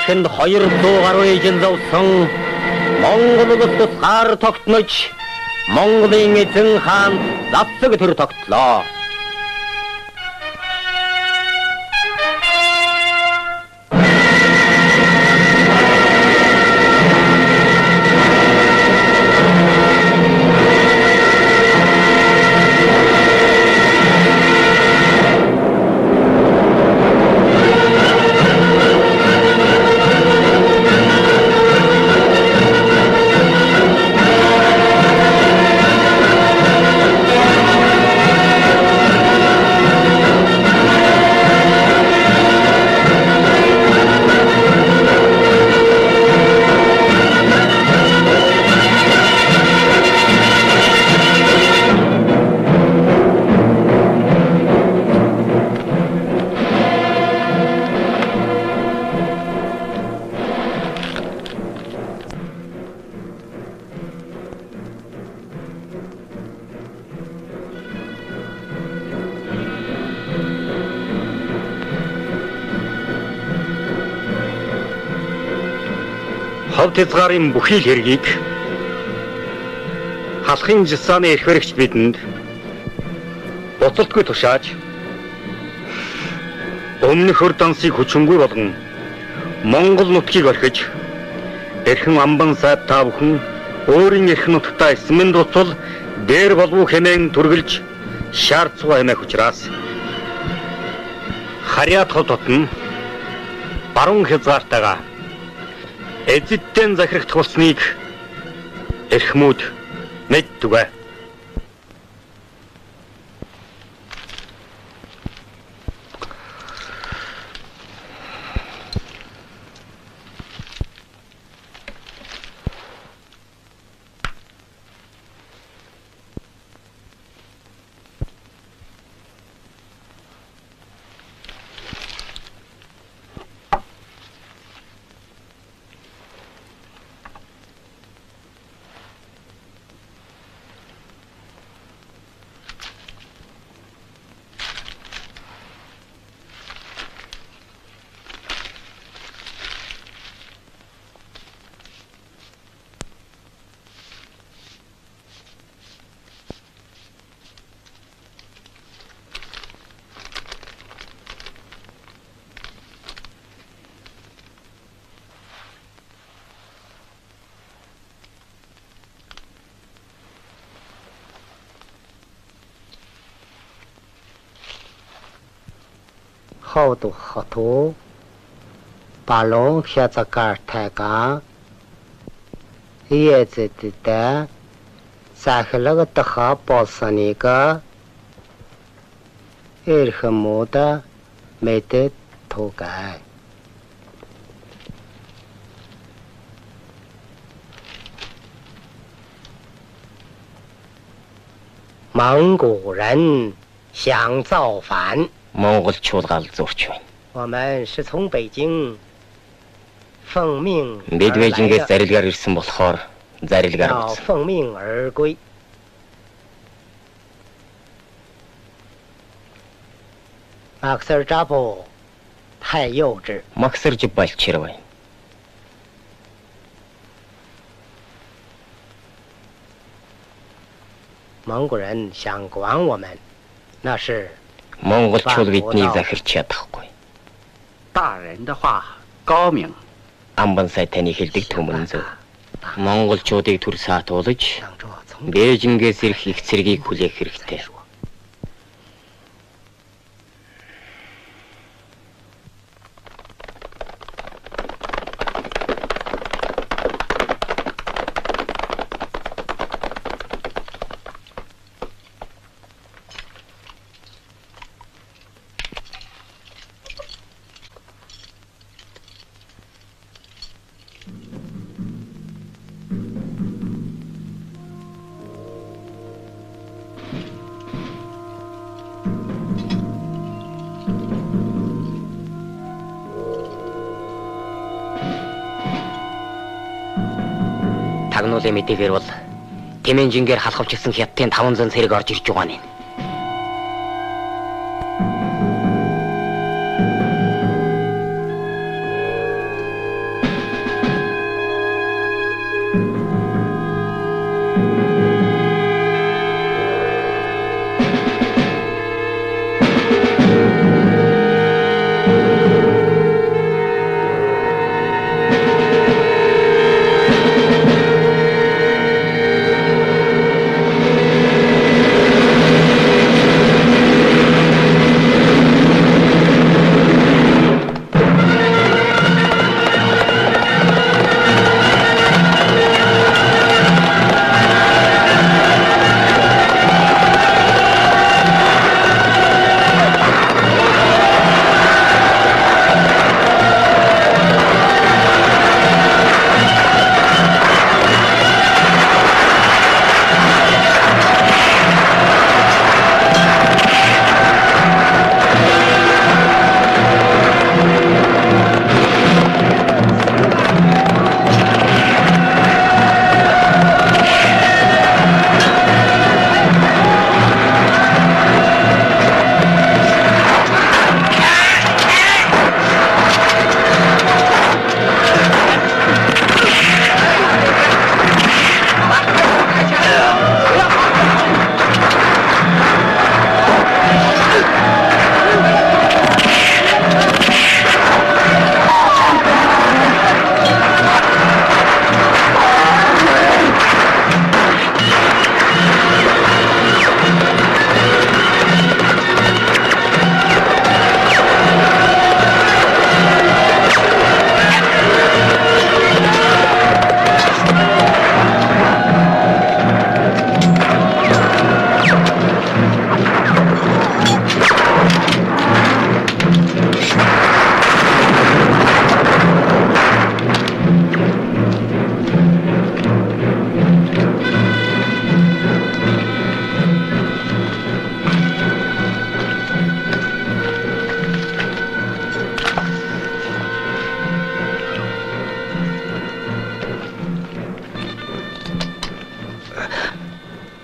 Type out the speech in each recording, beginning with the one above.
машинд 200 гаруй эжин зовсон Монгол улс тусгаар тогтнож Монголын эзэн хаанд засаг төр тогтлоо. Ховд хязгаарын бүхий л хэргийг халахын жисааны эрх баригч бидэнд буцалтгүй тушааж өмнөх өр дансыг хүчингүй болгон Монгол нутгийг орхиж эрхэм амбан сайд та бүхэн өөрийн эрх нутгтаа эсмэн дуцвал дээр болов хэмээн түргэлж шаардцгаа хэмээх учраас харьяат хов дотн баруун хязгаартайгаа эзэдтэн захирагт болсныг эрхмүүд мэддэг. Ховд хотоо балон хязгаартай Эзэдтэй захилагдах болсныг эрхмүүд мэддэг. Монголын 想造反 монголчууд гал зурч байна. 我们是从北京奉命 бид Бээжингээс зарилгаар ирсэн болохоор зарилгаар 奉命而归 Максар Жабо 太幼稚 Максар болчихрав. 蒙古人想管我们，那是 монголчууд биднийг захирч чадахгүй. 大人的话高明。 Амбан сай таны хэлдэг төмөн зөв. Монголчуудыг төр саатуулж Бээжингээс ирэх их цэргийг хүлээх хэрэгтэй. Тагнуулын мэдээгээр бол Тэмэнжингээр халахвчсан хятадын 500 цэрэг орж ирж байгаа нь.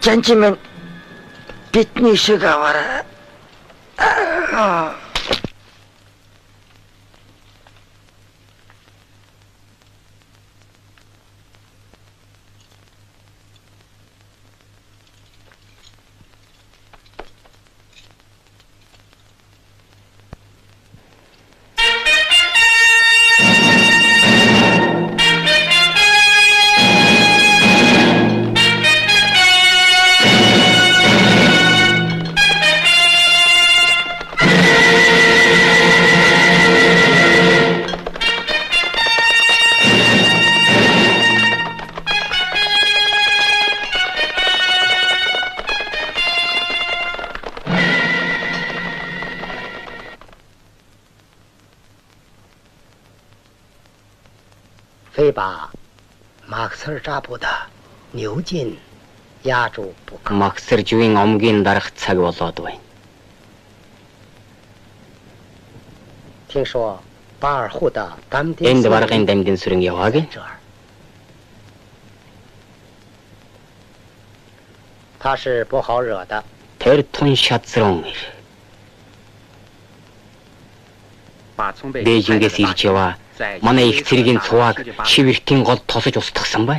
Gentlemen, бидний шиг аваарай.非把马克思扎布的牛筋压住不可。 Максэржүүийн омгийн дарах цаг болоод байна. 听说巴尔户的甘丁 Энд баргын дамдын сүрэн явааг. 他是不好惹的。 Тэр тун шатсрон. Бээжингээс ирж яваа. Манай их цэргийн цувааг шивэртийн гол тосож устгасан байна.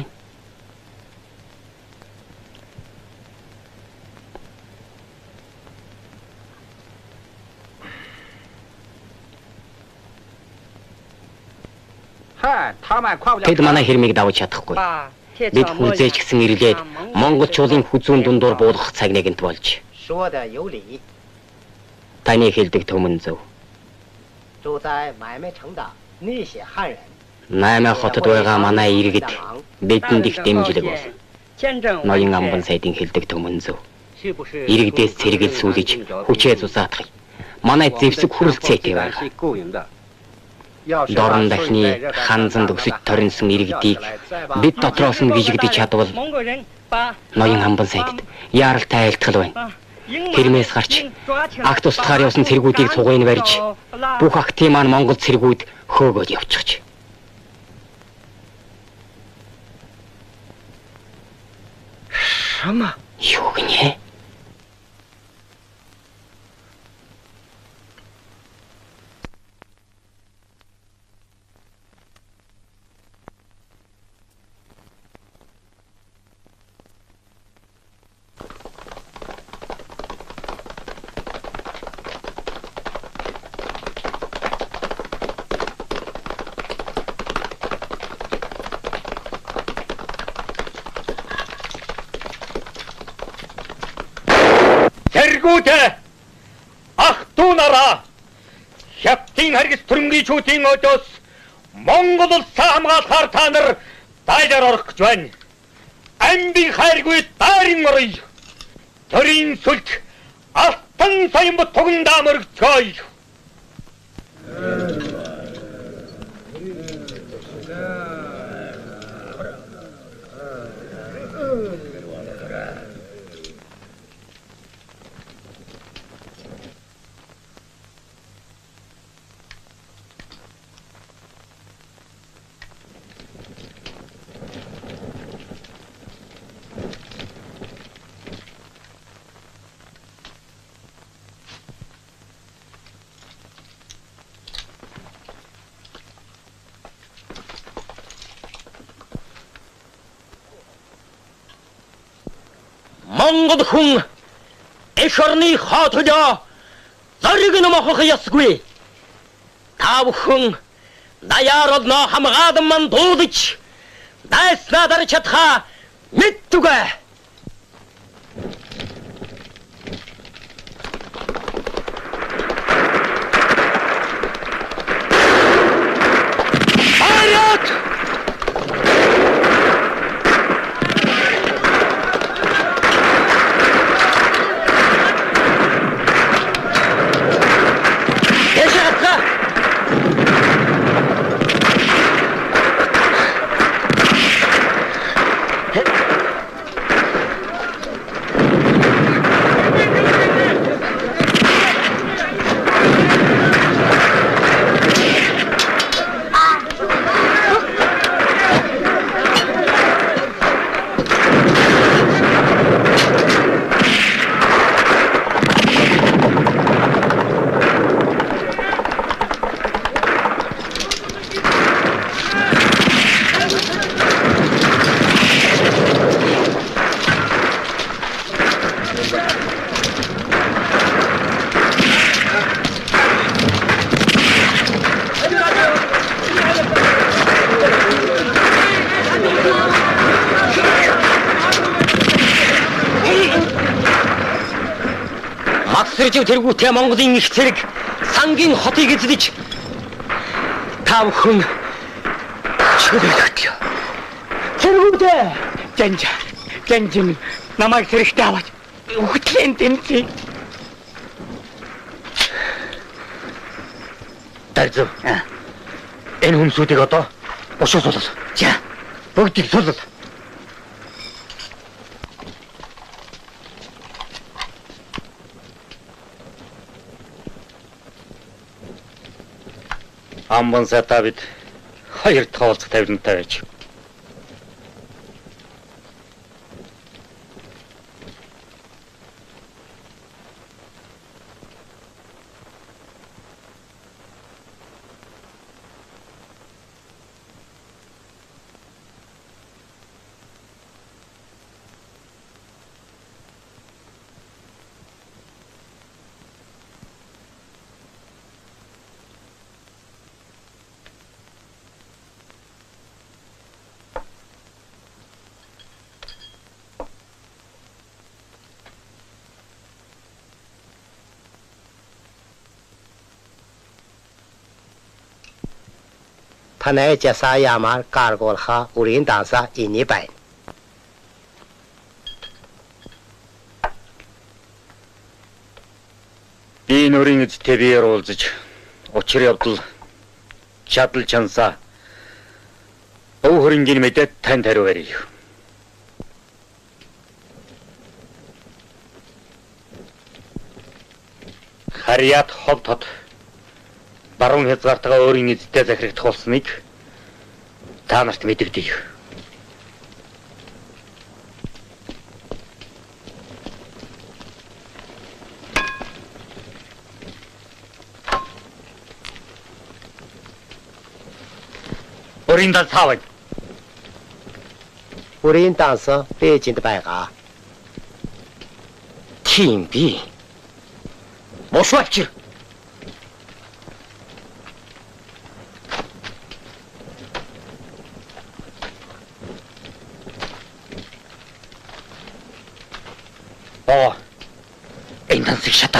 Тэд манай хэрмийг давж чадахгүй. Бид хүзээч гисэн ирлээд монголчуудын хүзүүн дундуур буулгах цаг нэгэнт болж. 说的有理。 Таны хэлдэг төмөн зөв. 住在买卖城的那些汉人。 Наймаа хотод байгаа манай иргэд бидэнд их дэмжлэг болсон. Ноён амбан сайдын хэлдэг төмөн зөв. Иргэдээс цэргэл сүлж хүчээ зузаатгая. Манай зэвсэг хүрэлцээтэй байна. Дорн дахны ханзан төгсөж торинсон иргэдийг бид дотроос нь гижигдэж чадвал ноён амбан сайдд яаралтай айлтгал байна. Хэрмээс гарч агт устгаар явсан цэргүүдийг цугыг барьж бүх актын маань монгол цэргүүд хөөгөөд явчихж. Шама. Юу гинэ? Ах дүү нараа хятадын харгас төрөнгөчүүдийн өдөөс Монгол улсаа хамгаалахаар та нар дайлаар орох гэж байна. Амбын хайргүй дайрын оръё. Төрийн сүлж алтан саянбат тугандаа мөрөгцгөөе. Монгол хүн эх орны хоо төлөө зориг нэмэх ёсгүй. Та бүхэн даяар олно хамгаалан манд дуудаж дайснаа дарж чадхаа мэдтүгэ. Магсаржив тэргүүтээ Монголын их цэрэг сангийн хотыг эзлэж та бүхэн чөлөөлөгдлөө. Тэргүүтээ Жанжин намайг зэрэгтэй аваад өгтлэн тэмцээ. Дарзав. Энэ хүмсүүдийг одоо бушуусуул. За, бүгдийг сул. Амбансаа Давид хоёр тоолцох тавилантай байж. Танай жаса ямар гаргуулха үрийн данса ини байна. Би нөрийн эзтэй биеэр уулзаж учир явдал чадал чансаа өв хөрөнгөний мэдээд танд хариу барья. Харьяат хов тод баруун хязгаартайгаа өөрийн эзтэй захирагдах болсныг та нарт мэдэгдэе. Өрийн данс хаавь. Үрийн данс Бээжинд байгаа. Тийм би. Бошоо авчир. Энэ дансыг шата.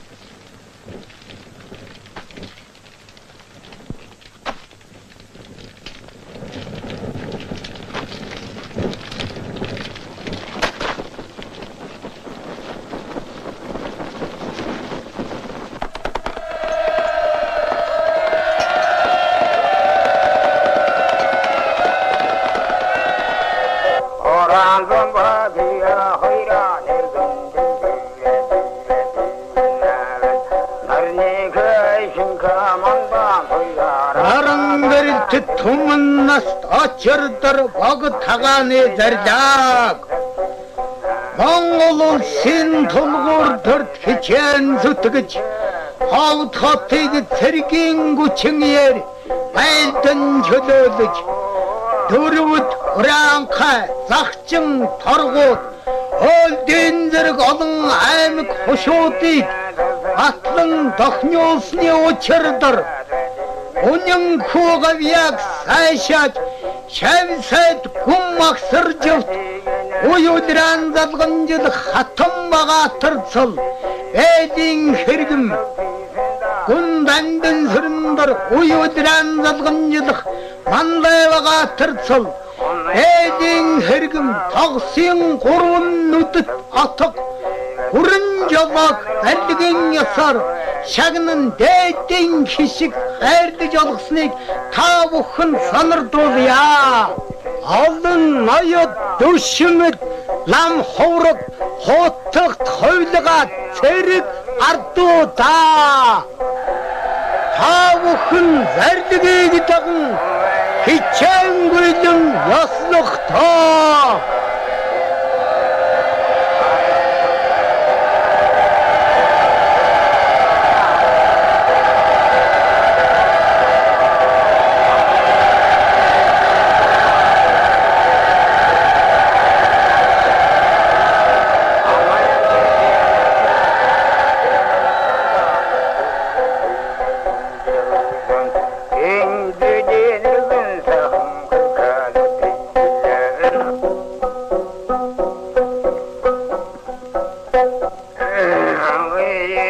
Түмнас очирдар бог тагааны зарлаг Монгол улсын тулгуур төрд хичээн зүтгэж ховд хотыг цэргийн гүчингээр байлдан чөлөөлөж дөрвөд ураанхай загчин торгууд өлдийн зэрэг олон аймаг хушуудыг атлан дохниулсны учирдар Унин хугавьяк сайшат шавсад гум Магсарживт уюудран залганжил хатам багатарцал эдин хэрэгэм гундандын сүрэндар уюудран залганжил мандай багатарцал эдин хэрэгэм тогсын гурван нүдэт атак хүрэн жолок алгин ясар шагнан дээдийн хишиг хайрлаж олгосныг та бүхэн санардуулъя. Олон ноёд дөршмөд лам ховрог хоотогт хойлогоо цэрэг ардуудаа. Та бүхэн зарлагыг даган хичээнгүйлэн яслах тоо.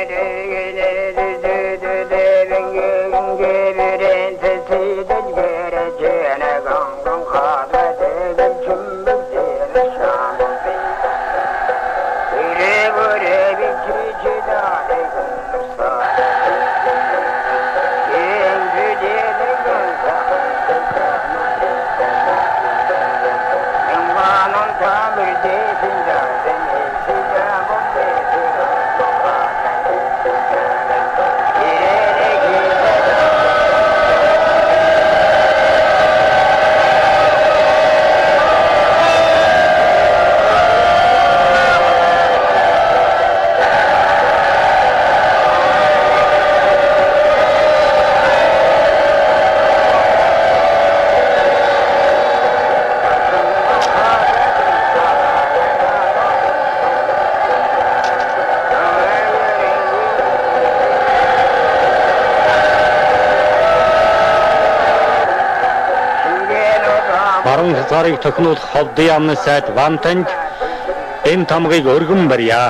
Баруун хязгаарыг тохинуулах ховдын яамны сайд Вантанд энэ тамгыг өргөн барья.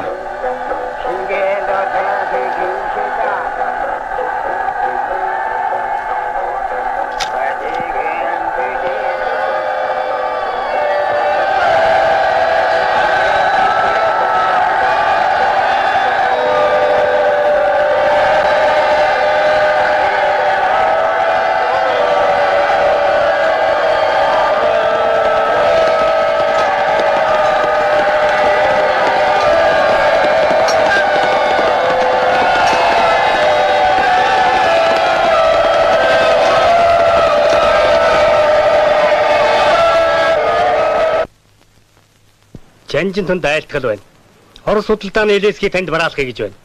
Жанжин тунд айлтгал байна. Орос худалдааны Элэсгийг танд бараалахыг гэж байна.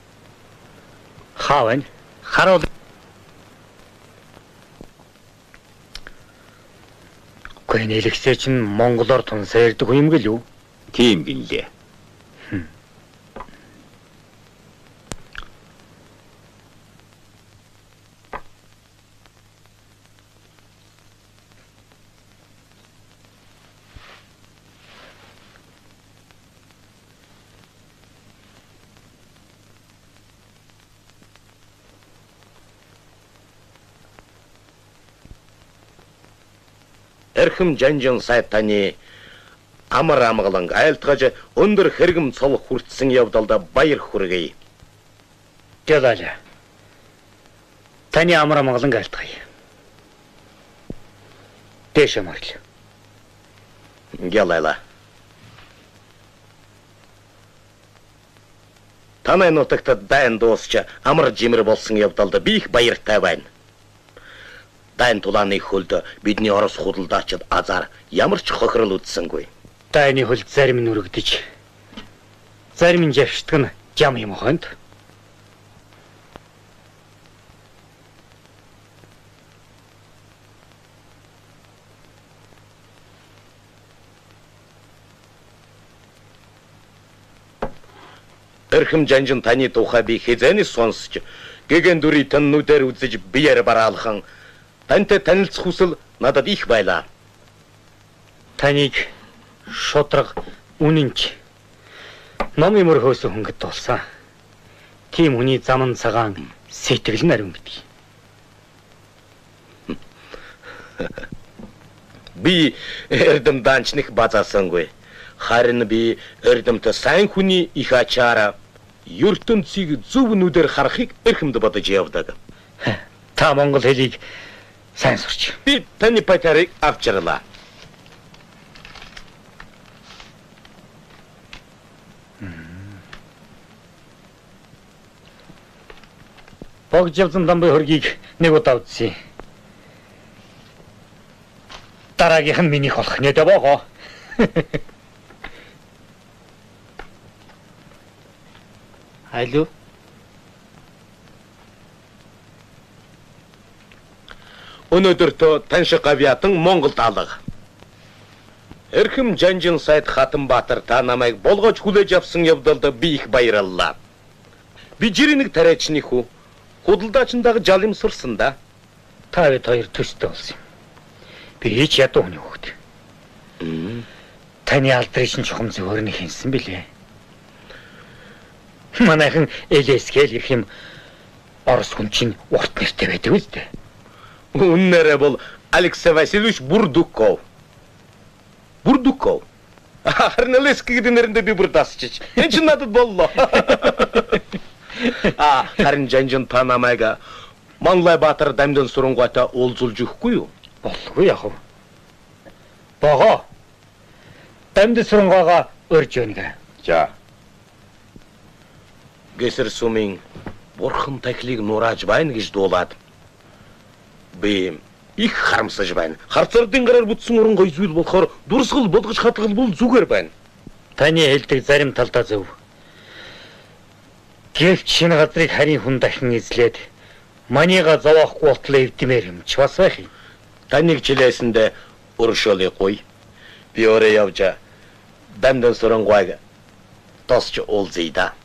Хаа байна? Харуул. Гүн Элэсээ чинь монголоор тунсаа ярьдаг юм гээл юу? Тийм гэлээ. Эрхэм жанжин сайд таны амар амгалан айлтгаж өндөр хэрэгм цол хүртсэн явдалда баяр хүргэе. Жалаа. Таны амар амгалан айлтгая. Дэшэ марл. Ялайла. Танай нутагта дайн дуусч амар жимэр болсон явдалда би их баяртай байна. Дайн тулааны хөлд бидний орос худалдаачид азар ямар ч хохирол үдсэнгүй. Дайны хөлд зарим нь өргөдөж. Зарим нь явшдаг нь жам юм хонд. Эрхэм жанжин таны тухай би хэзээний сонсч гэгэн дүрий таннуудаар үзэж биеэр бараалхан тантай танилцах хүсэл надад их байлаа. Таныг шудраг үнэнч ном юмөр хөөсөн хөнгөд болсон. Тийм хүний зам цагаан сэтгэл нарийн гэдэг. Би эрдэм данчных базаасангүй. Харин би эрдэмт сайн хүний их ачаараа ертөнцийг зөв нүдээр харахыг эрхэмд бодож явдаг. Та монгол хэлийг сайн сурч. Би таны патарыг авчирлаа. Богж явсан дамбай хөргийг нэг удаа үзье. Дараагийнх нь минийх болох нэ дэвээгоо. Алло. Өнөөдөр таншиг авиатан Монголд алга. Эрхэм жанжин сайд Хатанбаатар та намайг болгож хүлээж авсан явдалда би их баярлалаа. Би жирийн тариачны хүү худалдаачиндаг жалим сурсан да. Та хоёр төстэй болсон юм. Би ч ядуу хүний хөвгт. Таны алдрын чухам зөвөр нь хинсэн билээ. Манайхан Элескэл гэх юм орос хүн чинь урт нэртэй байдаг үстэй. Үннээрээ бол Алексей Васильевич Бурдуков. Бурдуков. Харин Элескигийн нэрэндээ би бүр дасчих. Энэ чинь надад боллоо. Харин Жанжин та намайг Манлай Баатар дамжин сурангуйтай уулзуулж өгөхгүй юу? Болгүй яах вэ? Богоо. Дамжин сурангуйгаа өрж өгнө. За. Гэсэр сумын бурхан тахлыг нурааж байна гэж дуулаад би их харамсаж байна. Харцардын гараар бүтсэн урангой зүйл болохоор дурсгал болгож хатгалбал зүгээр байна. Таны хэлдэг зарим талдаа зөв. Гэвч шинэ газрыг харийн хүн дахин эзлээд манига зовоохгүй ботлоо эвдмээр юм ч бас байх юм. Таныг жилээсэндээ өршөөлөхгүй. Би өөрөө явж дамдан сурангуйг тосч уулзъя да.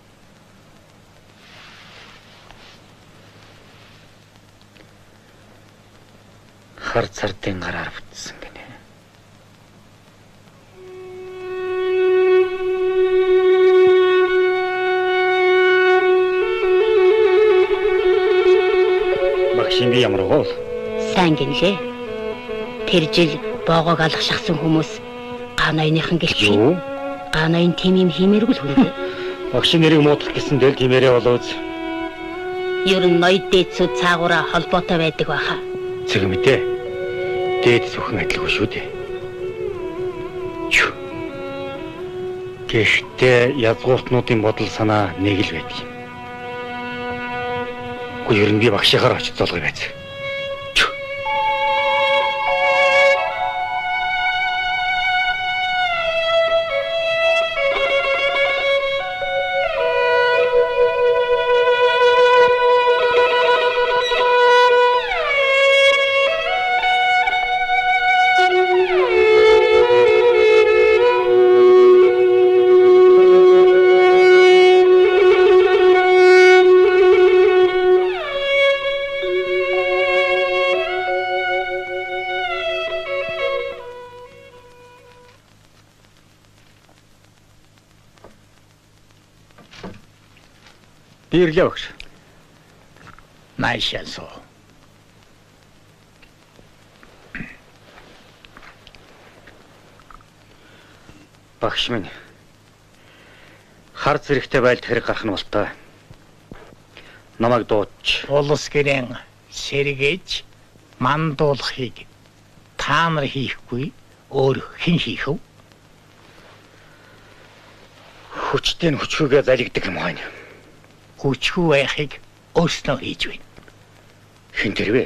Харцардын гараар бүтсэн гинэ. Багшин би ямар гол? Сайн гинлээ. Тэр жил боогоог алгашгсан хүмүүс ганоёныхан гэлч. Ганоён тийм юм хиймээргүй л хүнтэй. Багшин нэрийг муудлах гэсэндээ л тиймэрээ болооз. Ер нь ноёд дээдсүүд цаагаараа холбоотой байдаг байхаа. Цэг мэдээ. Дээд зөвхөн адилгүй шүү дээ. Гэхдээ язгууртнуудын бодол санаа нэг л байдаг юм. Гэхдээ ер нь би багшихаар очиж золгоё байц. Бирлээ багш. Найшаасоо. Багш минь. Хар зэрэгтэй байлд хэрэг гарах нь болтой. Намайг дуудаж. Улс гэрэн сэргээж мандуулахыг та нар хийхгүй өөр хэн хийх вэ? Хүчтэй нь хүчгүйгээ залгидаг юм аа. Хүчгүй байхыг өөрснөө хийж байна. Хэн тэрвэ?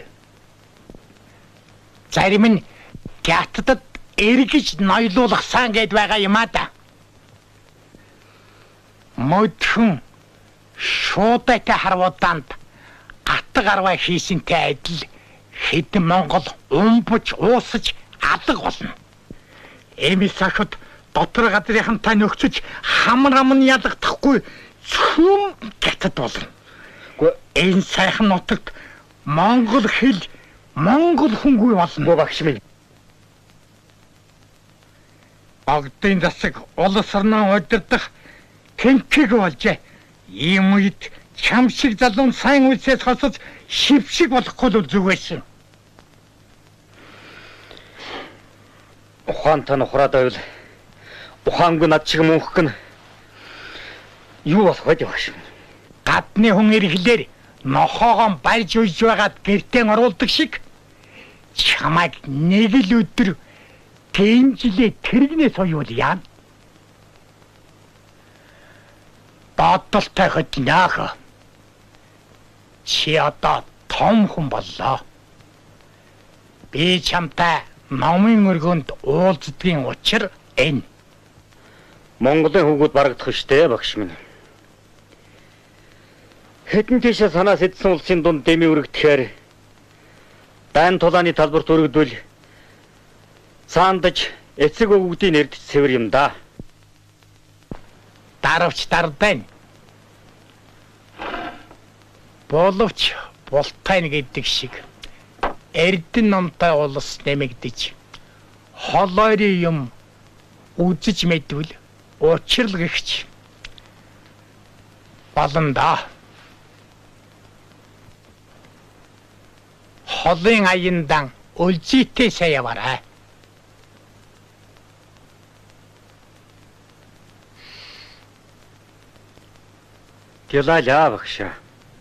Зарим нь гятдад эргэж ноёлуулах сан гэд байгаа юм а да. Модхон шуудайтай харвууданд атг арваа хийсэнтэй адил хэдэн Монгол умбаж уусаж алга болно. Эмис ахад дотор газрынхантай нөхцөж хамар нь ялагдахгүй сүм гятад болно. Гэхдээ энэ сайхан нутагт Монгол хэл Монгол хүнгүй болно. Багш минь. Агдын засаг улс орноо удирдах тэнхэг болжээ. Ийм үед чам шиг залуун сайн үйлсээс хосож шившиг болохгүй л зүгээсэн. Ухаантай нухраад байвал ухаангүй над шиг мөнхөх нь юу болох вэ багш? Гадны хүн ирэхлээр нохоогоо барьж үйж байгаад гэртээ оруулдаг шиг чамайг нэг л өдөр тэнжилээ тэрэгнээ соёул яа. Бааталтай хөднөх. Чи одоо том хүн боллоо. Би чамтай номын өргөнд уулздгийн учир энэ. Монголын хүүгүүд барагдах штэ багш минь. Хэдэн тийшээ санаа сэдсэн улсын дунд дэми өргөдөхээр дан тулааны талбарт өргөдвөл цаандаж эцэг өвгдийн нэрд цэвэр юм да. Дарвч дардань. Боловч бултайн гэдэг шиг эрдэн номтой улс нэмэгдэж холойрын юм үзэж мэдвэл учрал гихч Болно да. Холын аяндан өлзийтэй саяваарай. Дела багшаа.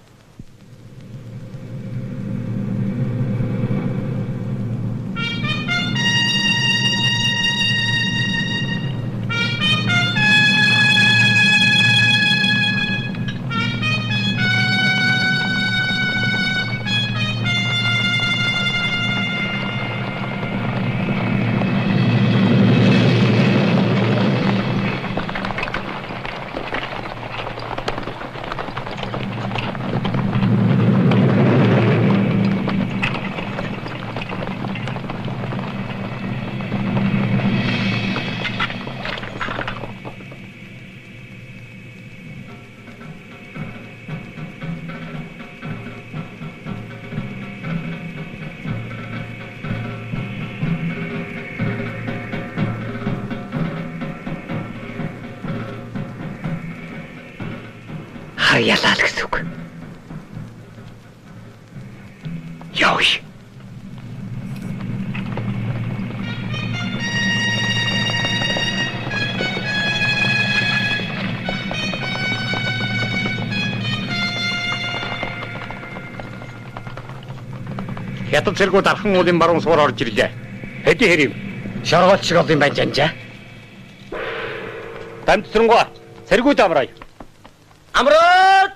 Ялаа л гэсэн үг. Явж. Хятад цэргүүд архан уулын баруун суур орж ирлээ. Хэдий хэрэв? Шоргоолт шиг олон юм байна жанжаа. Дамжсрангуй цэргүүд амраа. Амраад!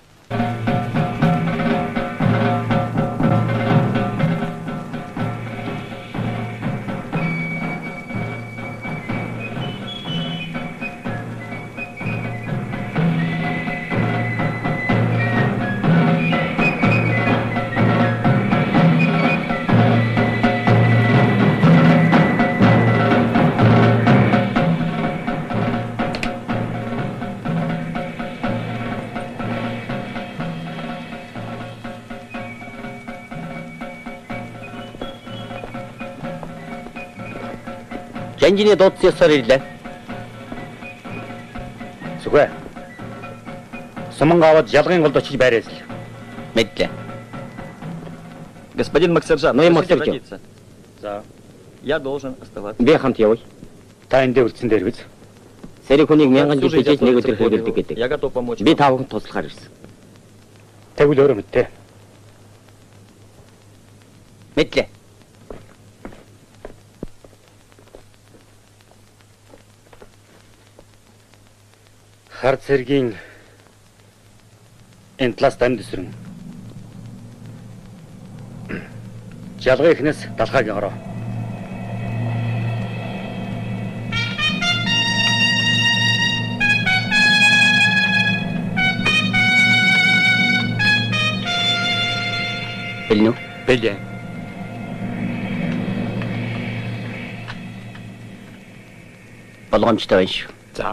Жанжины дуудсан ёсоор ирлээ. Сүхэ. Суман аваад ялгын голд очиж байрээс л. Мэдлээ. Господин Максержан, Ну и разрешите Максержан. родиться? За. Я должен оставаться. Би хамт явъя. Та энд үлдсэн дээр биз? Сэрэг хүнийг мянган Всю жил жизнь хичээж нэг өдөр готовиться к хэрэгэлдэг подвигу. гэдэг. Я готов помочь Би вам. тав хүн туслахаар ирсэн. Тэгвэл өөрөө мэдтээ. Мэдлээ. Хар цэргийн энэ талаас дамд өсрөн. Жалгын ихнээс далхааг ороо. Бэлнэ үү? Бэлээ. Болгоомжтой байна шүү. За.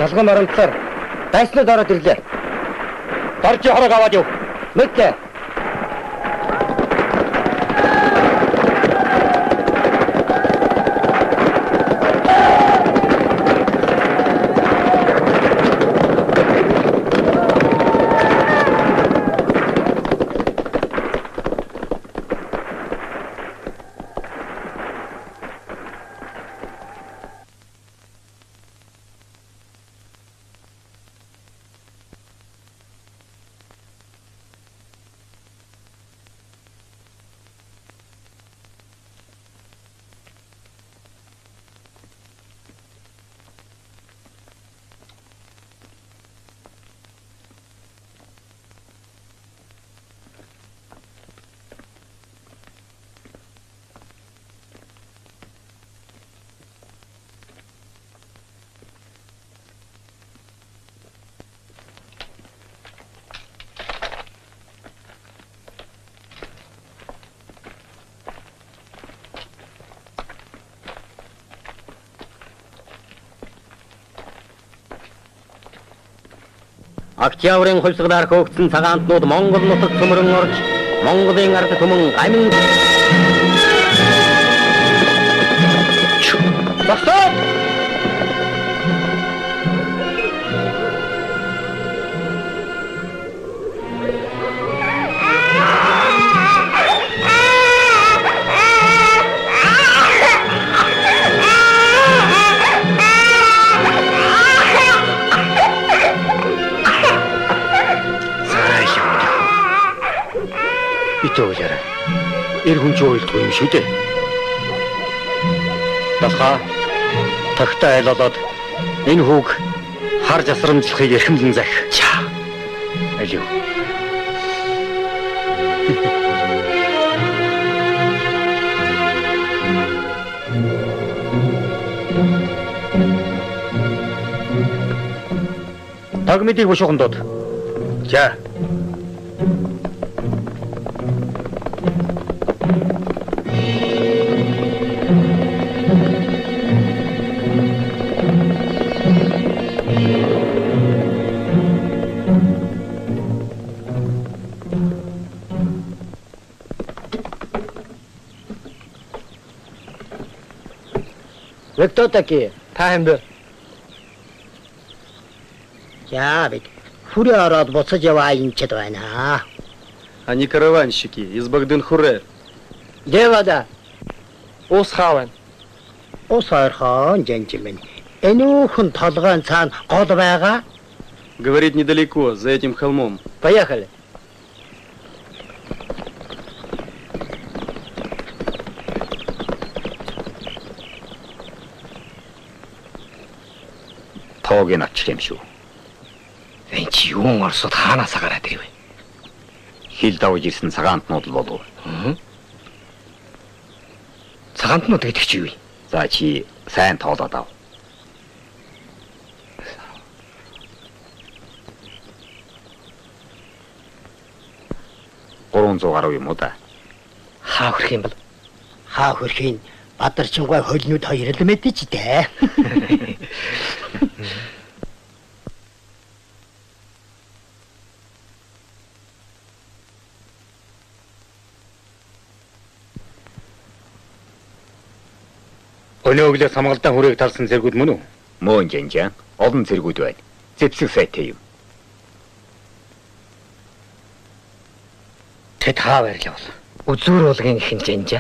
Толгой маранцаар дайснууд ороод ирлээ. Доржи хорог аваад яв. Мэдээ. Октябрийн хувьсгалаар хөөгдсөн цагаантнууд Монгол нутаг цөмрөн орж Монголын ард түмэн гамин Босоо! Итөөжаарай. Эр хүн ч ойлдгүй юм шүү дээ. Далхаа тагтаа айлолоод энэ хүүг хар засрамжлахыг эрхэмлэн зах. Чаа. Алив. Тагмидыг бушуугандод. За. Вы кто такие? Таймбер. Я ведь фуриарод боцож яваа юм чад байна. Они караванщики из Багден-Хуре. Где вода? Усхавен. Усхавен, джентльмен. Энүүхэн толгойн цаана гол байгаа. Говорит, недалеко, за этим холмом. Поехали. Тоогийн очих юм шүү. Энд чи юун орсод хаанаас гараад ирвэ? Хил давж ирсэн цагаантнууд л болов. Цагаантнууд гэдэг чи юу вэ? За чи сайн тоолоод ав. гаруй юм уу да? Хаа хөрх юм бол? Хаа хөрхийн Бадарчингой хөлнүүд хоёр л мэдэж дээ. Өнөөгөө самгалдаан хүрээг талсан зэргүүд мөн үү? Мөн жанжаа. Олон зэргүүд байна. Зэвсэг сайтай юм. Тэд хаа байрлаа бол? Үзүүр уулгийн ихэн жанжаа.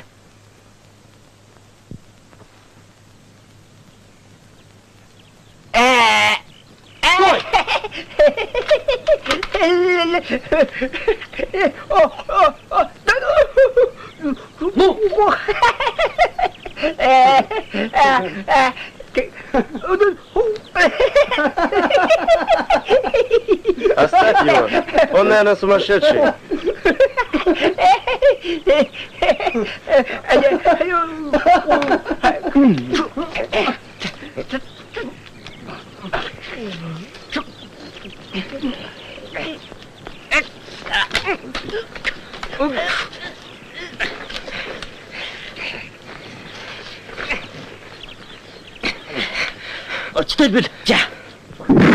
Оставь его, он, наверное, сумасшедший. Очтой бил. За.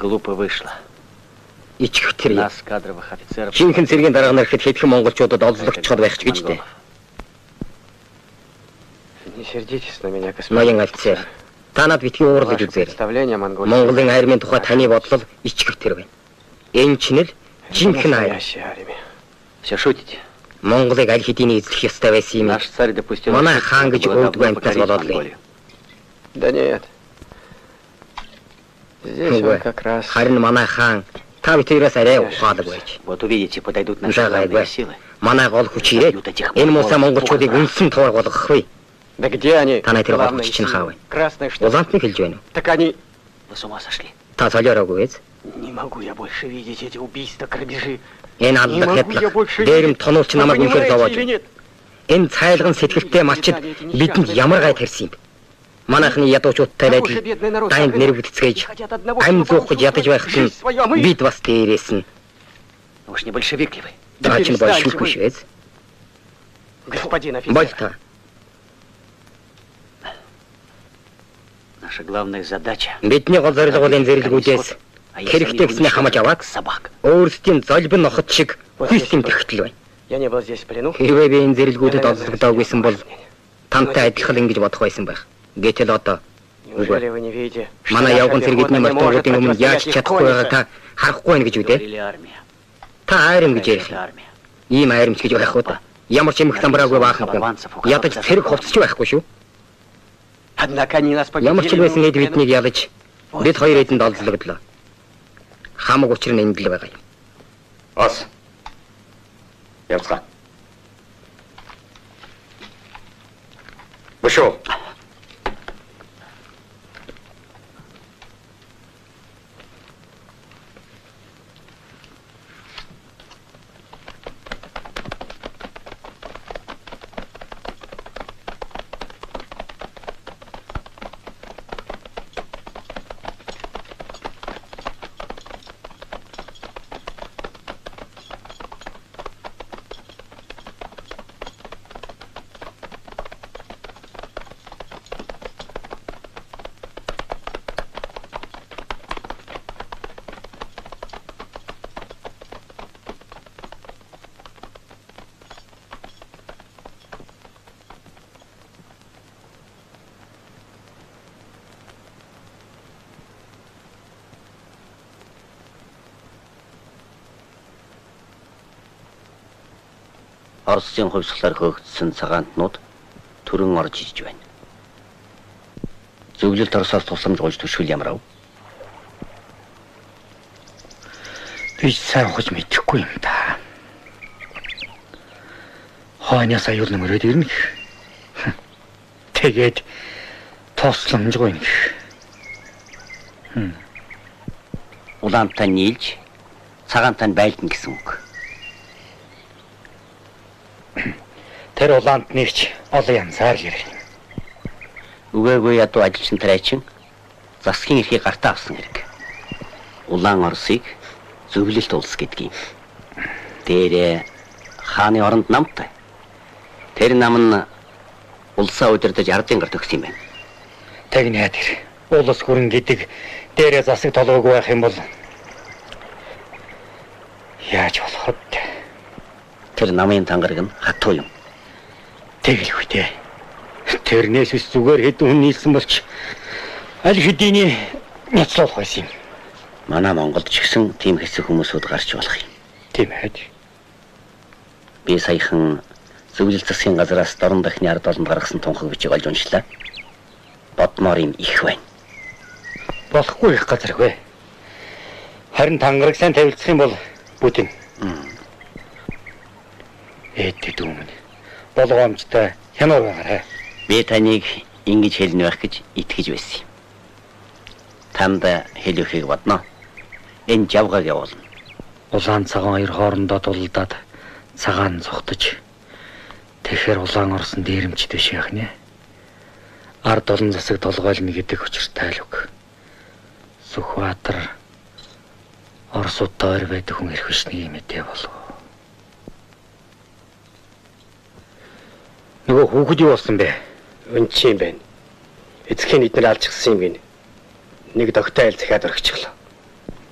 Глупо вышло. Ичгэх тэр Нас, кадровых офицеров... шинхэн цэргийн дарга нар ихэд хэдхэн монголчуудад олзлогчход байх ч гэж дээ. Не сердитесь на меня, Ноён офицер. Та над битгий уурлаж үзээрэй. Монголын армийн тухай таны бодлол ичгэх тэр байна. Энэ чинь л жинхэнэ арми. Все шутите. Монголыг аль хэдийн эзлэх ёстой байсан юм. Наш царь допустил... Манай хаан гэж өвдгөө амтнаас болоод лээ. Да нет. Здесь он как раз... Харин манай хаан та битээрээс арай ухаалаг байж. Вот увидите, подойдут наши главные силы. Манай гол хүч ирээд энэ муусаа монголчуудыг үнсэн туур болгох вэ? Да где они? Танай тэр гол хүч чинь хаав вэ? Красные что? Улаантны хэлж байна уу? Так они... Вы с ума сошли. Та солиороогүй биз? Не могу я больше видеть эти убийства, грабежи. Энэ аллах хэтлэх дээрэм тонуулч намайг үнэхээр зовоож. Энэ цайлган сэтгэлтэй малчид бидэнд ямар гай тарьсан юм бэ? Манайхны ядуучуудтай байдал дайнд нэр бүтцгээж ам зуух гэж ядаж байхад нь бид бас дээрээс нь. Уж не большевик ли вы? Та чинь большевик биш биз? Господин офицер. Больта. Наша главная задача... Бидний гол зорилго бол энэ зэрлэгүүдээс хэрэгтэй гэснээ хамаж аваад өөрсдийн золбин нохот шиг хүйсэм тэрхтэл байна. Я не был здесь в плену. Хэрвээ би энэ зэрлэгүүдэд олзлогдоогүйсэн бол тантай адилхан ингэж бодох байсан байх. Гэтэл одоо Неужели вы не видите? манай явган цэргэдний мартуудын өмнө яаж чадахгүй байгаа та харахгүй байна гэж үдээ. Та айрам гэж ярих юм. Ийм айрамч гэж байх уу та? Ямар ч эмх самбраагүй баахан хүн. Ядаж цэрэг хувцч байхгүй шүү. Ямар ч байсан эд биднийг ялаж бид хоёр эдэнд олзлогдлоо. Хамаг учир нь энд л байгаа юм. Ос. Явцгаа. Бошо. Оросын хувьсгалаар хөөгдсөн цагаантнууд төрөн орж иж байна. Зөвлөлт Оросоос тусламж гуйж төшгөл ямар ав? Би сайн хож мэдэхгүй юм да. Хойноос аюул нэмрээд ирнэ. Тэгээд тусламж гуйна. Улаантай нийлж цагаантай байлдана гэсэн үг. Тэр улаанд нэгч олон янзаар ярив. Үгээгүй ядуу ажилчин тариачин засгийн эрхийг гартаа авсан хэрэг. Улаан Оросыг зөвлөлт улс гэдгийг. Дээрээ хааны оронд намтай. Тэр нам нь улсаа удирдах ардын гарт өгсөн юм байна. Тэгнэ тэр. Улс хүрэн гэдэг дээрээ засаг толгойг байх юм бол яаж болох вэ? Тэр намын тангараг нь хатуу юм. Тэгэлгүй дээ. Тэрнээс ус зүгээр хэдэн хүн нийлсэн болч аль хэдийн няцлуулах байсан юм. Манай Монголд ч гэсэн тийм хэсэг хүмүүсүүд гарч болох юм. Тийм ээ. Би саяхан зөвлөлт засгийн газраас дорн дахны ард олонд гаргасан тунхаг бичиг олж уншлаа. Бодмоор юм их байна. Болохгүй их газаргүй. Харин тангараг сайн тавилцах юм бол бүтэн. Эд дүүмэн. Болгоомжтой хянаар байгаарай. Би таныг ингэж хэлнэ байх гэж итгэж байсан юм. Танд хэл өгөхийг бодно. Энэ жавгаг явуулна. Улаан цагаан хоёр хоорондоо дулдаад цагаан цухтаж. Тэгэхээр улаан Оросын дээрэмчд биш яах нэ? Ард олон засаг толгойлно гэдэг учиртай л үг. Сүхбаатар Оросуудтай ойр байдаг хүн ирэх биш нэг юм ээ болов. Нөгөө хүүхэд юу болсон бэ? Өнчи юм байна. Эцгийн эднэр алж гисэн юм гин. Нэг догтой айл захиад орчихлоо.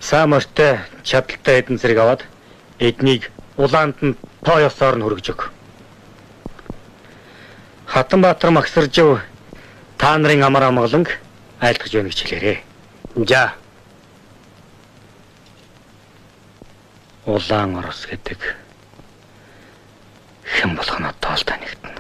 Сайн морьтой чадaltaй эдэн зэрэг аваад эднийг улаанд нь тоо ёсоор нь хүргэж өг. Хатанбаатар Магсаржив та нарын амар амгаланг айлтгаж байна гэж хэлээрээ. За. Улаан Орос гэдэг хэн болох нь одоо л танигдана.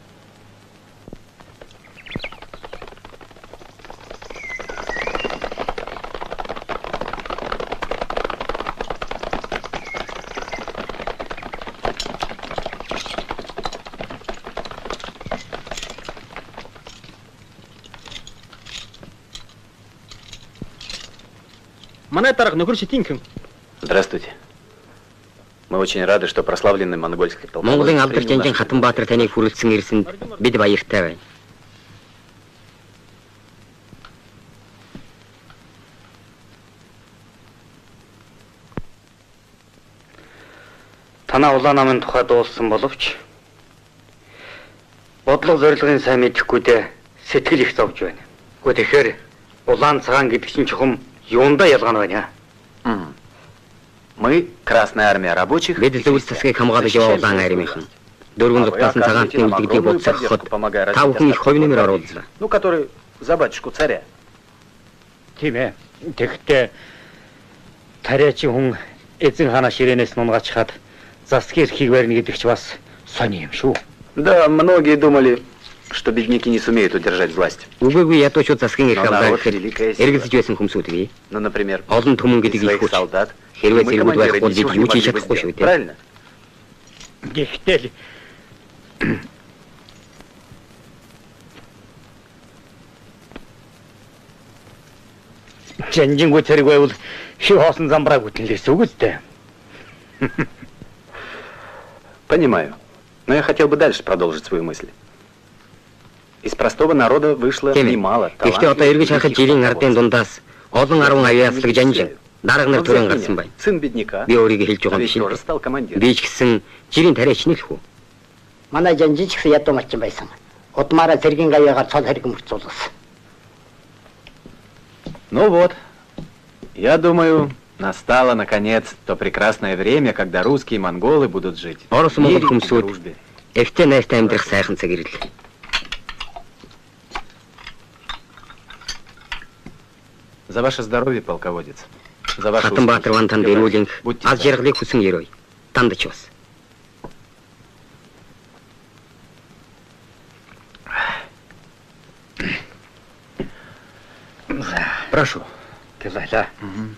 Манай дарга нөхөр Шитинхэн. Здравствуйте. Мы очень рады, что прославленный монгольский полководец. Монголын алдар Жанжин Хатанбаатар таныг хүрэлцэн ирсэнд бид баяртай байна. Танаа улаан намын тухай дуулсан боловч бодлого зорилгын сайн мэдэхгүй дээ сэтгэл их зовж байна. Гэхдээ тэгэхээр улаан цагаан гэдэг чинь чухам юундаа ялгаана байна. Мы, Красная армия рабочих, Бид зөвлөлт засгийг хамгаалж яваа улаан армийнхан. Дөрвөн зугтаасан цагаантны үлдэгдийг бодсоход та бүхэн их хувь нэмэр орууллаа. ну, который за батюшку царя. Тийм ээ. Тэгэхдээ тариачийн хүн эзэн хаана ширээнээс нунгаач хаад засгийн эрхийг барьна гэдэг ч бас сони юм шүү. Да, многие думали, что бедняки не сумеют удержать власть. Үгүй ядуучууд засгийн эрх авлаа гэхэд эргэлзэж байсан хүмүүсүүдгүй. Ну, например, Олон түмэн гэдэг их своих хүч. солдат. Хэрвээ Мы, зэрэгүүд командиры, байхгүй бид ничего не юу ч могли хийж бы чадахгүй шүү сделать. дээ. Правильно? Гэхдээ л Жанжингүү тэрэг байвал хив хоосон замбрааг үтнэлээс үгүйтэй. Понимаю. Но я хотел бы дальше продолжить свою мысль. Из простого народа вышло немало Гэхдээ одоо эргэж харахад жирийн ардын дундаас олон 10 авиаслаг Жанжин дарга нар төрөн гарсан байна. Сын бедняка. Би өөрийгөө хэлж байгаа юм Ведь тоже шиг. стал командиром. Би ч гэсэн жирийн тариач нэг хүү. Манай Жанжин ч гэсэн ядуу малчин байсан. Удмаараа цэргийн гавьяагаар цол хэрэг мөрцүүлсэн. Ну вот, я думаю, настало наконец то прекрасное время, когда русские и монголы будут жить. Орос в мире монгол и хүмүүсүүд дружбе. эртний найртай амьдрах сайхан цаг ирлээ. За ваше здоровье, полководец. За вашу Хатанбаатар ван танд эрүүлэн Будьте аз здоровы. жаргалыг хүсэн ерөөй. Тандч бас. Прошу. Кэлайла.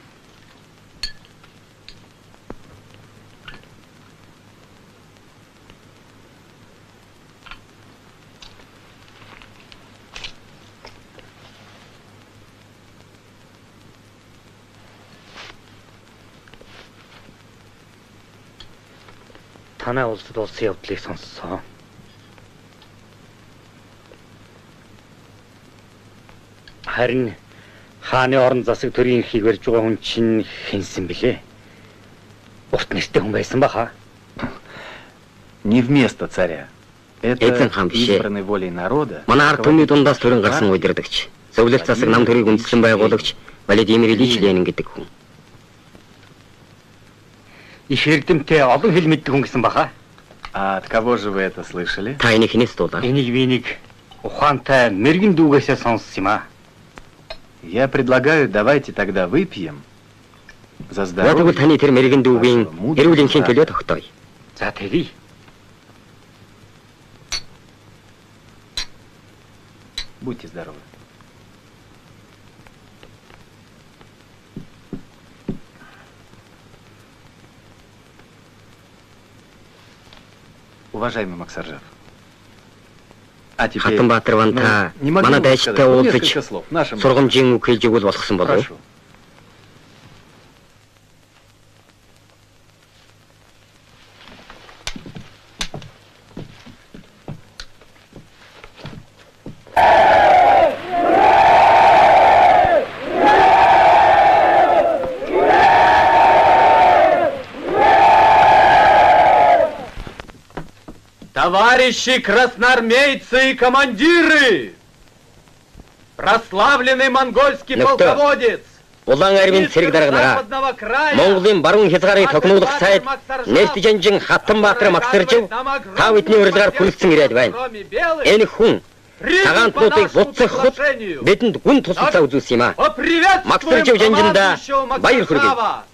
Танай улсад улсын явдлыг сонссон. Харин хааны орон засаг төрийн эрхийг барьж байгаа хүн чинь хинсэн бэлээ? Урт нэртэй хүн байсан баха. Не вместо царя. Это Эзэн хан биш ээ. избранной волей народа. Манай ард түмний дундаас төрөн гарсан удирдагч. Зөвлөлт засаг нам төрийг үндэслэн байгуулагч Владимир Ильич Ленин гэдэг хүн. Их эрдэмтэй олон хэл мэддэг хүн гэсэн баха. А от кого же вы это слышали? Та энийг хинээс дуулаа? Энийг би нэг ухаантай мэрэгэн дүүгээсээ сонссон юм аа. Я предлагаю, давайте тогда выпьем за Тэгвэл здоровье. таны тэр мэрэгэн дүүгийн эрүүл энхийн төлөө тогтооё. За тэгье. Будьте здоровы. Уважаемый Максаржев. А теперь... Хатанбаатар ван та не могли манай бы вы дайчтай сказать уулзаж несколько слов нашим... сургамжийн үг хэлж өгвөл болгосон болов. Прошу. Товарищи красноармейцы и командиры! Прославленный монгольский Ну кто? полководец! Улаан армийн цэрэг дарганараа Монголын баруун хязгаарыг тогтноох сайд Нээлт Жанжин Хатанбаатар Магсаржив та бидний урилгаар хүрэлцэн ирээд байна. Энэ хүн цагаантнуудыг буцсахад бидэнд гүн тусалцаа үзүүлсэн юм аа. Магсаржив Жанжиндаа баяр хүргэе.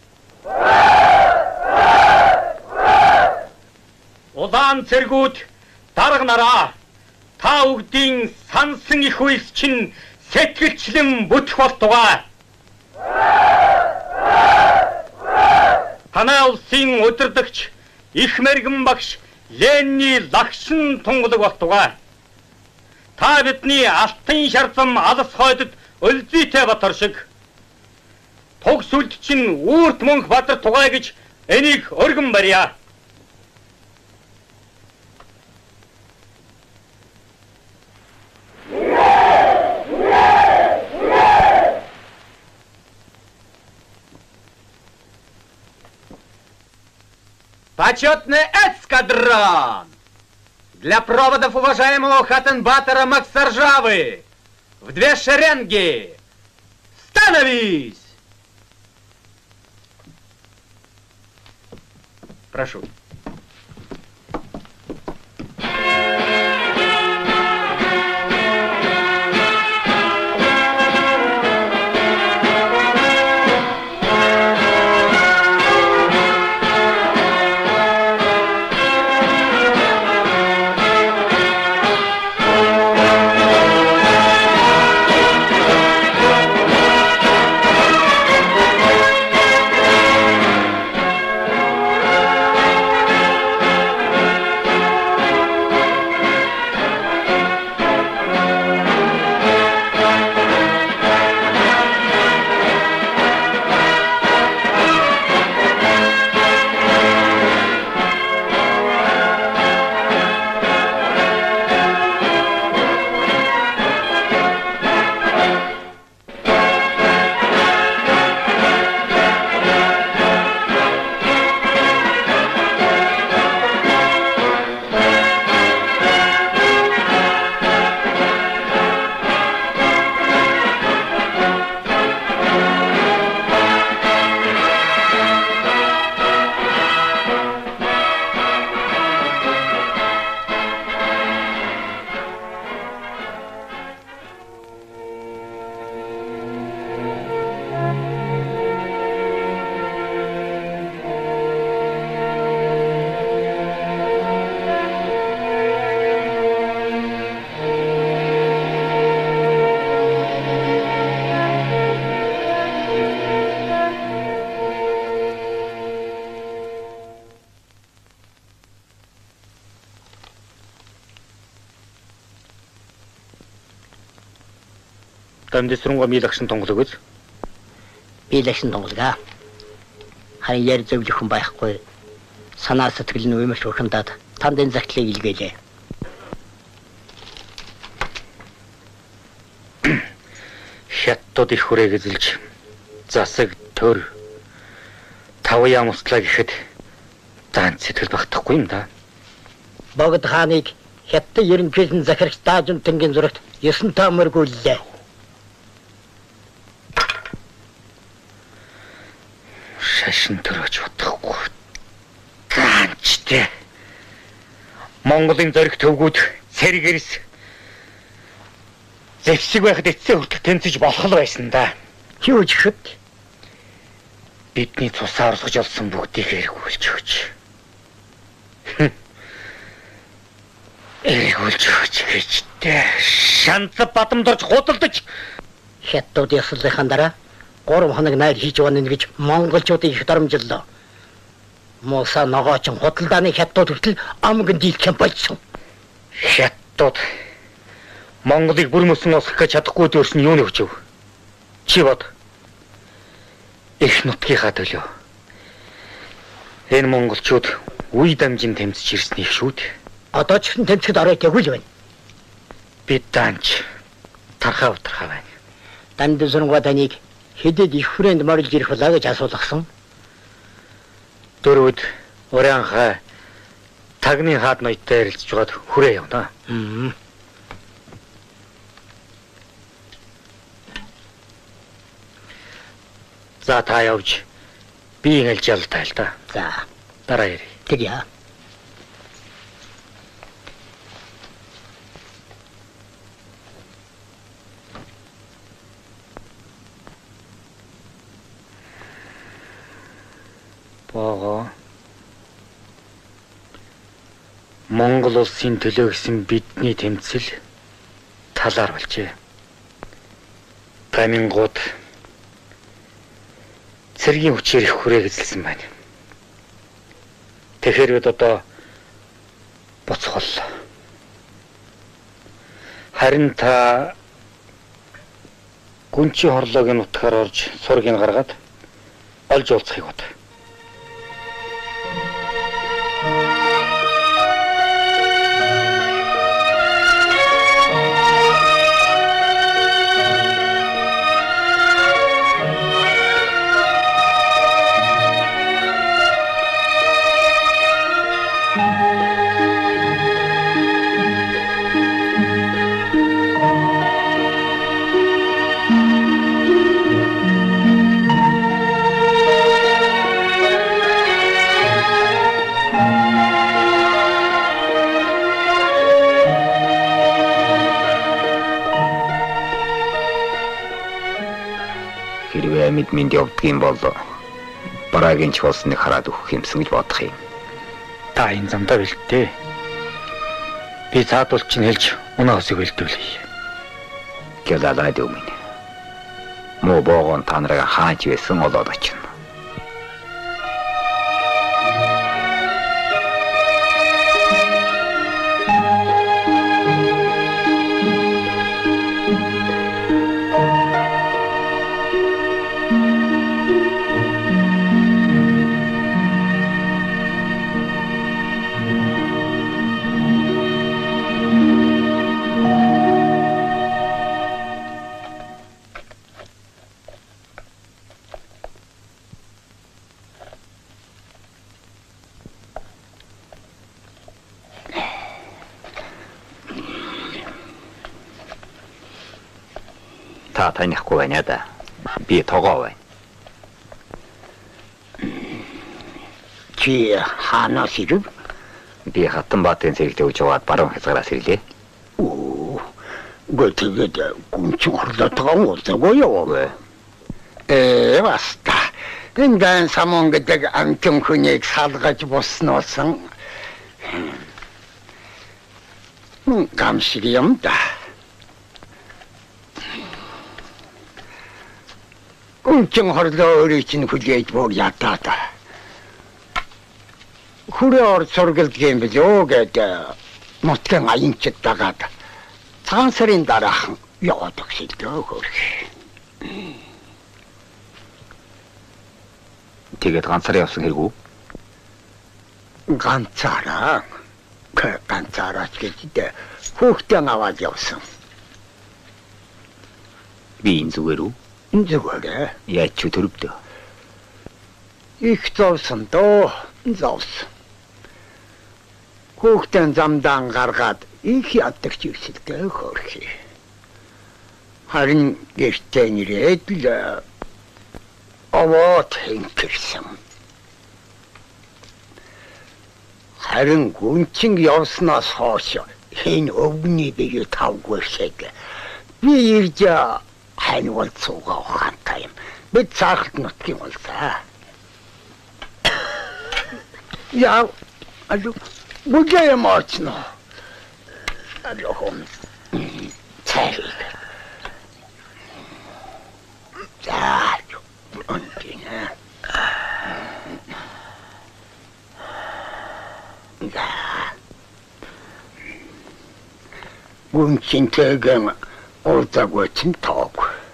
Улаан цэргүүд дарганараа та бүгдийн сансан их үйлс чинь сэтгэлчлэн бүтэх болтугай. Танай улсын удирдагч их мэргэн багш Ленний лагшин тунгалаг болтугай. Та бидний алтан шарзам алс хойдод өлзийтэй батар шиг туг сүлд чинь үүрт мөнх бадар тугай гэж энийг өргөн барья. Почетный эскадрон! Для проводов уважаемого Хатанбатора Максаржавы! В 2 шеренги! Становись! Прошу. Дамдисрунга милагшин тонголог үз. Билагшин тонголгаа. Харин яар зөвлөх хүн байхгүй. Санаа сэтгэл нь уймарч урхандаад танд энэ загтлыг илгээлээ. Хятад их хүрээг эзэлж засаг төр тавьяа муслаа гэхэд дан сэтгэл багтахгүй юм да. Богд хааныг Хятад ерөнхийлөн захирагч Даажин Тэнгийн зурагт 9 та мөргүүллээ. Шашин төрөж бодохгүй. Ганчтэй. Монголын зориг төвгүүд сэргэрс зэвсэг байхад эцсээ хүртэл тэнцэж болох л байсан да. Юу ч гэхэд бидний цусаа орсгож олсон бүгдийг эргүүлж өгч. Эргүүлж өгч гэжтэй. Шанц бадамдорж худалдаж Хятад яслахын дараа 3 хоног найр хийж байна гэж монголчуудыг их дарамжиллаа. Моса ногооч худалдааны Хятад хүртэл амгэн дийлхэн болсон. Хятад Монголыг бүр мөсөн осох гэж чадахгүй дөрсөн юуны хүчив? Чи бод. Их нутгийнхаа төлөө. Энэ монголчууд үе дамжин тэмцэж ирсэн их шүүд. Одоо ч гэсэн тэмцэхэд орой тэгвэл байна. Бид данч тархаа байна. Дамдисрунга таныг хэдэд их хүрээнд морилж ирэх болоо гэж асуулгасан. Дөрөвд Урианхай тагны хаад ноётой ярилцж байгаад хүрээ явна. За та явж би ингээл жалтай л да. За. Дараа ярий. Тэгье. Богоо. Монгол улсын төлөө гэсэн бидний тэмцэл талаар болжээ. Гамингууд цэргийн хүчээр их хүрээг эзэлсэн байна. Тэгэхээр бид одоо буцхол. Харин та гүнчи хорлоогийн нутгаар орж сургийг гаргаад олж уулзахыг бод. Минь явдгийн бол бараагийн ч болсныг хараад өгөх юмсан гэж бодох юм. Та энэ замдаа бэлтээ. Би цаадуул чинь хэлж унаа усыг бэлтүүлье. Гэлалаад юм. Мо богон та нарыг хаач байсан болоод очино. Та танихгүй байна да. Би тоогоо байна. Чи хаанаас ирв? Би Хатанбаатарын цэгт явж яваад баруун хязгаараас ирлээ. Оо. Гэхдээ гүнчин хорлоотойгоо уулзаагүй яваа. Баста. Энэ самон гэдэг амтэн хүнийг салгаж босноосон. Гамшиг юм да. Гүнчин хорлоо өөрийг чинь хүлээж бүр ятаад. Хүрээ ор сургалдгийн билүү гэдэг нутгийн аянчд дагаад цагаан сарын дараахан яваад өгсөлдөө хөрх. Тэгээд ганцаараа явсан хэрэг үү? Ганцаараа. Ганцаараа ч гэдэг хүүхдээ аваад явсан. Би энэ зүгээр үү? Зүгээр. Яаж ч төрөвдөө. Их зовсон доо. Зовсон. Хүүхдэн замдан гаргаад их ядагч ирсэлтэй хөрхи. Харин гэртээ нэрээд л овоод хинкэрсэн. Харин гүнчин явснаас хойш энэ өвгний бие тавгүй шиг. Би ирж хайнвал цугаа ухаантай юм. Бид цаахт нутгийн улсаа. Яа, алуу, бүгэе мочно. Алуу, цай. За, онтина. За. Гүнчинтэйгэн уулзаагүй чинь тоог.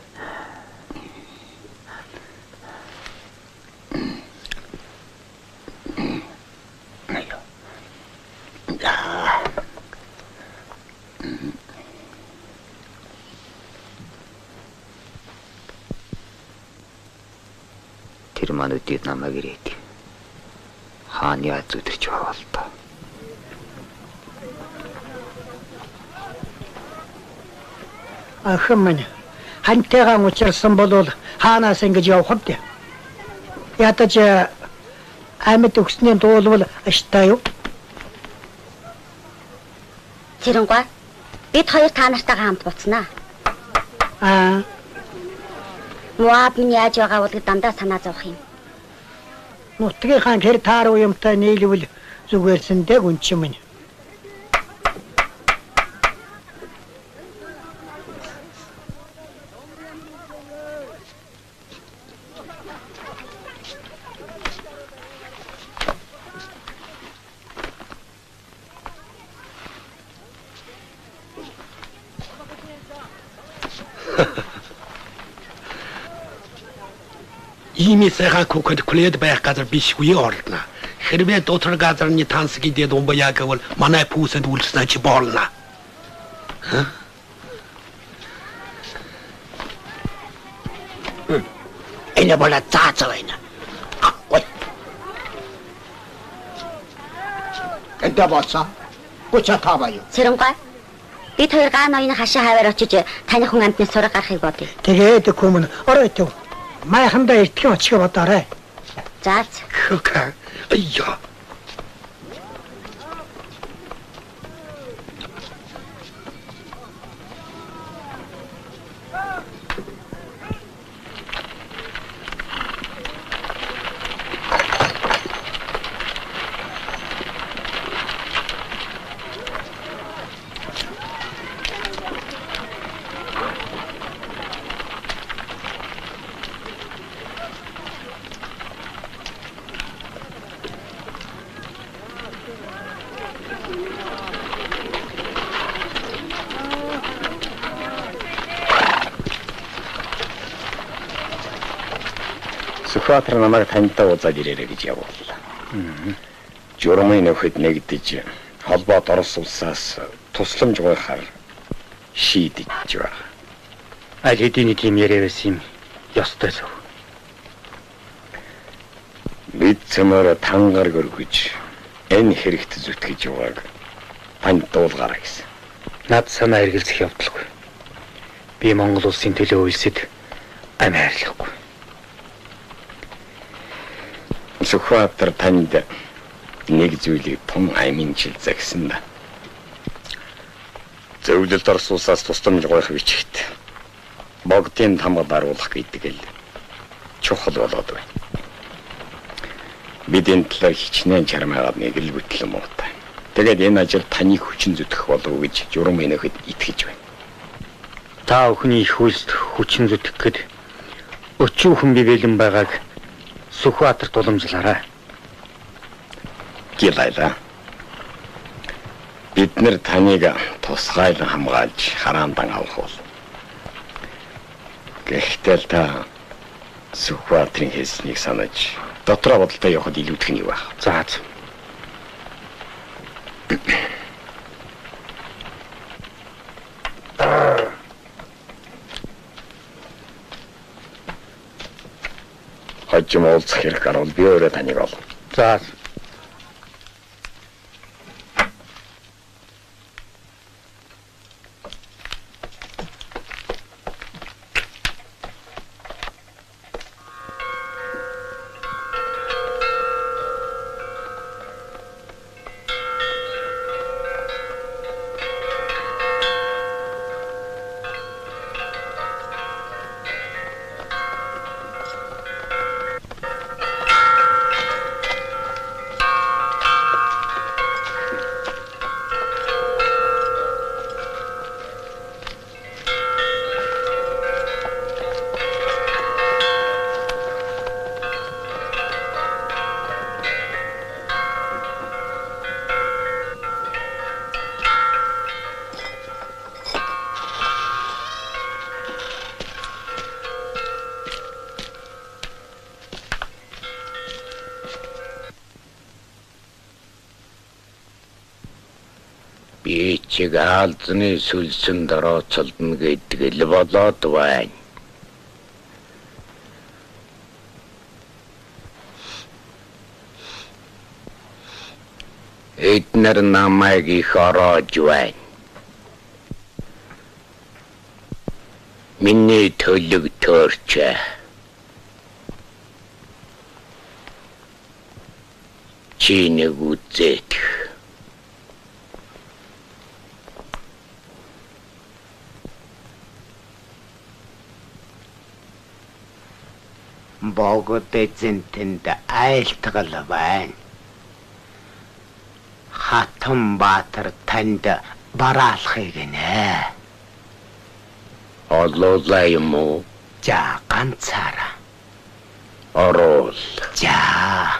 Тэр маань өдөрт намайг ирээд. Хааны яаж өдөрч байгаа бол та. Ахман хантайгаа учирсан болвол хаанаас ингэж явах вэ? Ядаж амьд өгснээ дуулвал аштай юу? Цэрэнгуй. Бид хоёр та нартайгаа хамт буцнаа. Муаб минь яаж байгаа бол дандаа санаа зовх юм. Нутгийнхаа тэр тааруу юмтай нийлвэл зүгээрсэндээ гүнч минь. Ими сайхан кукэд клээд байх газар бишгүй орлоо. Хэрвээ дотор газарны тансгийн дэд умбаяа гэвэл манай пүүсэнд үлснэ чи болно. Энэ бола цаацавайна. Ой. Энtä боцоо? Гучаа таваа. Цэрэнгуй. Бид хоёр гаа ноёны хашаа хаваар очиж таны хүн амтны сураг гарахыг бодъё. Тэгээд хүмүүн оройтой. Майхандаа иртгэн очих бодоорой. За. Хөка. Айя. Сүхбаатар намайг таньтай уулзаад ирээрэй гэж явууллаа. Журмын нөхөд нэгдэж холбоот Орос улсаас тусламж гуйхаар шийдэж байгаа. Аль хэдийн тийм яриа байсан юм ёстой зөв. Бид цэмээр тангар гөргөж энэ хэрэгт зүтгэж явааг танд дуулгаарай гэсэн. Над санаа эргэлзэх явдалгүй. Би Монгол улсын төлөө үйлсэд амь хайрлахгүй. Сүхбаатар танд нэг зүйлийг тун айминчил загсан да. Зөвлөлд Орос улсаас тусламж гуйх бичигт богдын тамга даруулах гэдэг л чухал болоод байна. Бид энэ талаар хичнээн чармаагаад нэг л бүтлэн муутай. Тэгээд энэ ажил таны хүчин зүтгэх болов гэж журам энэхэд итгэж байна. Та өхний их үйлсд хүчин зүтгэхэд өчүүхэн бивэлэн байгааг Сүхбаатарт уламжлаарай. Гилайла. Бид нэр таныг тусгайлан хамгаалж хараандан авах бол. Гэхдээ та Сүхбаатарын хэлснийг санаж дотроо бодолтой явахд илүүдэх нь юу байх? За. Хожим уулзах хэрэг гарвал би өөрөө таныг ол. За. Би чиг алзны сүлсэн дорооцолдно гэдэг л болоод байна. Эднэр намайг их ороож байна. Миний төлөг төөрч. чи нэг үзээд. Богод эзэнтэнд айлтгал байна. Хатанбаатар танд бараалахыг гинэ. Олоолаа юм уу? За ганцаараа. Орол. За.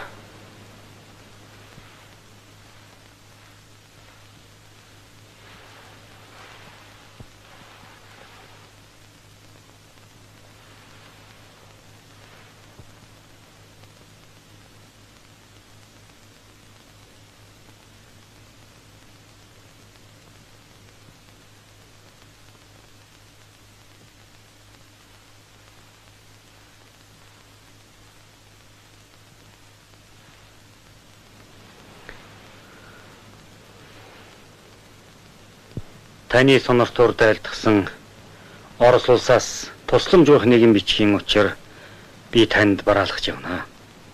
Таны сонортоор дайлдсан Орос улсаас тусламж өгөх нэгэн бичгийн учир би танд бараалгаж явна.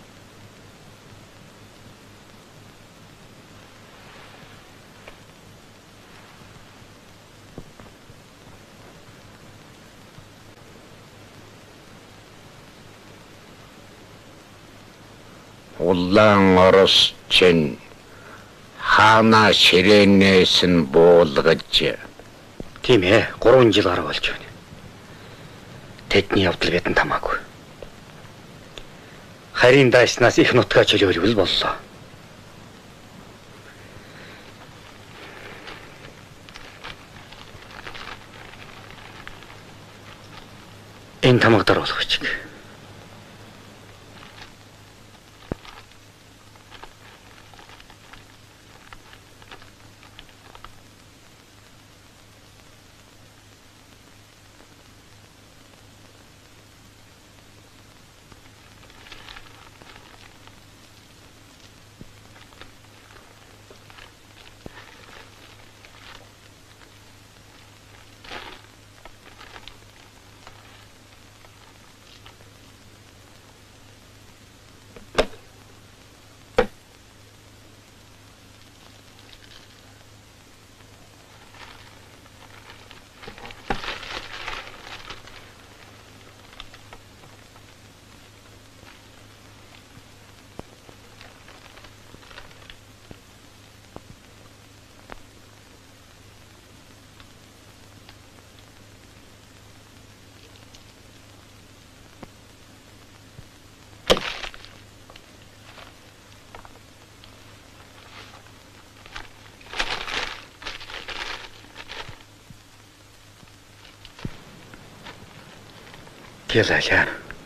Улаан Орос чинь хаана ширээнээс нь буулгаж. Тийм ээ, 3 жил гаруй болж байна. Тэдний явдал гэдэн тамаагүй. Харин дайснаас их нутгаа чөлөөлвөл боллоо. Энэ тамаг даруулах бичиг. Келалаа.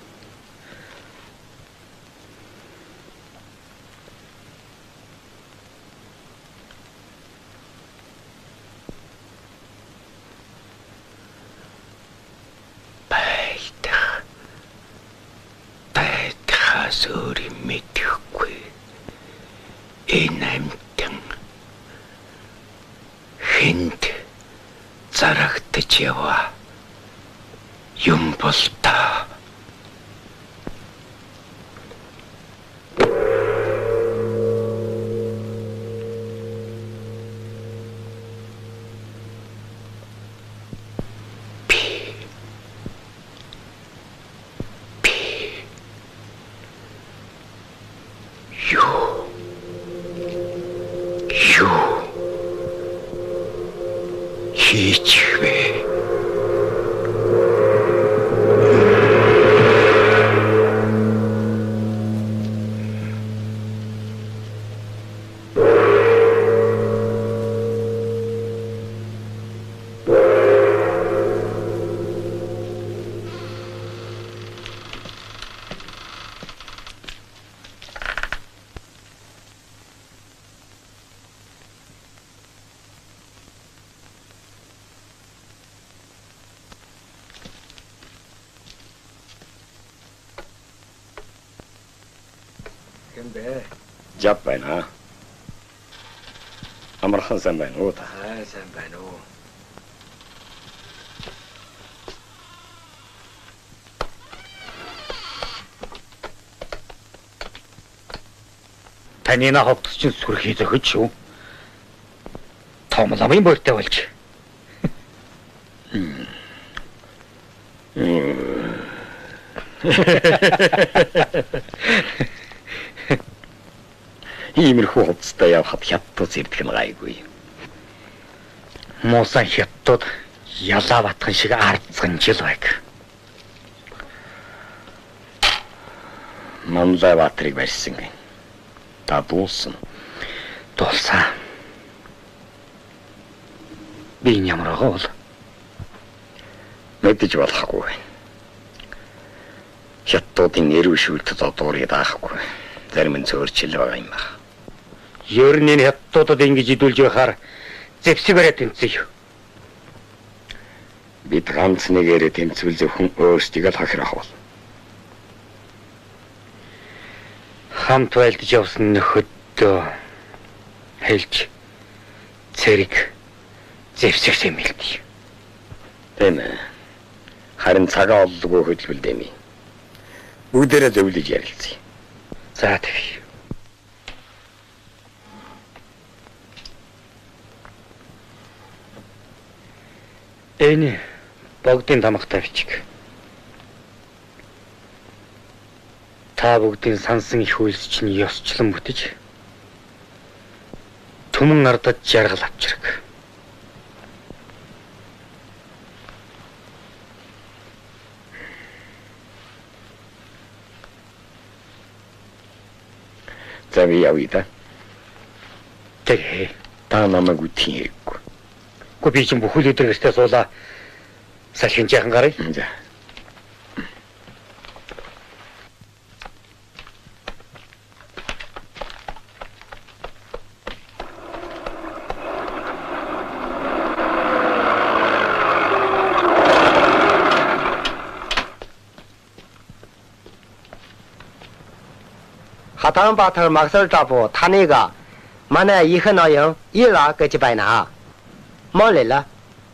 Байдхаас өөрийн мэдэхгүй. Энэ амьтан хүнд зарагдаж яваа. Юм бол та. Хийчихвэ. Жап байна. Амархан сайн байна уу та? Сайн байна уу. Санина ховдос чинь сүрхий зөхөж шүү. Том ламын бортой болж. Иймэрхүү хувцастай явхад хятад зэрдэх нь гайгүй. Муусан хятад ялаа батхан шиг ардцсан жил байг. Манлай Баатрыг барьсан. Та дуусна. Дулсан. Би ямар байгаа бол мэдэж болохгүй. Хятадын нэрв шүүлтэд одоорыг даахгүй. Зарим нь зөөрчил байгаа юм байна. Ерний хятадууд ингэж идүүлж байхаар зэвсэг бариад тэмцэе. Бид ганц нэгээрээ тэмцвэл зөвхөн өөрсдийгөө л хахирах бол. Хамт байлдаж явсан нөхөдөө хэлж цэрэг зэвсэгсэй мэлдээ. Тийм ээ. Харин цагаа олдгоо хөдөлгөл дэмий. Бүгдээрээ зөвлөж ярилцъя. За тэгье. Энэ богдын тамхтай бичиг. Та бүгдийн сансан их үйлс чинь ёсчлон бүтэж түмэн ардад жаргал авчраг. За би явъя да. Тэгээ та намайг үтгий хэрэггүй. Гэхдээ би чинь бүхэл өдөр гэртээ суулаа. Салхин жаахан гарыг. За. 하탄바터 막설 잡고 타네가 만에 이흔어영 일라 그지 바이나 몰래라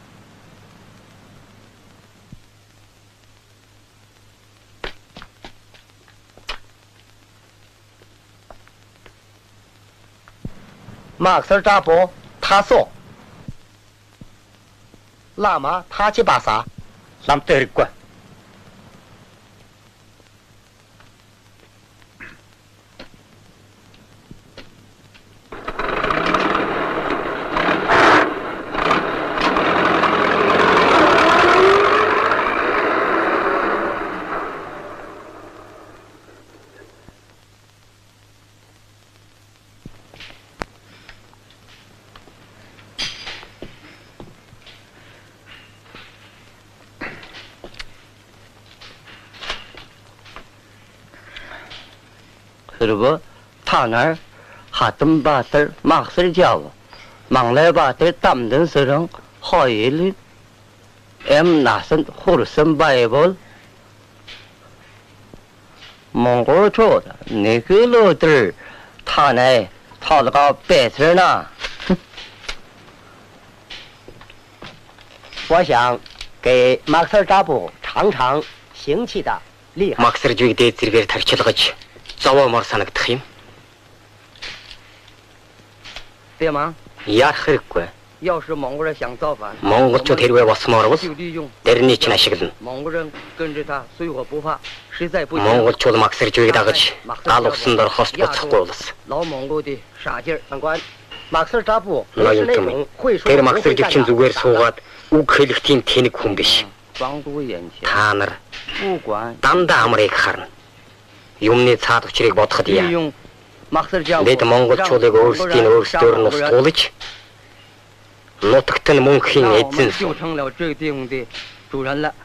막설 잡고 타소 라마 타치바사 람테르과 그리고 타날 하던 바들 막설 잡고 막내 바들 담든 서랑 허일이 엠 나선 호르선 바이볼 몽골 조다 네글로들 타네 타가 배스나 我想给马克思扎布尝尝行气的厉害。 Максэр жүгдээ зэргээр тарчилгаж зовоомор санагдах юм. 对吗？ Яах хэрэггүй. 要是蒙古人想造反， Монголчууд хэрвээ босмоор бол 就利用 дэрний чинь ашиглана. 蒙古人跟着他水火不犯，实在不行。 Монголчууд Максэр жүгийг дагаж гал усанд орохоос буцахгүй болс. 老蒙古的傻劲儿，长官，马克思扎布不 Ноён 是那 түмэн. 种会说 Тэр 不会 Максэр 干 жүгчин 的。 зүгээр суугаад үг хэлэх тийм тэнэг хүн биш. 帮助眼前， Та нар 不管 дандаа амрыг харна. Юмны цаад учрыг бодоход 利 яа. 用马克思扎布， Бид монголчуудыг өөрсдийн өөрсдөр нь устгуулж нутагт нь мөнхийн 那我 эзэн 们就成了这个地方的主人了。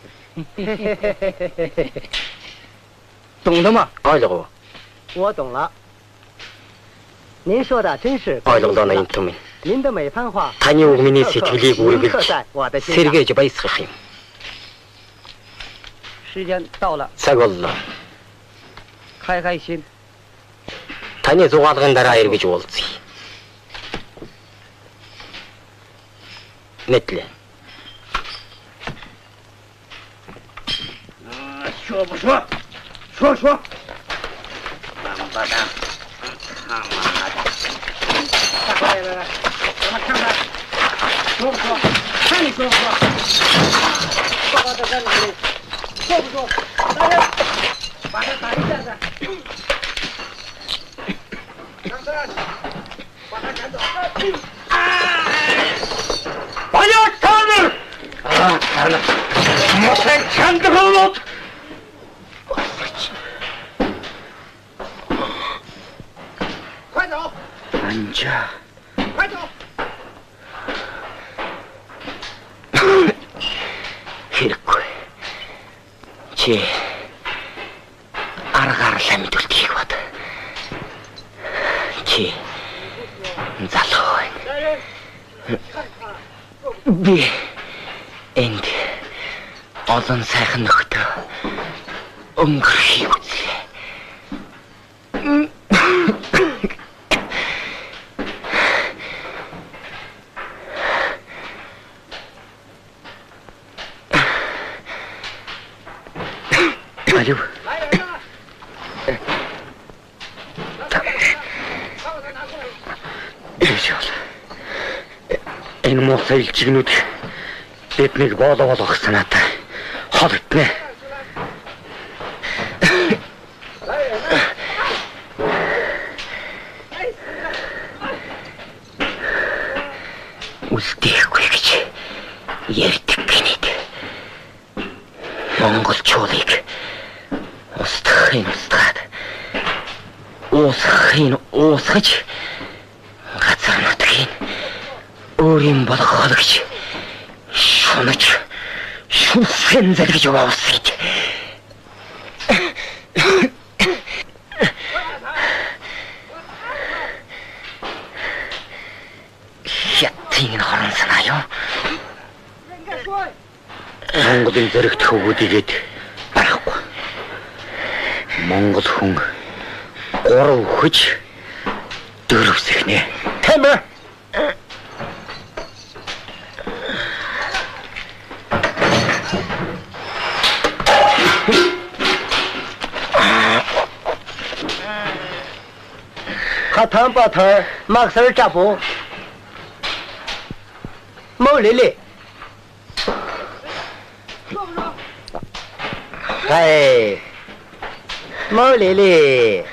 懂的吗？ ойлгов. 我懂了。您说的真是。 Ойлголоо ноён түмэн. 您的每番话， Таны үг миний сэтгэлийг 刻 үргэлж 在我的心上。 сэргээж баясгах юм. 时间到了， Цаг боллоо. 开开心。 Таны зугаалгын дараа эргэж уулзъя. Мэтлээ. 说不说？说说。王八蛋， 他妈的！来，咱们看看，说不说？看你说不说？报告在哪里？说不说？来人，把他打一下子。上山，把他赶走。把你看着！啊，看着，我才看着了。快走！ 安家。 快走！ хэрэггүй. Чи аргаараа мэдүүлтийг бод. Чи залуу байна. Би энд олон сайхан нөхдөд өнгөрөхийг үзлээ. Алив. Энэ муухай илжигнүүд биднийг болгох санаатай холбогдно. Үлдээхгүй гэж ярьдаг гинэд. Монголчуудыг устгахын устгаад уусгахын уусгаж газар нутгийг өөрийн болгох гэж шунаж шүнсэн зэрэгж яваасыг хятадын хорон санаа юу? Монголын зэрэгт хөвгүүдийгээд барахгүй. Монгол хүн 3 хүч 4 сэхнэ. Тийм ээ. Хатан батар максар жабу. Молили. Hey. Молили.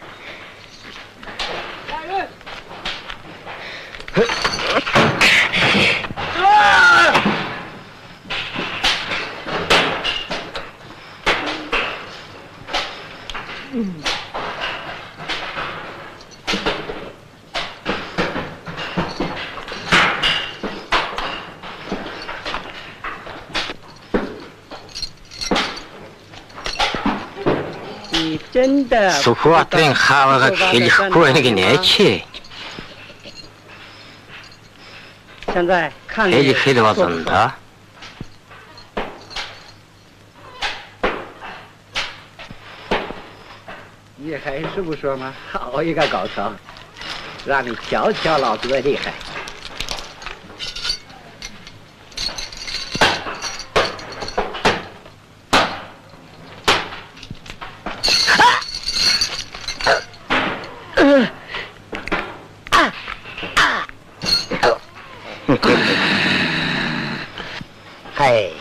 Сүхбаатарын хааваагаа хэлэхгүй нэг нээч. Хэлэх болно да. 你还是不说吗？好一个高手，让你瞧瞧老子的厉害。 嘿，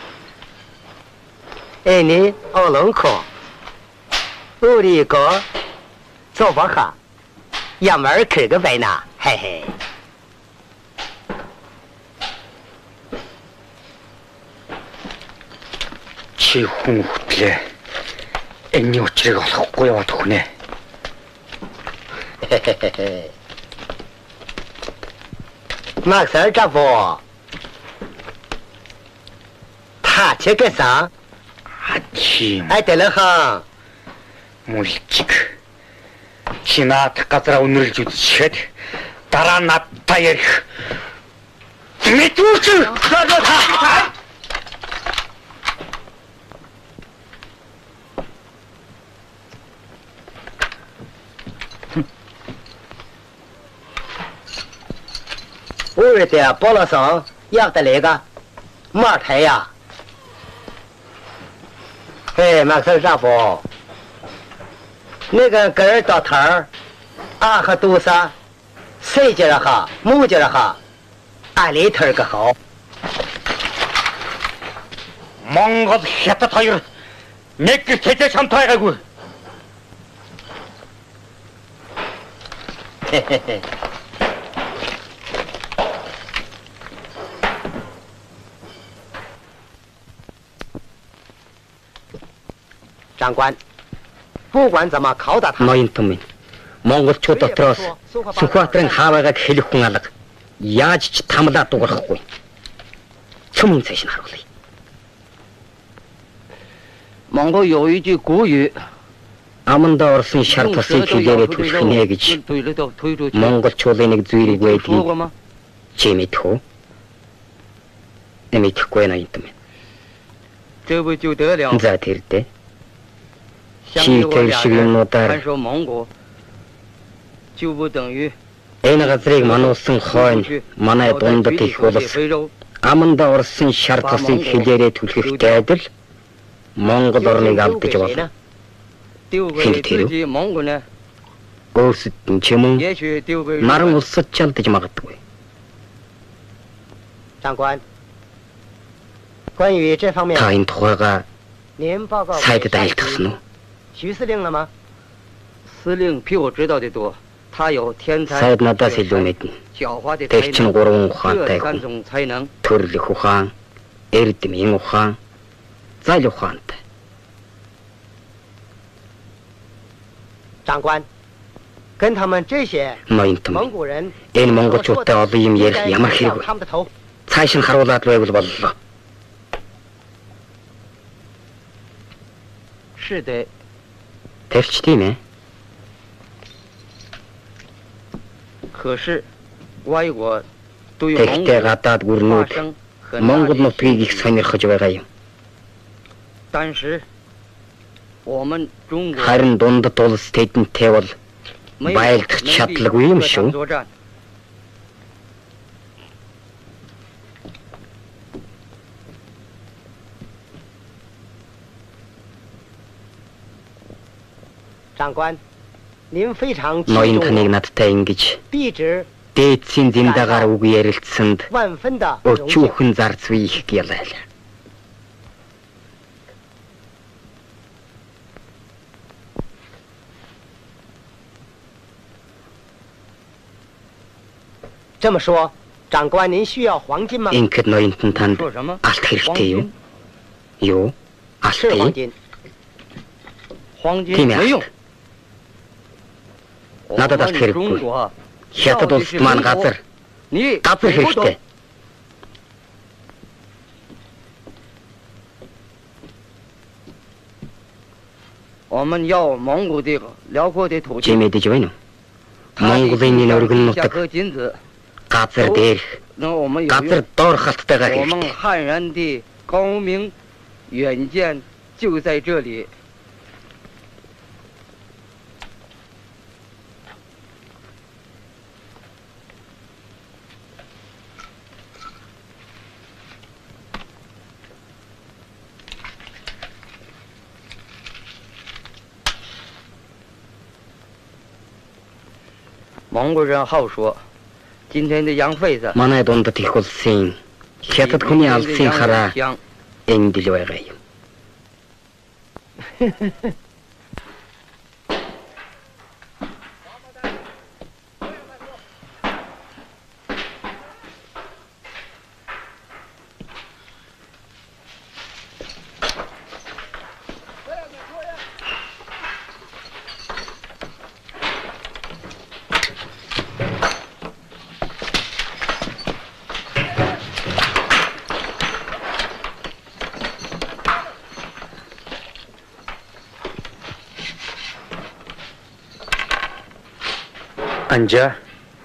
哎你奥龙口。 屋里个做不好，要门口个白呢，嘿嘿。 Чи хүн хөтлөө. Энэний учрыг олохгүй яваад өгнэ. Максар жабо. Та чеке са? Ачим. Айдэлэхэн. Мулчик. Чи наадах газараа үнэрлж үзчихэд дараа надтай ярих. Мэдвүч. Ủa thì bỏ lỡ sao? Yak tới cái mà thấy à? Ê, mà sao ra bộ? 那个根儿到头儿， 아하 두사 세제라하 무제라하 알리터가 호 Монгол хятад хоёр нэг тэжээж хамтаагаагүй. 장관, 不管怎么拷打他， Ноён түмэн монголчууд дотроос Сүхбаатарын хааваагаад хэлэх хүн алга яаж ч тамлаа дуурахгүй. Цөмөн цааш нь харуулъя. Монгол 有一句古语 Аманда орсон шар тусыг хилээрээ түлхэх нэ гэж монголчуудын нэг зүйлийг байдгийг чи мэдэх үү? Мэдхгүй байна юм. 这不就得了？ За тэрдээ. Чи тэр шиг юмудаар 说蒙古就不等于 энэ газрыг мануусан хойно манай дундад их улс Аманда орсон шар тусыг хилээрээ түлхэхтэй адил Монгол орныг алдаж болно. 丢给自己蒙古呢？ Өөрсөд нь ч юм уу 也许丢给 наран улсад ч алдаж магадгүй. 长官，关于这方面， Та энэ тухайга 您报告 сайдад айлтгсан уу? 徐司令了吗？ 司令比我知道的多，他有天才、 Сайд надаас илүү мэднэ. 狡猾的 Тэр чинь 才能， гурван 这 ухаантай 三 хүн. 种才能。 Төрлөх ухаан, эрдмийн ухаан, зал ухаантай. 长官，跟他们这些 Ноён түмэн 蒙古人， энэ монголчуудтай олон юм ярих ямар хэрэг. 他们的头， Цааш нь харуулад байвал боллоо. 是的， Тэрч тийм ээ. 可是外国对蒙 Тэгтээ 古 гадаад 发 гүрнүүд 生很大 Монгол 的 нутгийг их сонирхож байгаа юм. 但是我们中国 Харин дундад улс тэдэнтэй бол 没有 байлдах 能力 чадлаггүй юм 和他 шүү. 们作战。 长官，您非常器 Ноён 重 таныг надтай ингэж 必直 дээдсийн зиндагаар үг ярилцсанд 万分的荣幸。 өчүүхэн зарцвий их ялаа. 这么说，长官您需要黄金吗？ Ингээд ноёнтон танд 说什么？ алт хэрэгтэй юу? Юу? 是黄 Алт. 金。 黄金 Тийм ээ. 没用。 Надад алт 我们 хэрэггүй. 中国 Хятад 到底 улсад 是 маань 民国 газар 你 газар 懂不懂 хэрэгтэй. 我们要蒙古的辽阔的土 Чи 地， мэдэж байна уу? 它的 Монголын энэ өргөн 地下 нутаг 和金子， газар дээрх 那我们有 газар 用。 доор халтайгаа 我们 хэрэгтэй. 汉人的高明远见就在这里。 蒙古人好说，今天的羊肺子， Манай дундад их улсын хятад хүний алсын хараа 香。 энд л байгаа юм. 앉아.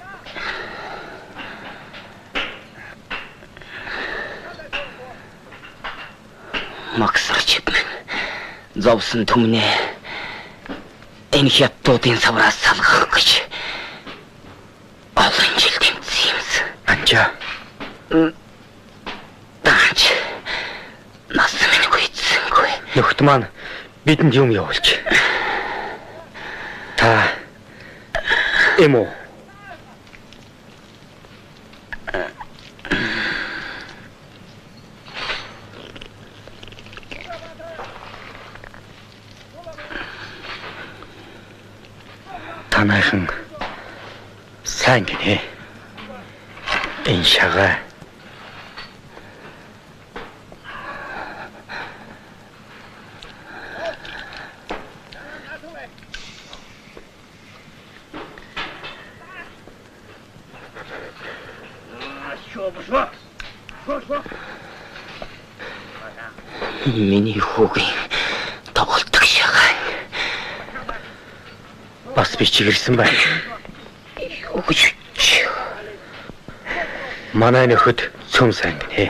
Магсарч зовсон түмнээ энэ хятадуудын савраас салгах гэж олон жил тэмцсэн юмсан. Анча. Даач. Нас минь гүйцсэнгүй. Нөхд маань бидэнд юм явуулж. Та Эм үү? Танайхан сайн гинэ. Энэ шагаа миний хүүгийн тоглолтог шагаа. Бас би чигэрсэн байна. Юу гэж чи? Манай нөхөд цөм сайн гинэ.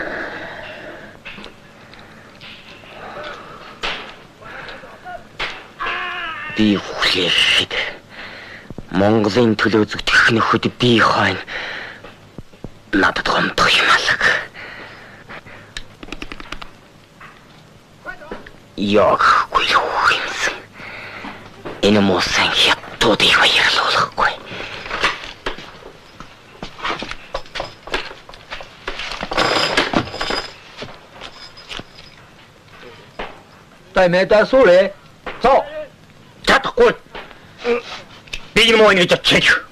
Би хүлээхэд Монголын төлөө зүтгэх нөхөд би хойно надад гомдох юм алга. Яагүй юмсан. Энэ мосан хятадыг баярлуулахгүй. Таймета сүрэ. Цоо. Чадахгүй. Би юм уу ингэж чиг.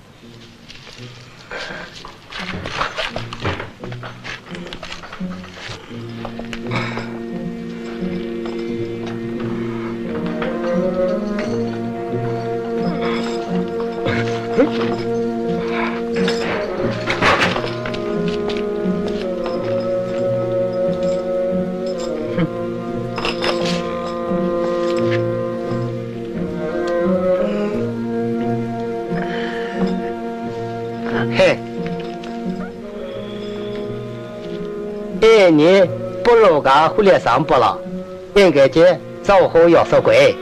你不如个胡列上不了，应该去找好要手鬼。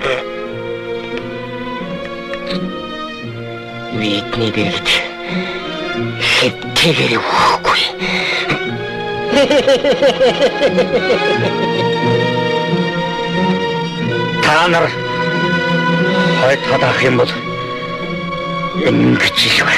Видный говорит, хитрый ухуй. Танар, хойд хадах юм бол ингэж хэлвэ.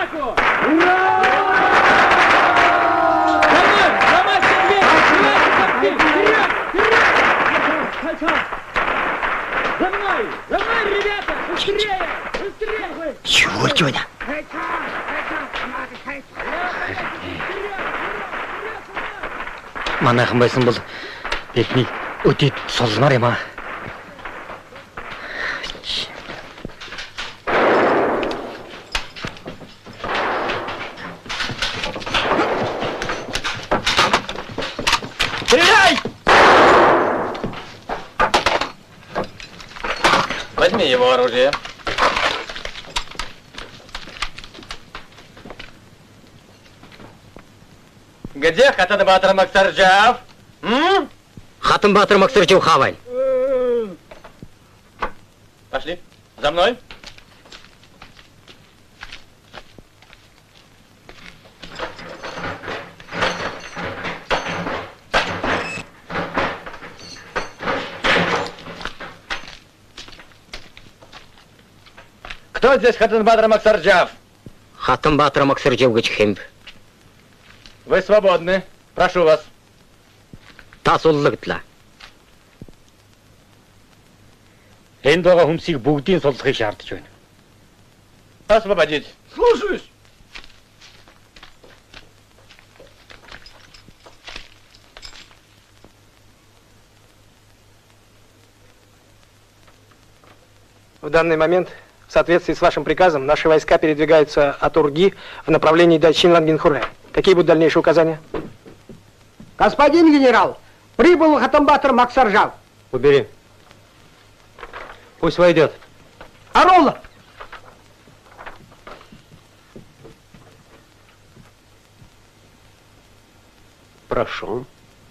атаку! Ура! Давай, Сергей! Вперед! За мной, ребята! Быстрее! Быстрее! Чего, Тёня? Манайхан байсан бол бидний өдөд солноор юм аа. Возьми его оружие. Где Хатан-Батыр Максарджав? Хатан-Батыр Максарджав хавай. Пошли. За мной. Кто здесь Хатан-Батыр Максарджав? Хатан-Батыр Максарджав гэж хэмб. Вы свободны. Прошу вас. Тас уллагдлаа. Энд байгаа хүмсийг бүгдийг суллахыг шаардж байна. Освободить. Слушаюсь. В данный момент, в соответствии с вашим приказом, наши войска передвигаются от Урги в направлении Дайчин-Лангенхуре. Какие будут дальнейшие указания? Господин генерал, прибыл Хатан-Батыр Максарджав. Убери. Пусть войдет. Аролла! Прошу.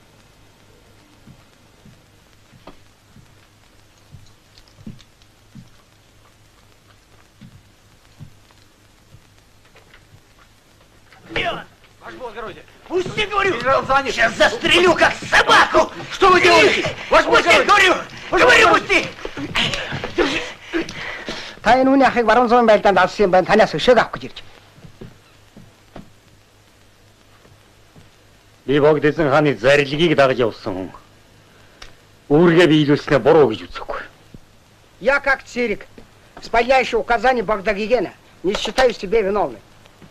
Ваше благородие! Пусти, говорю! Генерал занят! Сейчас застрелю, как собаку! Что вы делаете? Ваше благородие! Говорю! Говорю, пусти! Та энэ үний ахыг баруун зуун байлдаанд алсан юм байна. Танаас өшөөг авах гэж ирж. Би Богдэсэн хааны зарилгийг дагаж явсан хүн. Үүргээ биелүүлснээр буруу гэж үзэхгүй. Я, как Цирик, исполняющий указания Багдагигена, не считаю себя виновным.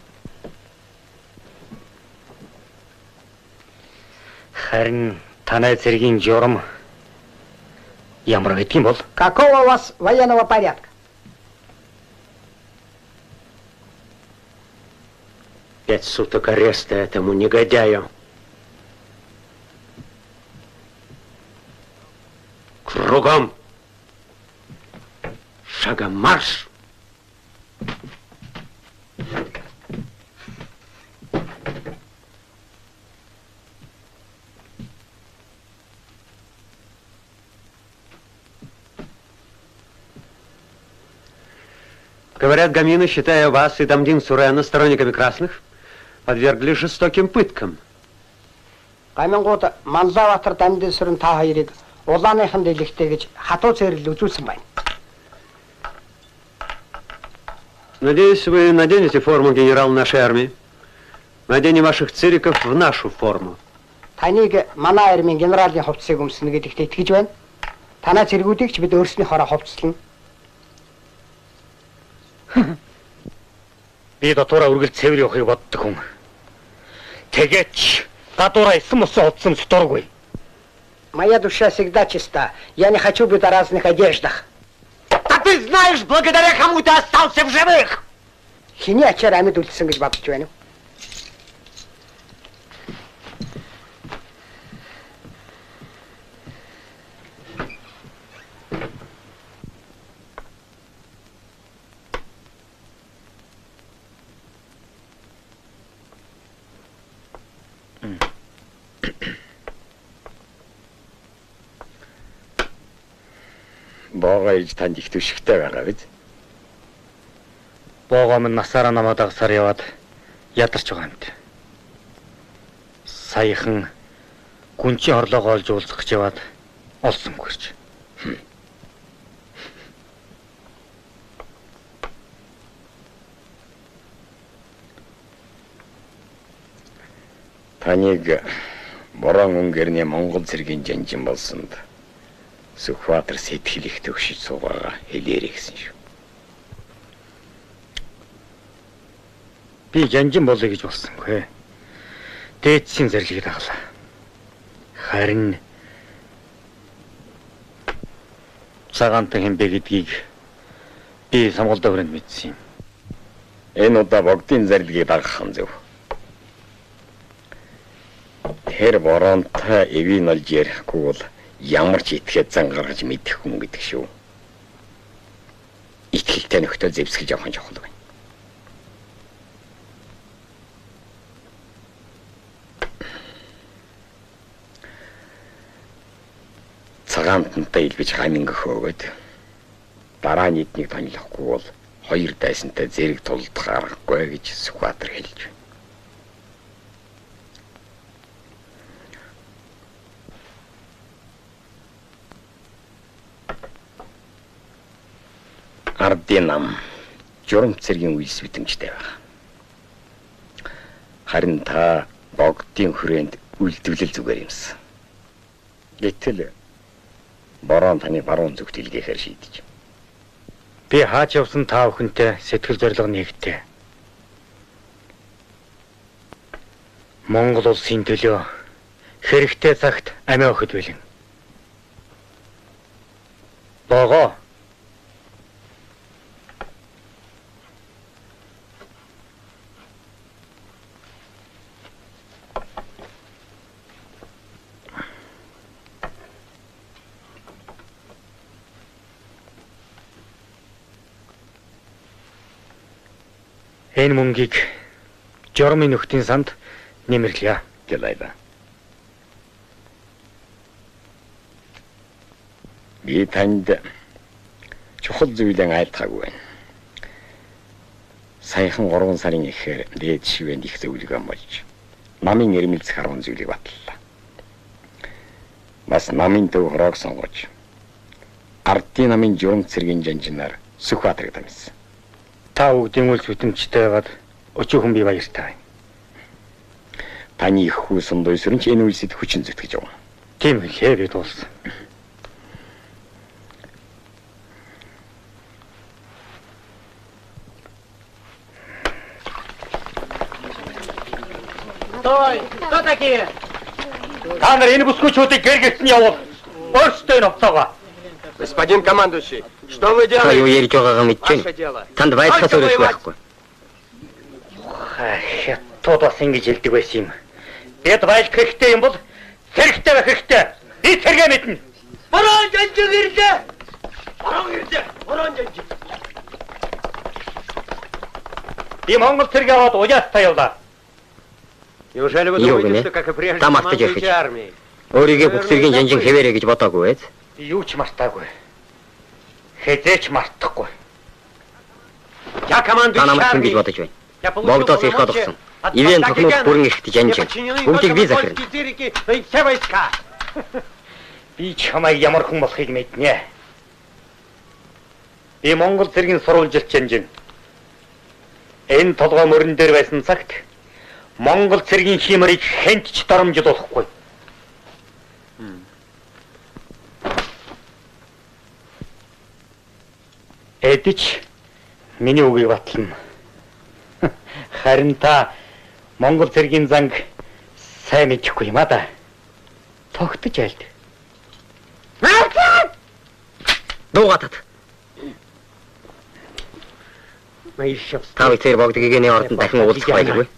Харин танай цэргийн журам ямар гэдэг юм бол? Какого у вас военного порядка? 5 суток ареста этому негодяю. Кругом. Шагом марш. Говорят, гамины, считая вас и Дамдин Сурена сторонниками красных, подвергли жестоким пыткам. Гамингууд Манлаватар Дамдин Сүрэн та хоёрыг улааныхан дэлгэхтэй гэж хатуу цэрлэл үзүүлсэн байна. Надеюсь, вы наденете форму генерала нашей армии. Наденем ваших цириков в нашу форму. Таныг манай армийн генералын хувцсыг өмснө гэдэгт итгэж байна. Танай цэргүүдийг ч бид өөрсний хороо хувцслана. Би дотоороо үргэлж цэвэр явахыг боддог хүн. Тэгээч гадуураа исэн мосон утсан дургүй. Моя душа всегда чиста. Я не хочу быть о разных одеждах. А ты знаешь, благодаря кому ты остался в живых? Хиний ачаар амьд үлдсэн гэж бодож байна уу? Боогоо иж танд их түшигтэй байгаа биз? Боогоо минь насаараа намайг дагсаар яваад ядарч байгаа юм дээ. Саяхан гүнчийн хорлоогоо олж уулзах гэж яваад олсонгүй гэж. Таныг борон өнгөрний Монгол цэргийн жанжин болсонд Сүхбаатар сэтгэл их төгшиж суугаа хэлээрэй гэсэн шүү. Би жанжин болъё гэж болсонгүй. Дээдсийн зэрлэгийг даглаа. Харин цагаантан хэмбэ гэдгийг би самгалдаа хүрээнд мэдсэн юм. Энэ удаа богдын зарилгыг дагах нь зөв. Тэр боронтой эвийн олж ярихгүй бол ямар ч итгээд зан гаргаж мэдэх хүн гэдэг шүү. Итгэлтэй нөхдөд зэвсгэж явах нь чухал байна. Цагаантантай илбэж хаминг өгөөд дараа нь эднийг танилцахгүй бол хоёр дайсантай зэрэг тулдах аргагүй гэж Сүхбаатар хэлж байна. Ардын нам журам цэргийн үйлс битэмжтэй байна. Харин та богдын хүрээнд үйлдвэрлэл зүгээр юмсан. Гэтэл борон таны баруун зүгт илгээхээр шийдэж. Би хаач явсан та бүхэнтэй сэтгэл зорилго нэгтэй. Монгол улсын төлөө хэрэгтэй цагт амиа өгөхөд билэн. Богоо. Энэ мөнгийг журмын нөхдийн санд нэмэрлэе. Гэлайда. Би танд чухал зүйлэн айлтгаагүй байна. Саяхан 3 сарын эхээр дээд шивэнд их зөвлөгөө болж намын эрмэлзэх 10 зүйлийг батллаа. Бас намын төв хороог сонгож ардын намын журам цэргийн жанжинаар Сүхбаатарыг дамжсан. Та бүгдийн үл зүтэмжтэй байгаад өчүүхэн би баяртай. Таны их хүү сундой сөрөнч энэ үйлсэд хүчин зүтгэж явна. Тийм хэлээ би дууссан. Стой! Кто такие? Та нар энэ бүсгүүчүүдийг гэргэтсэн явуул. Өөрсдөө новцоогоо. Господин командующий, что вы делаете? Юу ярьж байгаагаа мэдчихэв. Танд байдлаас өөрөс байхгүй. Хятад бас ингэж хэлдэг байсан юм. Бид байлт хэрэгтэй юм бол хэрэгтэй байх хэрэгтэй. Би тэргээ мэднэ. Борон жанжиг ирлээ. Борон ирлээ. Борон жанжиг. Би Монгол цэрэг аваад уяастай явлаа. Неужели вы думаете, что как и прежде командующий армией? Өөрийгөө бүх цэргийн жанжин хэвээрээ гэж бодоогүй ээ. Юу ч мартаагүй. Хэзээч мартахгүй. Я командующий армией. Гэж бодож байна. Богдоос их болгосон. Ивэн тохнууд бүрэн ихтэй жанжин. Бүгдийг би захирна. Би чамайг ямар хүн болохыг мэднэ. Би Монгол цэргийн сурвалжилт жанжин. Энэ толгой мөрөн дээр байсан цагт Монгол цэргийн химэрийг хэнт ч дарамжлуулахгүй. Эдич миний үгийг батлана. Харин та Монгол цэргийн занг сайн мэдэхгүй юм а да. Тогтож айлд. Дуугатад. Та тэр богдгийн ордонд дахин уулзах байлгүй.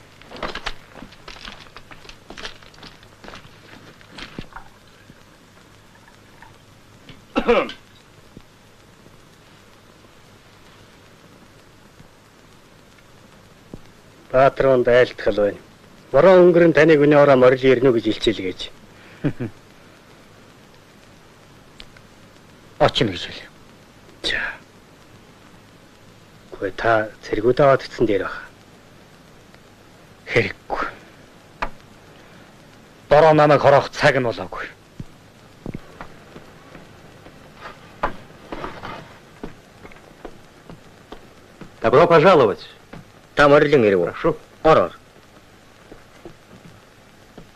Баатруунд айлтгал байна. Бороо өнгөрөн таныг өнөө ороо морил ирнэ гэж илчээлгээж. Очно гэж хэлээ. За. Гүй та цэргүүд аваад ицсэн дээр байна. Хэрэггүй. Бороо намайг хороох цаг нь болоогүй. Добро пожаловать. Та морилын ирв. Прошу. Ороор.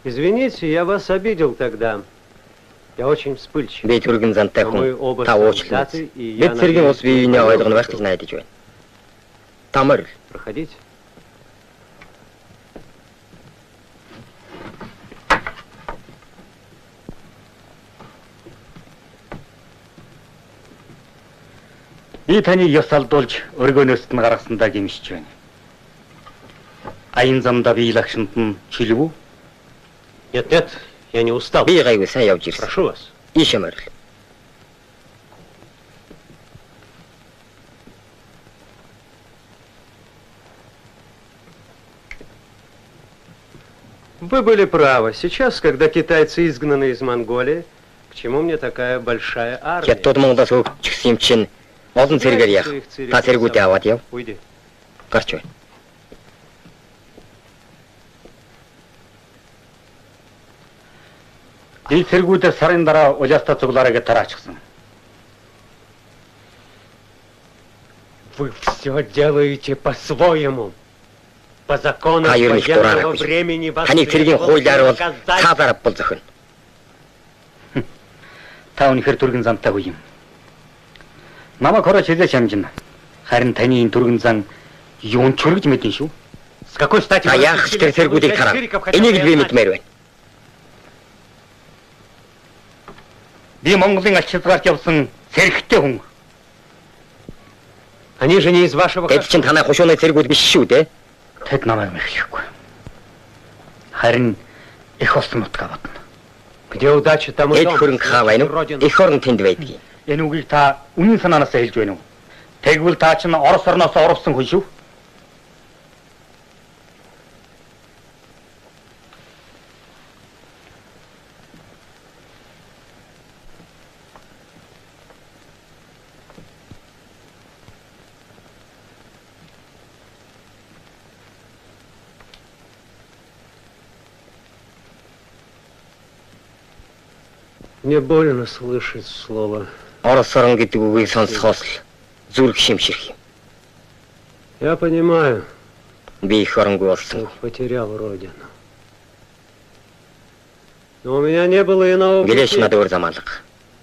Извините, я вас обидел тогда. Я очень вспыльчив. Би түргэн зантай хүн та уучлаарай. Бид цэргийн ус биеийн ойлгоно байх гэж найдаж байна. Тамар. Проходите. Би таныг ёс алдуулж өргөнөөст нь гаргасандаа гимшиж байна. Аян замда би лагшинд нь чилв үү? Нет, нет, я не устал. Би гайгүй сайн явж ирсэн. Прошу вас. Ийшээ морил. Вы были правы. Сейчас, когда китайцы изгнаны из Монголии, к чему мне такая большая армия? Хятад Монголоос өгчихсэн юм чинь олон цэргээр яах? Та цэргүүдээ аваад яв. Уйди. Гарч байна. Би цэргүүдээ сарын дараа улаастаа цуглаарай гэж тараачихсан. Вы все делаете по-своему. По законам военного времени вас таны цэргийн хуулиар бол цаазаар бол зохино. Та үнэхээр түргэн зантайгүй юм. Намайг хорооч хэлж хамжина. Харин таны энэ түргэн зан юун ч хүргэж мэдэн шүү. С какой стати вы яах ч тэр цэргүүдийг тараа. Энийг би мэдмээр байна. Би Монголын аль шилжгарт явсан цэрэгтэй хүн. Они же не из вашего хашаа. Тэд чинь танай хушууны цэргүүд биш шүү дээ. Тэд намайг мэхлэхгүй. Харин их болсон утга бодно. Где удача, там и дом. Эд хөрөнгө хаа байна уу? Их орон тэнд байдгийг. Энэ үгийг та үнэн санаанаас хэлж байна уу? Тэгвэл та чинь Орос орноос орвсон хүн шүү. Мне больно слышать слово. Орос орон гэдэг үгийг сонсохоос л зүрх шимширх юм. Я понимаю. Би их оронгүй болсон. Потерял родину. Но у меня не было иного пути. Гэлээч надад өөр зам алга.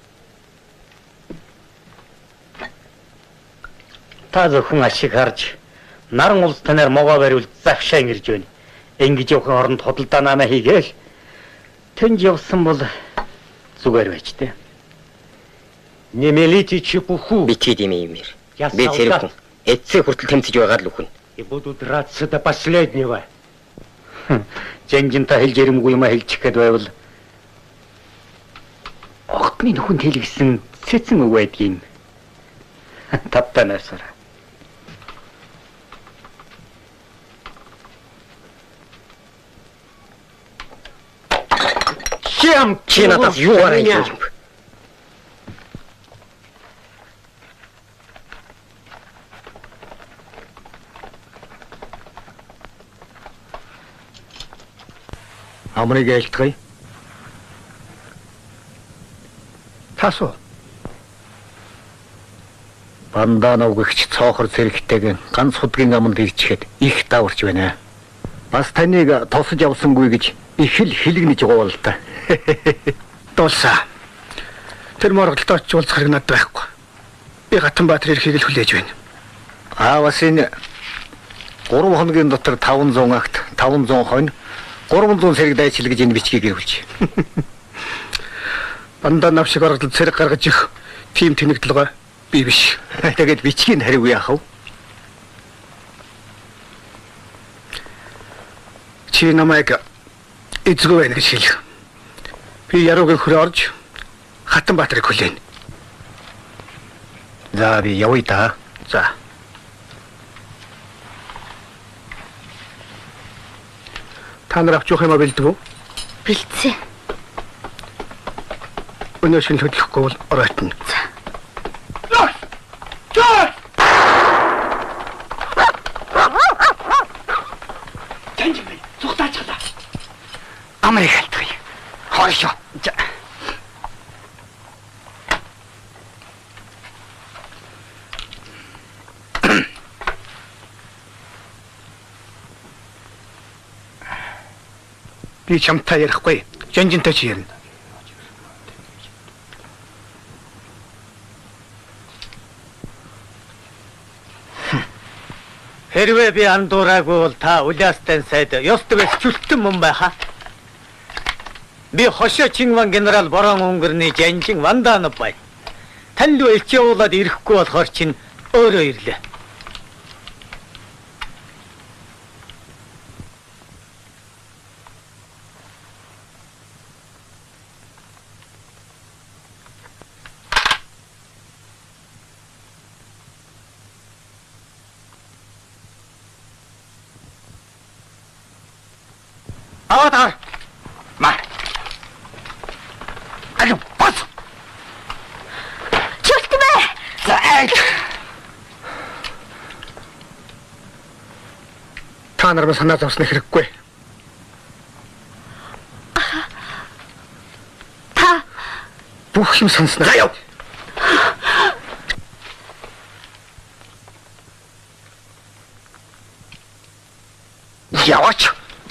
Та зөвхөн ашиг харж наран улс танаар могоо бариул завшаа ирж байна. Ингэж явах оронд худалдаа намаа хийгээл тэнд явсан бол зүгээр байж тээ. Не мелите чепуху. Битгий димээр. Би цэрэг хүн. Эцсээ хүртэл тэмцэж байгаа л үхэн. И буду драться до последнего. Жанжинта хэлж ирэмгүй юм хэлчих гээд байвал огтны нөхөнд хэлгсэн цэцэн үг байдгийн. Тавтай найсараа. Чем чи надаас юу гарах юм? Амрыг айлтгая. Тасуу. Банданов гэгч цоохор зэрэгтэйг ганц худгийн аманд ирчихэд их даварч байна. Бас таныг тосож явсангүй гэж их л хэлгэнэж байгаа л та. Дулсаа. Тэр морголтой ч уулзах хэрэг надад байхгүй. Би Гатанбаатар эрхийг л хүлээж байна. Бас энэ 3 хоногийн дотор 500 акт, 500 хонь 300 сэрэг дайчил гэж энэ бичгийг ирүүлж. Банданов шиг оролдол цэрэг гаргаж их тим тэнэгдэлгой би биш. Тэгээд бичгийн хариу яах вэ? Чи намайг эзгүй байна гэж хэлэх. Би яруугийн хүрээ орж Хатанбаатарыг хүлээнэ. За би явъя та. За. Та нар авч явах юм а бэлдв үү? Бэлдсэн. Өнөө шинэ хөдлөхгүй бол оройтно. За. Жанжин зүгтаачихлаа. Амрыг халтгая. Хоошо. Би чамтай ярихгүй. Жанжинтай чи ярина. Хэрвээ би андуураагүй бол та Улаастан сайд ёстойгоос чүлтэн мөн байха. Би хошоо Чингван генерал Борон өнгөрний Жанжин Ванданов бай. Танд элч явуулаад ирэхгүй болохоор чинь өөрөө ирлээ. Аватар! Ма! Алю, бас! Чөлтмэ! Та нар санаа зовсны хэрэггүй. Та бүх юм сонсноо. Яа. Яваач.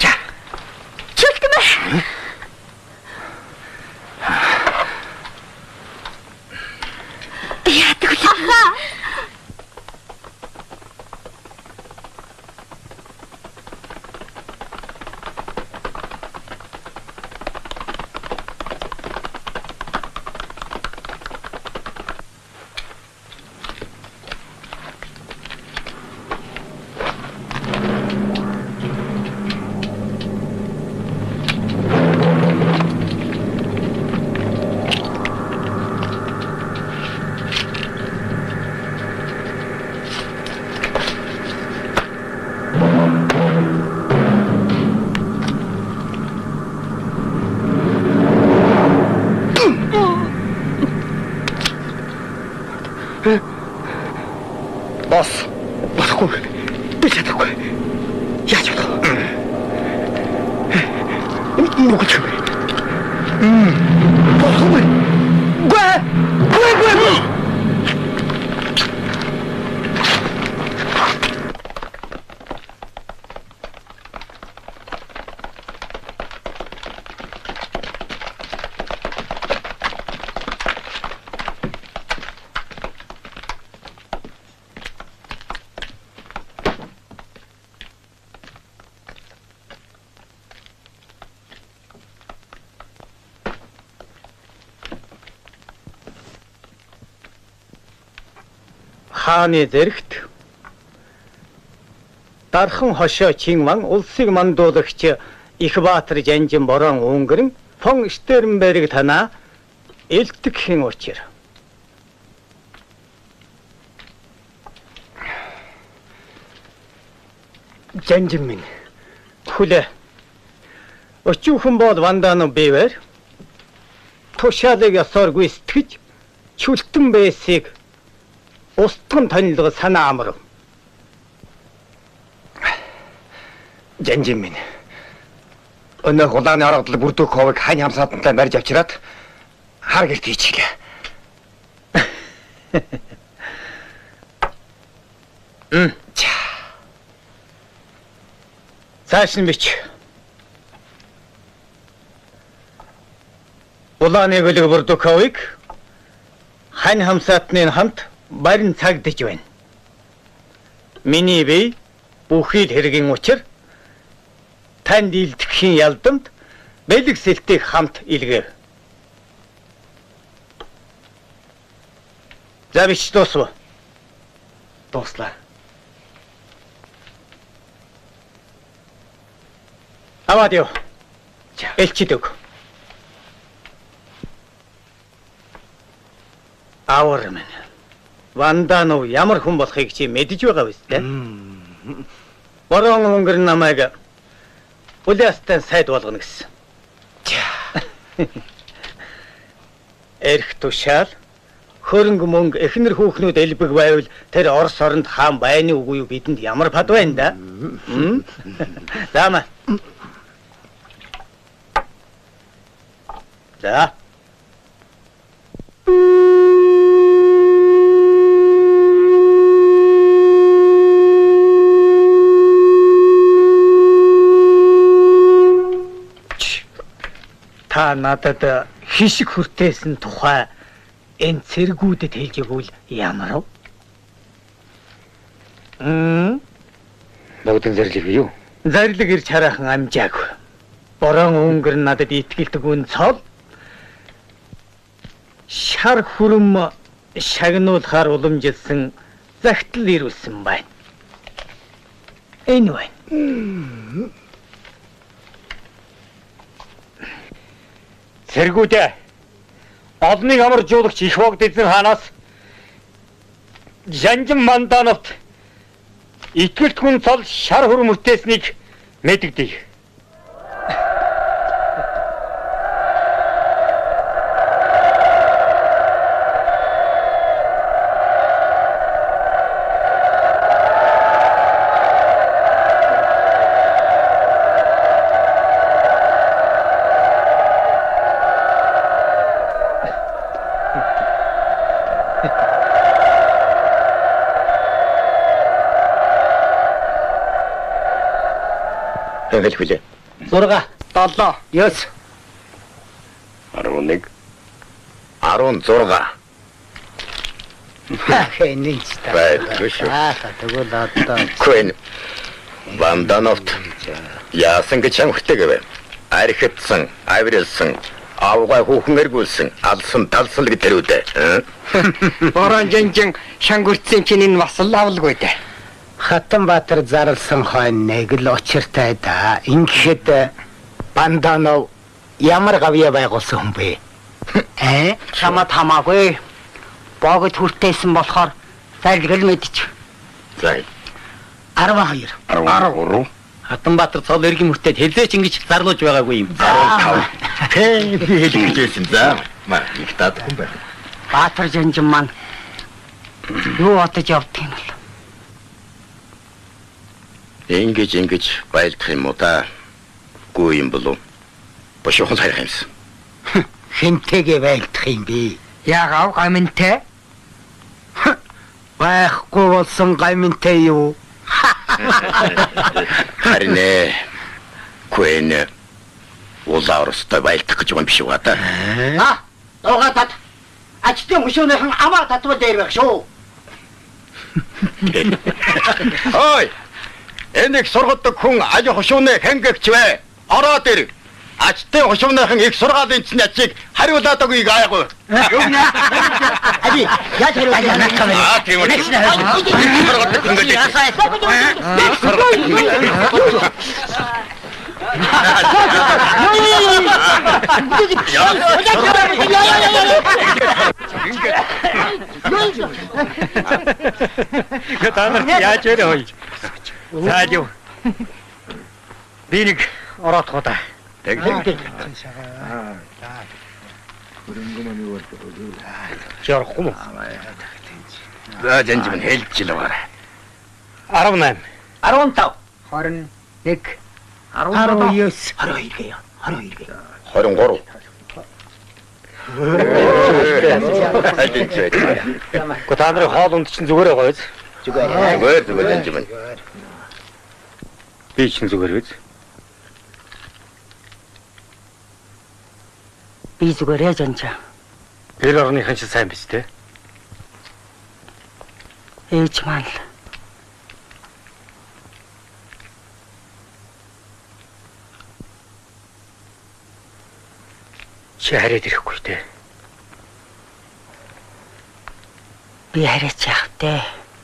Хааны зэрэгт дархан хошоо Чингван улсыг мандуулагч Ихбаатар Жанжин Борон өнгөрн фон Штернберг танаа элтгэхийн учир. Жанжин минь хүлээ. Өчүүхэн бол Ванданов бивэр тушаалыг ясааргүй сэтгэж чүлтэн байсыг устган танилга санаа амрав. Жанжин минь. Өнөө хулааны орогдол бүрдүүх ховыг хань хамсаатантай барьж авчираад хар гэрт хийчихлээ. Цааш нь бич. Улааны гөлөг бүрдүүх ховыг хань хамсаатны хамт барин цагдж байна. Миний бие бүхий л хэргийн учир танд илтгэхийн ялдамт бэлэг сэлтийг хамт илгээв. За бич дуусв. Дуслаа. Аваад ёо. Элчидэг. Аавар минь. Ванданов ямар хүн болохыг чи мэдэж байгаа биз дээ? Борон өнгөрн намайг Улаастан сайд болгоно гэсэн. Эрх тушаал, хөрөнгө мөнгө эхнэр хүүхнүүд элбэг байвал тэр Орос оронд хаан байны үгүй юу бидэнд ямар пад байна да? Заамаа. За. Та надад хишиг хүртээсэн тухай энэ цэргүүдэд хэлж өгвөл ямар вэ? Богдын зарлиг юу? Зарлиг ирж хараахан амжаагүй. Борон өнгөр надад итгэлдэг үн цол. Шар хүрэм шагнуулахаар уламжилсан загтал ирүүлсэн байна. Энэ байна. Цэргүүдээ олныг амаржуулагч их богд эзэн хаанаас Жанжин Мандановт итгэлтгүн цол шар хүрэм хүртээснийг мэдэгдэе. Тэгэл хүлээ. 6, 7, 9. 11. 16. Хэнийч та. Байдгүй шүү. Тэгвэл одоо Куэн Вандановт яасан гэж хангалттай архитсан, авирсан, авгай хүүхэн эргүүлсэн, алсан, талсан гэдэг төрүүдээ. Борон Жанжин шангүртсэн чинь энэ бас лавлгүй дээ. Хатанбаатар зарлсан хойно нэг л учиртай да. Ингээд Банданов ямар гавья байгуулсан хүн бэ? Чамд хамаагүй. Богд хүртээсэн болохоор зарлиг мэдчих. За. 12. 13. Хатанбаатар цол эргэм хүртээд хэлзээч ингэж зарлуулж байгаагүй юм. 15. Би хэлчихсэн за. Маа их таадах юм байна. Баатар Жанжин маань юу бодож явдг юм бол? Ингэж байлдах юм уу та? Гүй юм болов. Бошохон харах юмсан. Хинтэйгээ байлдах юм би. Яагаад гаминтэй? Байхгүй болсон гаминтэй юу? Харин Куэн улаурстай байлдах гэж юм биш үү та? Дуугатад ачтын мөшөөнийхэн амаа татвал дээр байх шүү. Ой! Энийг сургадаг хүн али хошууны хэнгэгч вэ? Ороод ир. Ачтын хошууныхан их сургаалын чинь ачиг хариулаад өгье гайгүй. Ади, яаж хариулаад байна? Аа, тийм үү. Сургадаг хүн гэж. Гэтээр яаж ярих вэ? Заадив. Би нэг ороод хоо та. Тэг. Ярахгүй мó. За Жанжин хэлж л байгаа. 18. 15. 21. 19. 22 гээ. 22 гээ. 23. Гэхдээ та нарын хоол унд чинь зүгээр байгаа биз? Зүгээр Жанжин. Би чинь зүгээр биз? Би зүгээрээ Жанжаа. Тэр орныхан чинь сайн биз дээ. Ээж маань л чи хараад ирэхгүй дээ. Би хараач яах вэ?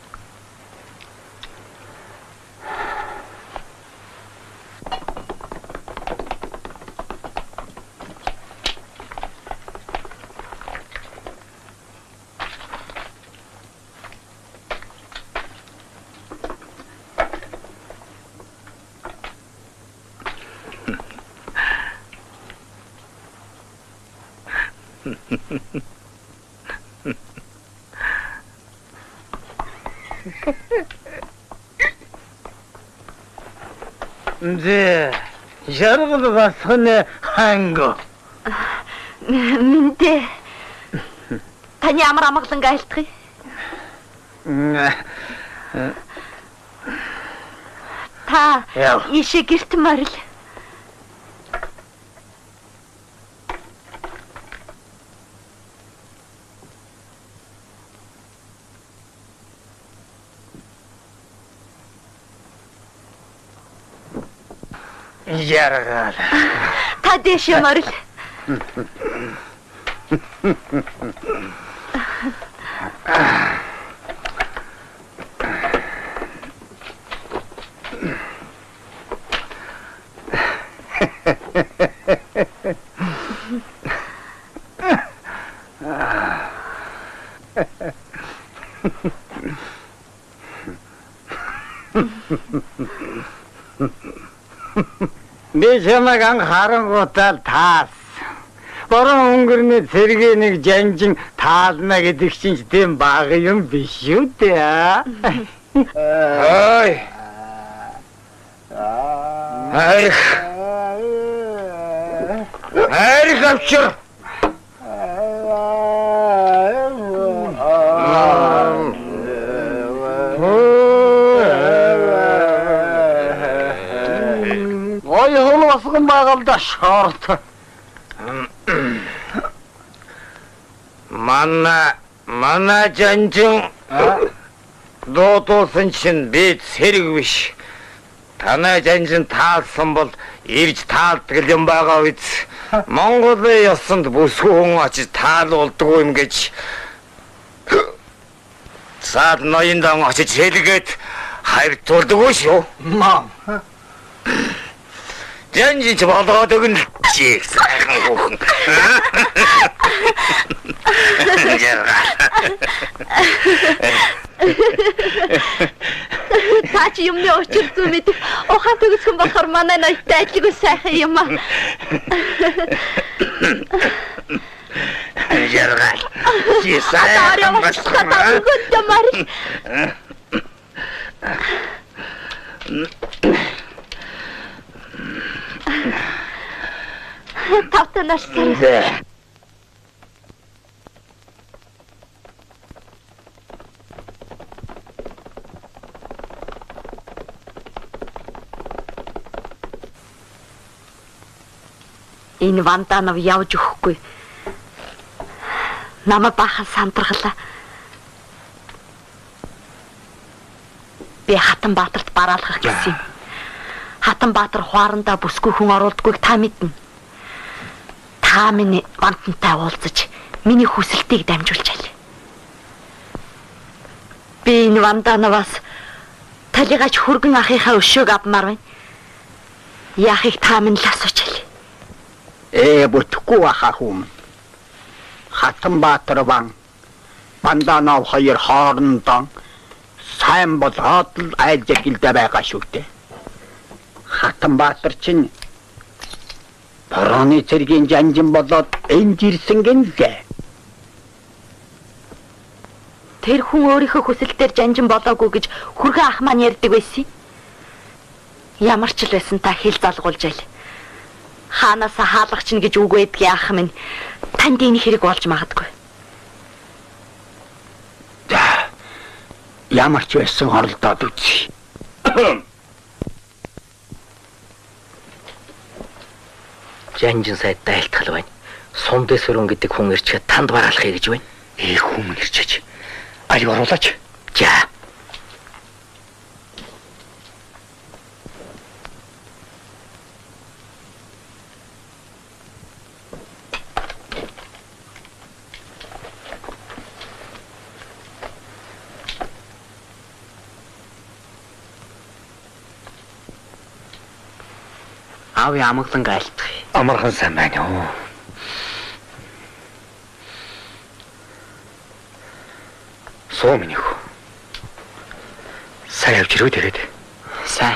Мзэ, жаргал басхны ханго. Минтэ. Таны амар амгалан айлтгий. Та иши гэрт морил. Яргаал. Та дэше морил. Би чамайг анхаарангуутаа таас. Борон өнгөрний цэргийн нэг жанжин таална гэдэг чинь тийм бага юм биш үү дээ. Ой. Арих авчир. Ой хулвасган байгальда шорт. Манай жанжин дуудуулсан чинь би цэрэг биш. Танай жанжин таалсан бол ирж таалдаг юм байгаа биз. Монголын ёсонд бүсгүй хүн очиж таалуулдаг юм гэж. Цаад ноёндан очиж хэлгээд хайртуулдаг шүү. Мам. Жанжин ч болгоод өгнө чи сайхан хүүхэн. Та чи юмны очир зүй мэд. Ухаан төгсгөн болохоор манай ноётой ажлгүй сайхан юм аа. Яргаал. Чи сайхан басна. Тавтай нарсан. Энэ Ванданов явж өгөхгүй. Намайг бахан сандрахлаа. Би Хатанбаатарт бараалгах гэсэн юм. Хатанбаатар хуарандаа бүсгүй хүн оруулдаггүйг та мэднэ. Та миний Вантантай уулзаж миний хүсэлтийг дамжуулж аль. Би энэ Вандановаас талигач хүргэн ахыхаа өшөөг авмаар байна. Яахыг та минь л асууж аль. Бүтггүй ахаа хүм. Хатанбаатар Ванданов хоёр хоорондоо сайн болоод л айлжгэлдэ байгаа шүү дээ. Хатанбаатар чинь Борооны цэргийн жанжин болоод энд ирсэн гэнэ. Тэр хүн өөрийнхөө хүсэлтээр жанжин болоогүй гэж хүргэн ах маань ярьдаг байсан. Ямар ч л байсан та хэл залгуулж аль. Хаанасаа хаалгач нь гэж үг байдгийн ах минь танд энэ хэрэг болж магадгүй. Ямар ч байсан оролдоод үзье. Жанжин сайдтай айлтгал байна. Сумдэ сөрөн гэдэг хүн ирчээ танд бараалахыг гэж байна. Хүн ирчээж аяг оруулаач. За. Аав ямаглан айлтгах. Амархан сайн байна уу? Суу минь хөө. Сайн явж ирүү тэгээд. Сайн.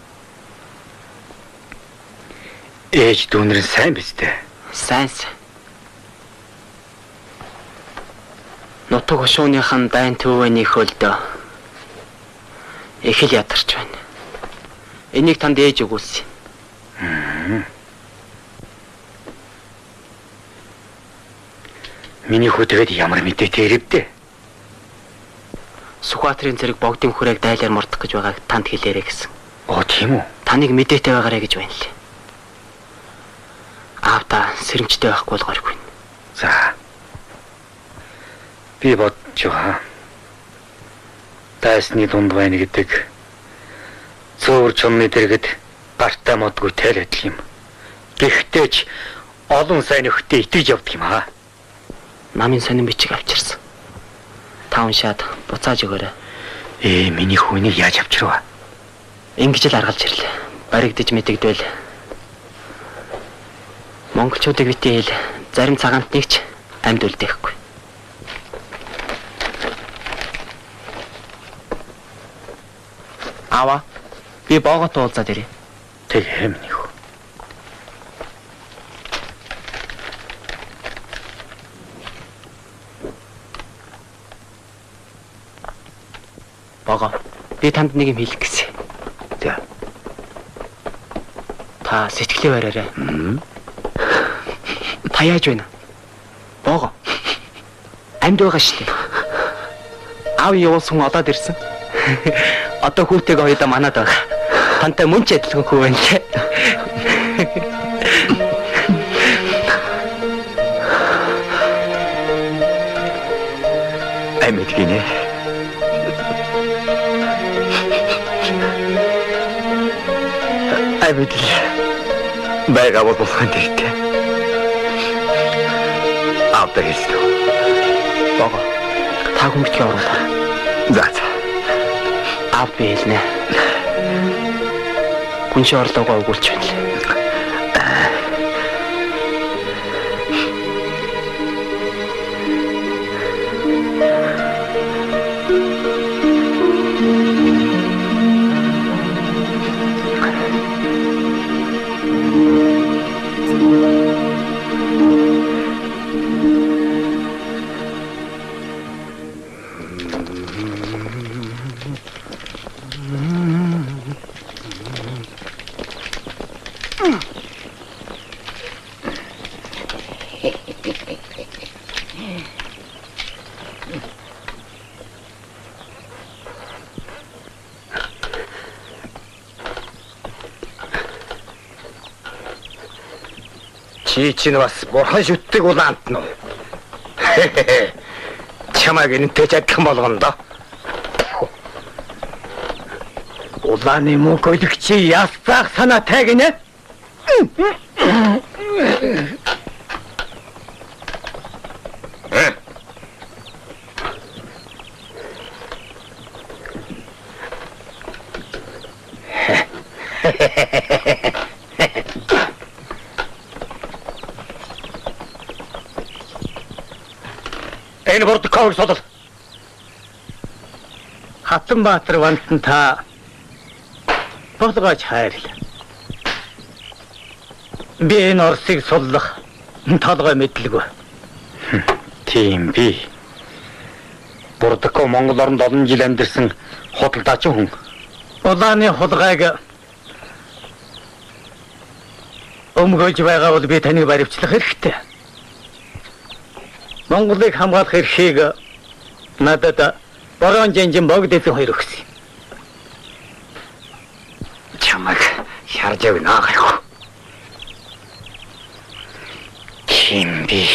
Ээж дүүнэр нь сайн биз дээ. Сайн. Нутаг хошууныхан дайн төвөний хөлдөө их л ядарч байна. Энийг танд ээж өгүүлсэн. Миний хүү тэгээд ямар мэдээтэй ирэвдэ? Сүхбаатарын зэрэг богдын хүрээг дайлаар мордох гэж байгааг танд хэлээрэй гэсэн. Тийм үү? Таныг мэдээтэй байгаарэ гэж байна лээ. Аавда сэрэмжтэй байхгүй бол горьгүй. За. Би бодож байгаа. Дайсны дунд байна гэдэг зөөр чонны дэргэд гартай модгүй тайлбарлах юм. Гэхдээ ч олон сайн нөхдөд итгэж явдаг юм аа. Намын сонин бичиг авчирсан. Та уншаад буцааж өгөөрэй. Миний хүнийг яаж авчирваа? Ингэж л аргалж ирлээ. Баригдаж мэдэгдвэл монголчуудыг битэл зарим цагаантныг ч амьд үлдээхгүй. Ава, би боогот уулзаад ирье. Тэгээ миний хүү. Бого, би танд нэг юм хэлэх гэсэн. За. Та сэтгэлээ бариарай. Та яаж байна? Бого. Амьд байгаа шүү дээ. Аав явуулсан одоод ирсэн. Одоо хүүтэйгээ хоёудаа манад байгаа. Тантай мөн ч адилхан хүү байна те. Амьд гинэ. Амьд л байгаа бол болох юм дээ. Авдаг хэлсэн. Бого. Та хүмүүстээ оруулаа. За. Аав би хэлнэ. Хүн шиг орлогоо өгүүлж байна лээ. Чинь бас бурхан шүтдэг улаант нь. Чамайг энэтэй ч адилхан болгоно доо. Улааны мөнх өлөгчий ясцаах санаатай гинэ. Энэ Бордокоог содол. Хатанбаатар вантан та болгооч хайрл. Би энэ Оросыг суллах толгой мэдлэггүй. Тийм би. Бордоко Монгол оронд олон жил амьдэрсэн худалдаачин хүн. Улааны хулгайг өмгөөж байгаа бол би таныг баривчлах хэрэгтэй. Монголыг хамгаалах эрхийг надад Борон Жанжин богдсон хоёр өгсөн. Чамайг харж явна гэх. Тийм би.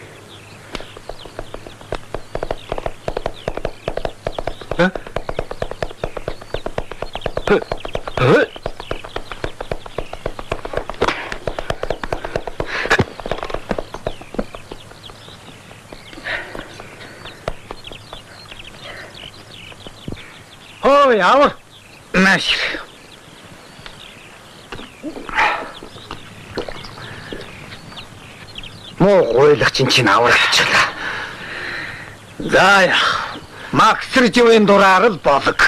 Ой, авар. Маш. Муу гойлагч чинь авар ачаалаа. За яа. Максэр живэн дураар л болог.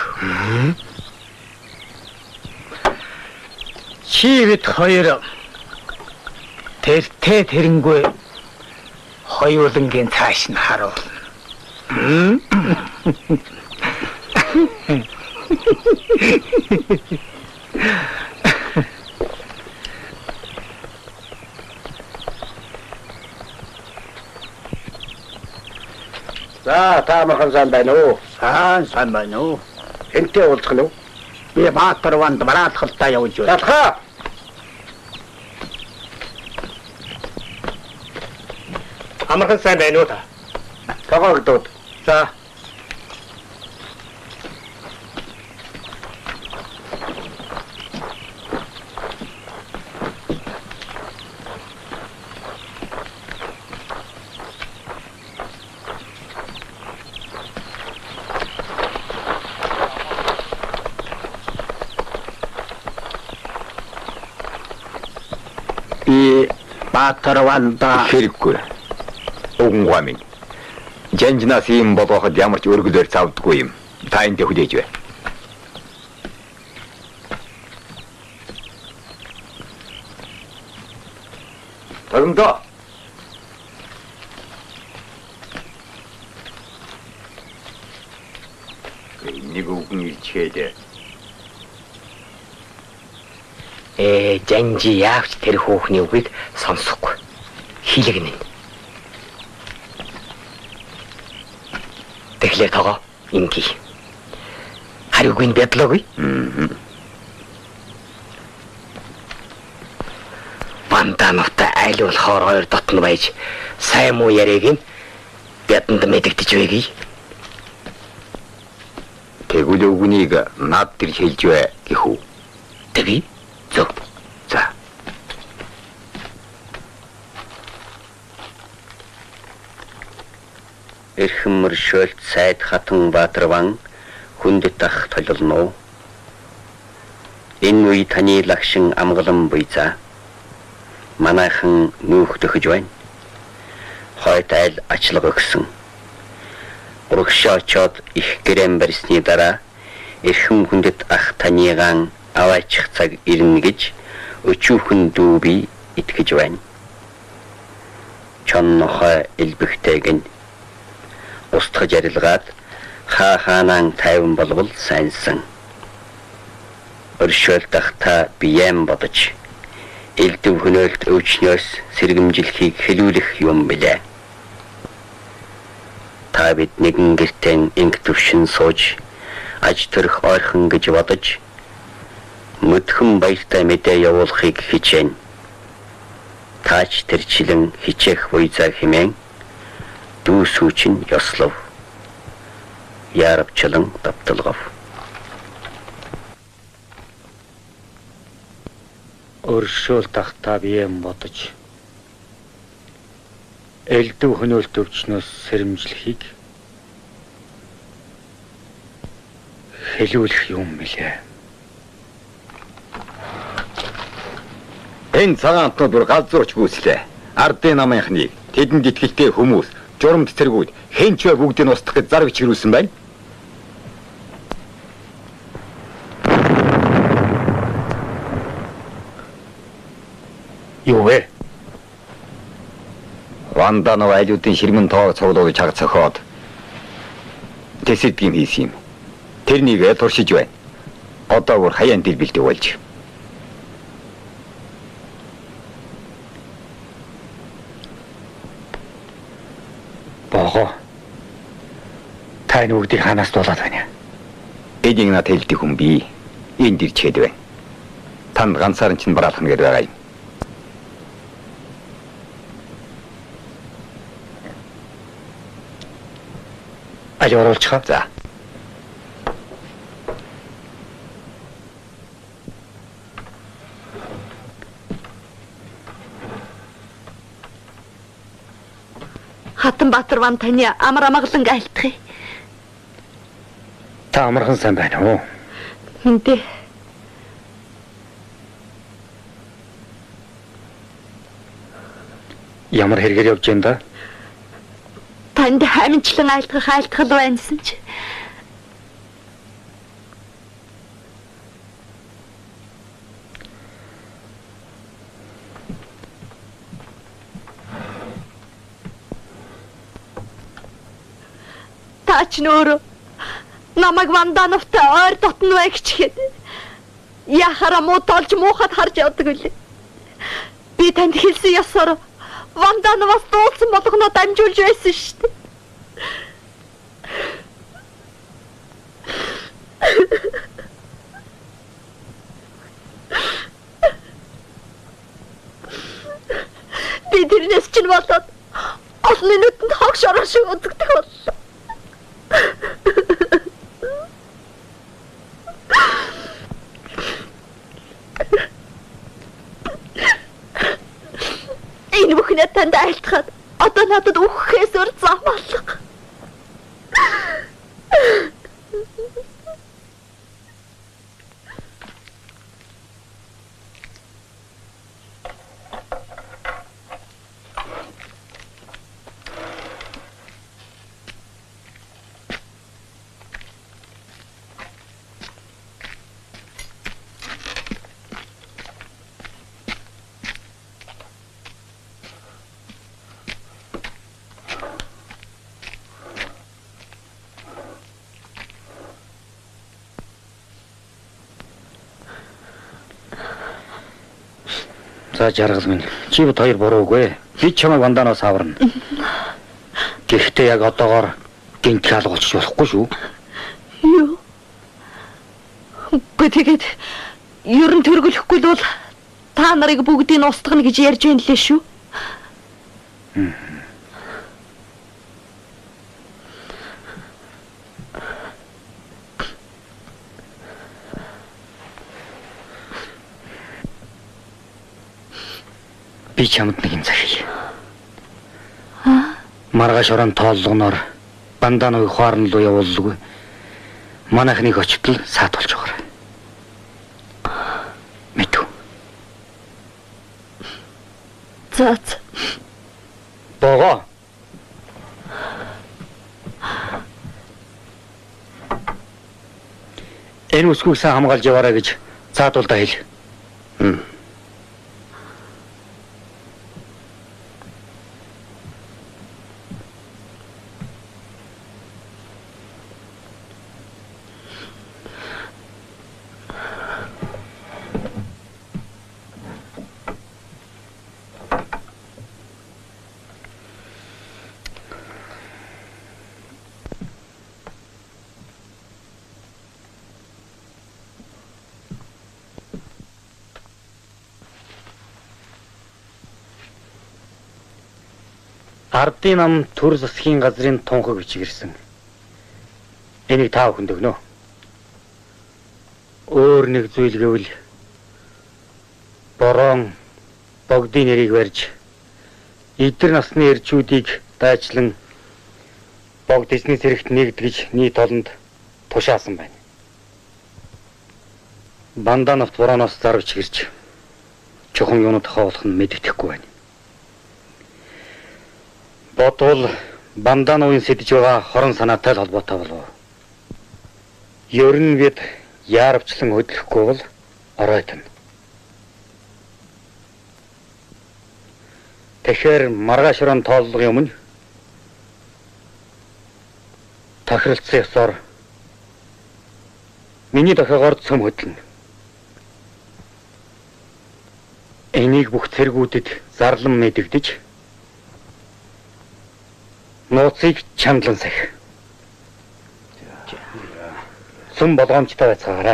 Чивэт хоёр тэртээ тэрэнгүй хоёулангийн цааш нь харуулна. За, таамахан сайн байна уу? Сайн байна уу? Энтэй уулзах нь уу? Би Баатар ванд бараалхалтаа явж байна. Татха! Амархан сайн байна уу та? Tagaagдод. За. Би Баатар Ванда хэрэггүй. Уггүй минь. Жанжнаас ийм болгоход ямар ч өргөлөөр завдгүй юм. Та энд хүлээж бай. Тогтоо. Нэг үгэн илчээд. Жанжи яавч тэр хүүхний үгийг сонсохгүй. Хилэгнэ. Тэгэхээр тоо инги. Хариугүй бядлаагүй. Вандаановтай айл болохоор хоёр дотн байж сайн муу яриаг нь бядэнд мэдэгдэж байгааг. Тэгвэл үгнийг над тэр хэлж бай гэх үү? Тэгье. Зөв. За. Эрхэм мөршөлт сайд хатан Баатарван хүндэт ах толилно. Энэ үе таны лагшин амгалан буйцаа. Манайхан нүүх төхөж байна. Хойд айл ачлаг өгсөн. Урагшаачод их гэрэм барьсны дараа эрхэм хүндэт ах таныгаан аваачих цаг ирнэ гэж өчүүхэн дүүби итгэж байна. Чоннохой элбэгтэйг нь устгаж арилгаад хаанаан тайван болвол сайнсан. Өршөөлтөх та биеэм бодож элдэв хөнөөлт өвчнөөс сэргэмжилхийг хэлүүлэх юм билээ. Та бид нэгэн гэртэн инг төвшин сууж аж төрөх ойрхон гэж бодож мөдхөн баяртай мэдээ явуулахыг хичээнэ. Таач тэрчлэн хичээх буйзаа хэмээн дүүсүүчин ёслов. Яарвчлан давталгав. Өршөөлт ах та биеэм бодож элдэв хөнөөлт өвчнөөс сэрэмжлэхийг хэлүүлэх юм билээ. Энэ цагаантнууд бүр галзуурч гүйслээ. Ардын намынхныг тэдэнд итгэлтэй хүмүүс, журамт цэргүүд хэн ч бай бүгдийг нь устгах гэж зар бич хэрүүлсэн байна. Юу вэ? Ванданов айлуудын ширмэн тоог цуглуулж хаг цохоод тэсэдгийм хийсэн юм. Тэрнийг туршиж байна. Одоо бүр хаяан дэлбэлтэй болж. Бого. Та энэ бүгдийг ханаас дуулаад байна. Эдийн над хэлдэг хүн би энд ирчээд байна. Танд ганцаараа чинь бараалах нь байгаа юм. Али оруулчихаа. За. Хатан Баатарван таны амар амгалан айлтгий. Та амархан сайн байна уу? Хинтээ. Ямар хэрэгээр явж байна да? Танд хаминчлан айлтгал байнсан ч. Тач нөр намайг Вандановтай ойр дотн бай гэчихэд яхара муу толж муухад харж явдаг үлээ. Би танд хэлсэн ёсоор Вандановоос дуулсан болгоноо дамжуулж байсан шүү дээ. Би тэрнээс чинь болоод олон нүдэнд хогш ороо шиг үзэгдэх боллоо. Энэ бүхнээ танд айлтгаад одоо надад үхэхээс өөр зам алга. За жаргал минь. Чи бод хоёр буруугүй. Би чамайг банданоос аварна. Гэхдээ яг одоогоор гинт хаалга болчих болохгүй шүү. Юу? Үгүй тэгээд ер нь төргөлөхгүй л бол та нарыг бүгдийг устгана гэж ярьж байна лээ шүү. Би чамд нэг юм захий. Маргааш орон тооллогоноор банданыг хуарн руу явуулгүй. Манайхныг очтол саат болж байгаа. Мэдв. За. Бого. Энэ үсгүйг сайн хамгаалж яваарай гэж заадуулдаа хэл. Ардын нам төр засгийн газрын тунхаг бичигэрсэн. Энийг та бүхэнд өгнө. Өөр нэг зүйл гэвэл борон богдын нэрийг барьж эдгээр насны эрчүүдийг дайчлан богд эзний зэрэгт нэгдгэж нийт олонд тушаасан байна. Банданавт борооноос зарвч гэрч чухам юунод хавуулах нь мэддэхгүй байна. Бодвол бандановын сэтж байгаа хорон санаатай л холбоотой болов. Ер нь бид яарвчлан хөдлөхгүй бол оройтно. Тэгэхээр маргааш орон тооллогын өмнө тохиролцсон ёсоор миний дохиогоор цөм хөдлөнө. Энийг бүх цэргүүдэд зарлан мэдэгдэж нууцыг чандлан сах. Сүм болгоомжтой байцгаарай.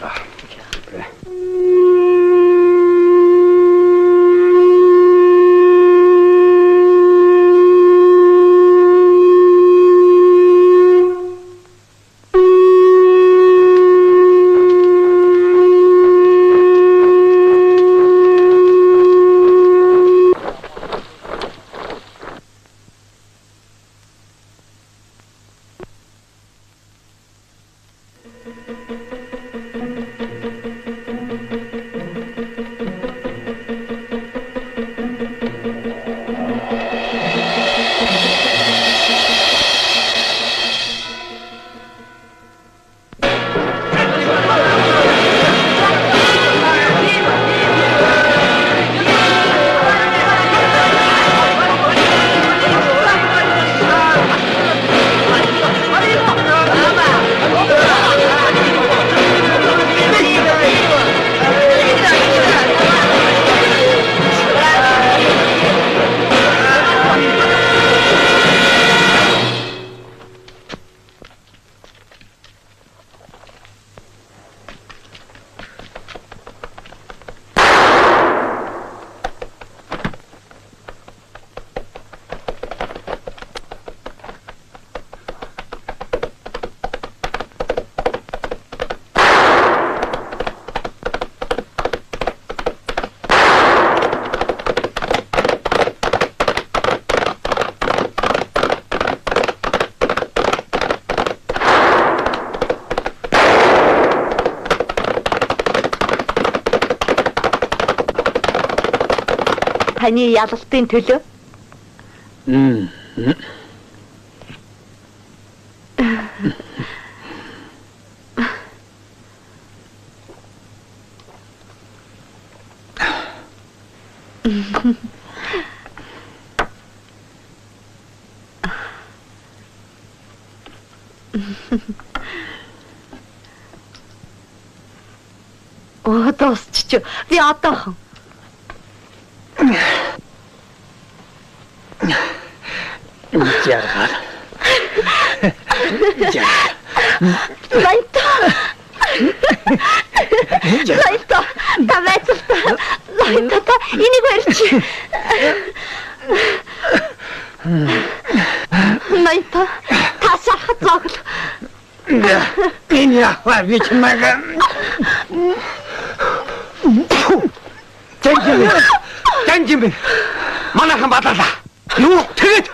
Таны ялалтын төлөө. Оо дуусчих. Би одоохон. Жаргал. Лайто. Лайто. Тавайцтай. Лайто та энийг барьчих. Лайто. Та шахах зогл. Энэ яхаа би чамайг. Жанжим. Манайхан бадлаа. Юу тэгээд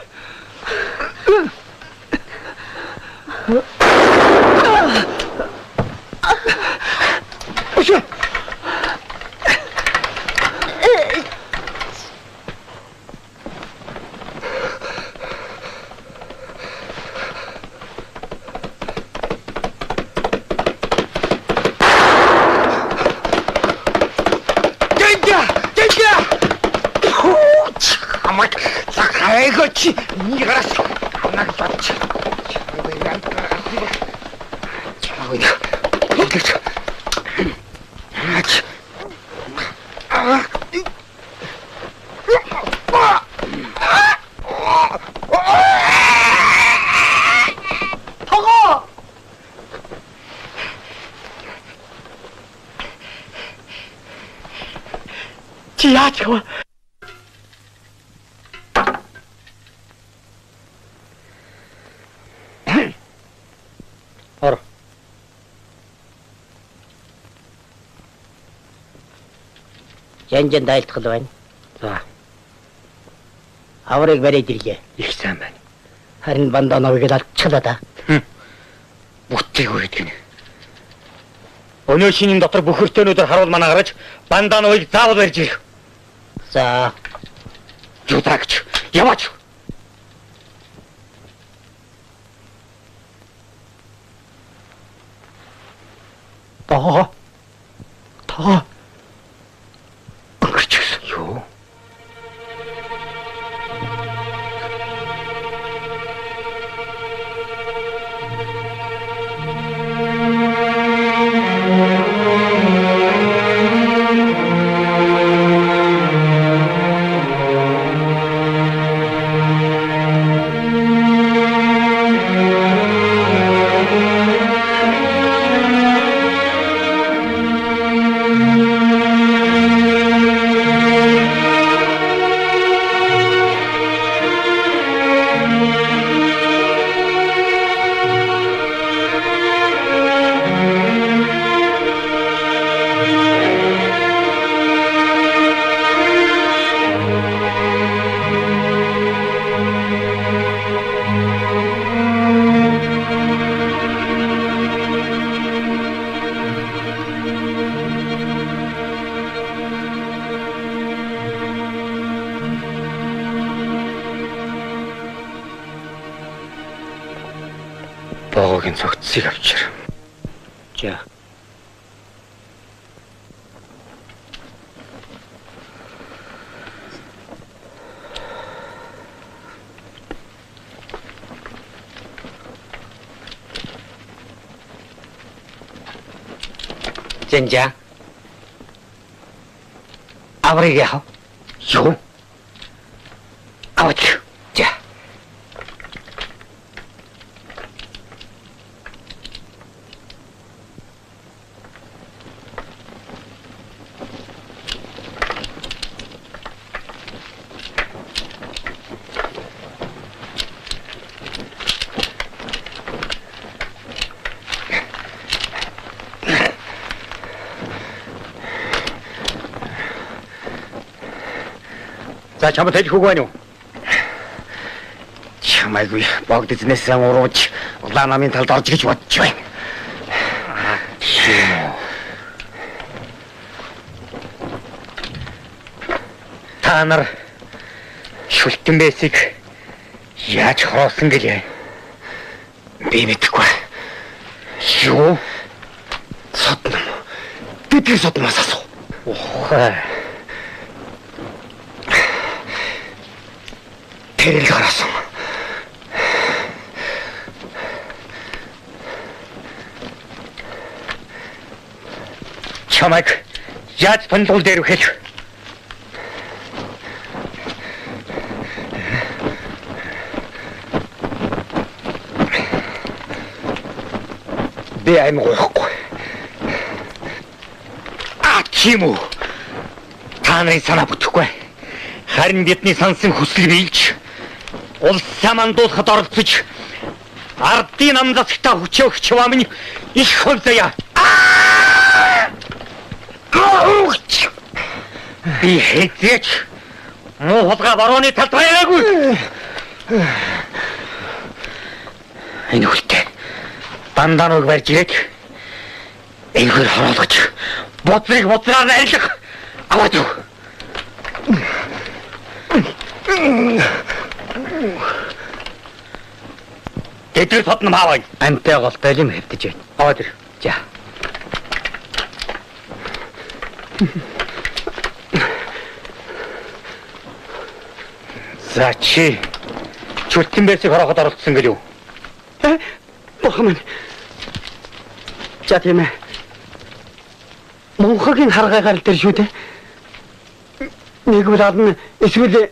Айгоч, не раз. Нагбач. Чиячва. Ор. Жанжин дайлтгал байна. За. Аврыг бариад ирлээ. Их сайн байна. Харин Бандаановыг алдчихлаа да. Бүтээгүй гэдэг нь. Өнөө шинийн дотор бүхэртээнүүдээр харуул манаа гараж Бандаановыг заавал барьж ирэх. За. Юудагч. Яваач. Та. Өнгөрч гисэн юу? Богогийн цогцсыг авчир. За. Жанжа. Аврыг яах? Юу? Авч. За. За чамд хэлэх үг байна уу? Чамайгүй богд эзнээсээ урууж улаан намын талд орж гэж бодож байна. Та нар шүлтэн бэсийг яаж хороосон гэлээ? Би мэдэхгүй. Юу? Содном. Бидний содноос асуу. Ухаа. Тэрэл гарасан. Чамайг яаж пандул дээр үхэл? Би амь гоохгүй. Тийм үү? Та нарын санаа бүтэхгүй. Харин бидний сансан хүсэл биелж улс самандуулахад оролцож ардын намлалтаа хүчөөгч вамын их хөлзөя. Би хэзээч муу хулгай барууны талд байгаагүй. Энэ үлдээ банданыг барьж ирээд энэгээр хороолгож бодрыг бодраар арилгах аваад юу. Тэдгээр тодно маавай. Амтай голтой юм хэвдэж байна. Аваад ир. За. За чи чүлтэн байсыг хорооход оролцсон гэлүү. Бохом. За тийм ээ. Монхогийн харгай гарал дээр шүү дээ. Нэг удаад эсвэл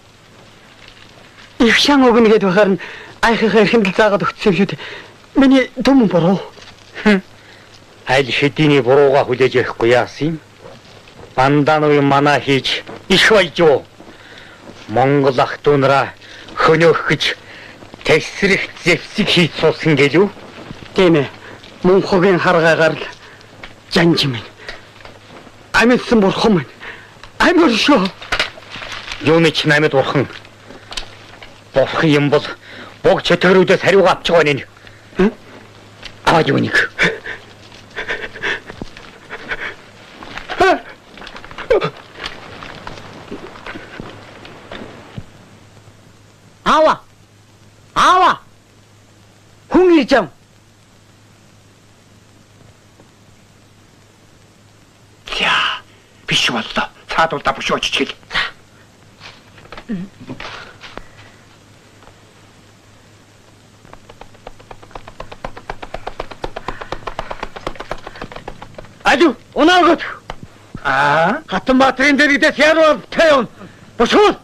их шан өгнө гэдэг бахаар нь айхахаа эрхэндэл заагаад өгсөн шүү дээ. Миний том буруу. Аль хэдийн бурууга хүлээж ярихгүй яасан юм? Банданыг манаа хийж их байж юу? Монгол ах トゥ нараа хөнөөх гэж тэгсрэх зэвсэг хийж суусан гэлүү? Тийм ээ. Монхогийн харгай гарал жанжим. Амьдсан бурхан минь. Амьд шүү. Юуны ч амьд бурхан. Бурхан юм бол бог чөтгөрүүдээс хариугаа авч байгаа нэ. Аваад юу нэг. Ава. Ава. Хүн ирж ам. За, биш боллоо. Цаадуулда бушууч чил. Aju, унаагот. Хатанбаатарын дэргэдээс яруу тавь. Бушуул.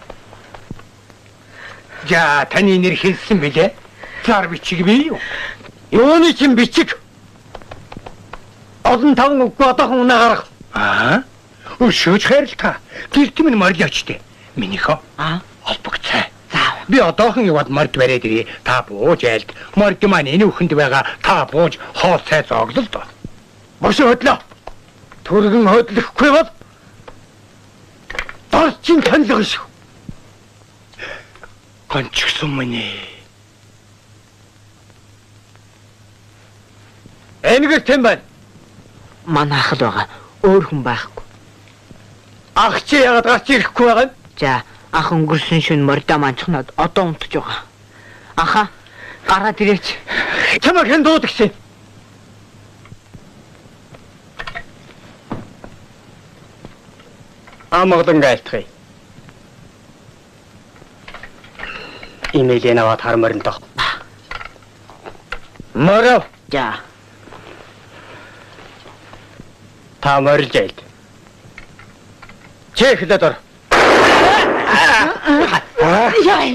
За, таны нэр хэлсэн билээ. Цаар бичиг бий юу? Юуны чин бичиг? Олон таван үгүй одоохон унаа гарах. Өшөөж хайрлаа. Гэрт минь морлооч дээ. Минийхөө. Холбогцоо. Би одоохон яваад морд бариад ирээ. Та бууж айлд. Морд маань энэ үхэнд байгаа. Та бууж хоол цай зооглол доо. Бошоо хөдлөө. Түргэн хөдлөхгүй бол дорчин танилга шүү. Кончгсон мэнэ. Энэгээр тэм байна. Манай ах л байгаа. Өөр хүн байхгүй. Ах чи яагаад гарч ирэхгүй байгаа юм? За, ах өнгөрсөн шөнө мордоо манчхнаад одоо унтж байгаа. Аха, гараад ирээч. Чамаа хэн дууд гэсэн? Амгалан гайлтгий. Имэйлээ наваад хармарн тох. Моров. За. Та морилж айлд. Чеhlээд ор. Яй.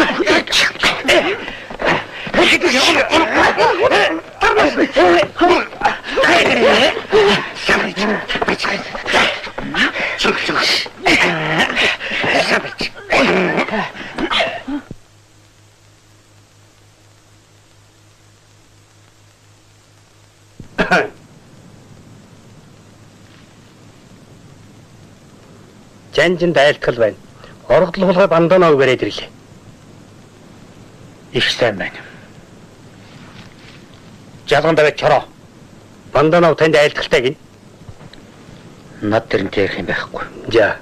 Жанжин дайлтгал байна. Оргодол хулгай банданаг бариад ирлээ. Их сайн байна. Жалган даваа чороо. Банданаг танд айлтгалтай гин. Над тэрнтэй ярих юм байхгүй. За.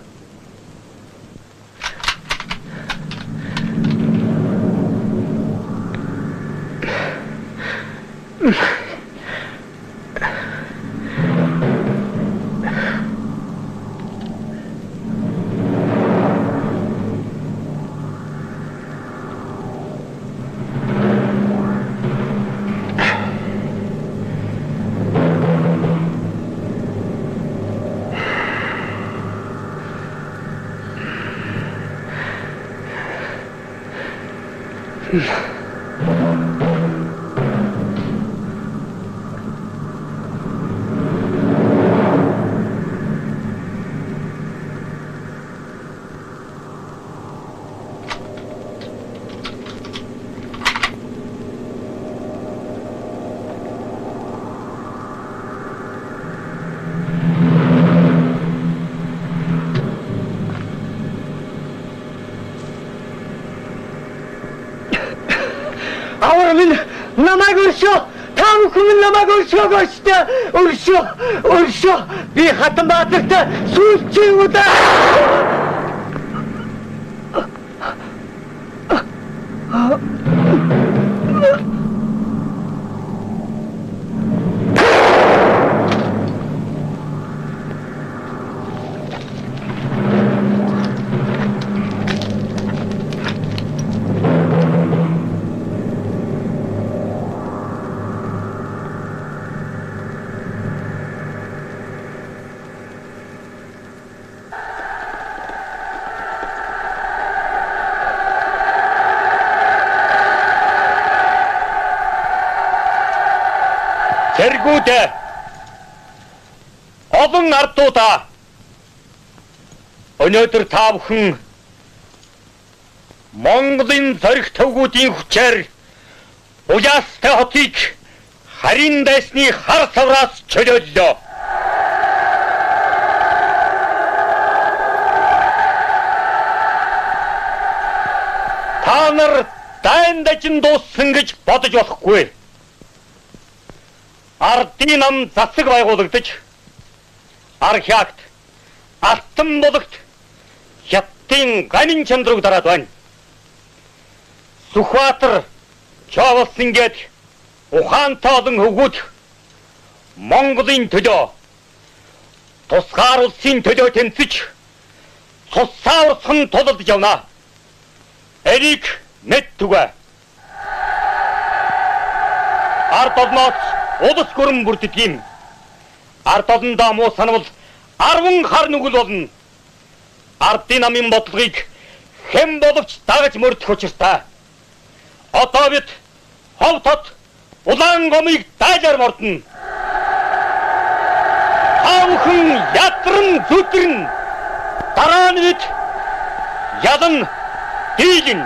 Охоор минь намайг өршөө. Та бүхэн намайг өршөөгөөч тэ. Өршөө. Би Хатанбаатарт сүүлчийн удаа. Тэргүүдээ олон ардуудаа өнөөдөр та бүхэн Монголын зориг төвгүүдийн хүчээр Уяастай хотыг харин дайсны хар савраас чөлөөллөө. Та нар дайн дажин дууссан гэж бодож болохгүй. Ардын нам засаг байгуулагдаж архиагт алтан бологт хятадын ганин чандрыг дараад байна. Сүхбаатар Чавалсан гээд ухаантай олон хөвгүүд Монголын төлөө тусгаар улсын төлөө тэмцэж цус саврсан тулд явна. Эрик мэд түгэ. Ард олноос улс гүрэн бүрддэг. Ард олондоо муу санавал 10 хар нүгэл болно. Ардын намын бодлогыг хэн боловч дагаж мөрдөх учиртай. Одоо бид ховтод улаан гомыг дайлаар мордно. Хаавхан ядран зүтрэн дараа нь бид ялан дийлэн.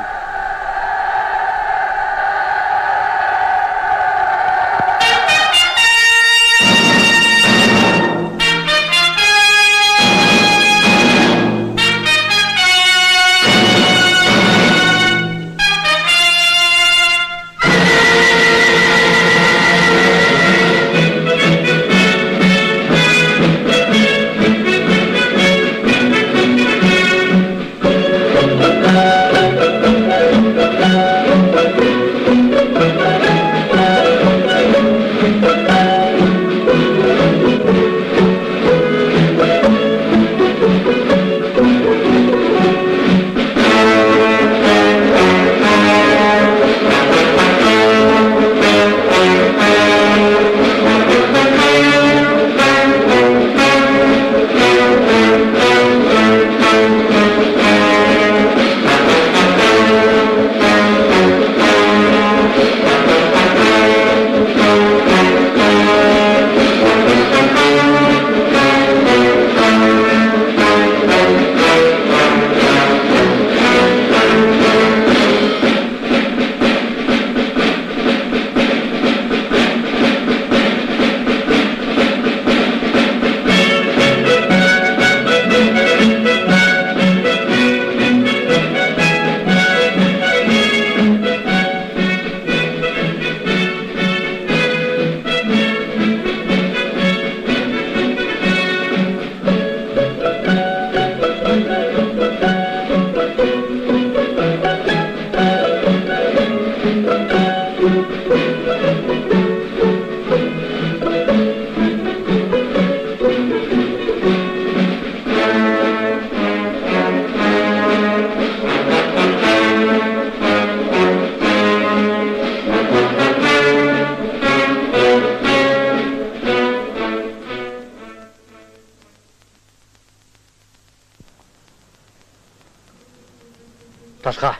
Талхаа.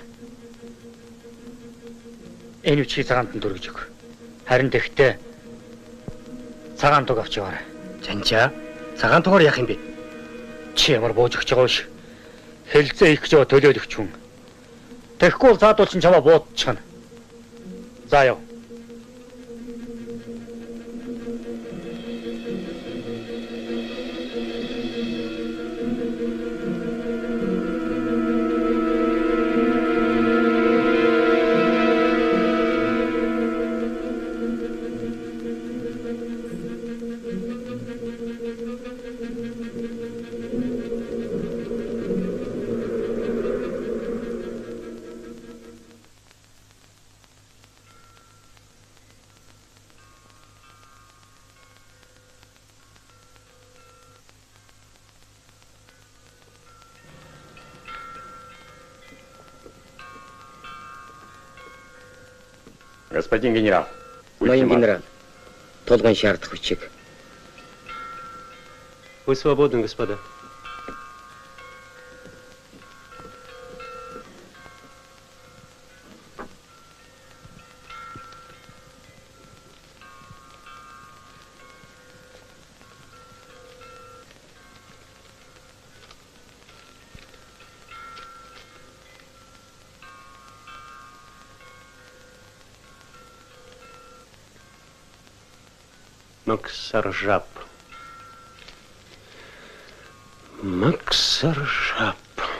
Энэ үчиг цагаанд нь дүргэж өг. Харин тэгтээ цагаан туг авч яваарай. Жанжаа. Цагаан тугаар яах юм бэ? Чи ямар бууж өгч байгаа биш. Хэлцээ их гэж төлөөлөгч хүн. Тэгэхгүй заадуул чинь чамаа буудчихна. За яв. Господин генерал. Ноин генерал, толгойн шаардах бичиг. Вы свободны, господа. Максаржаб. Максаржаб.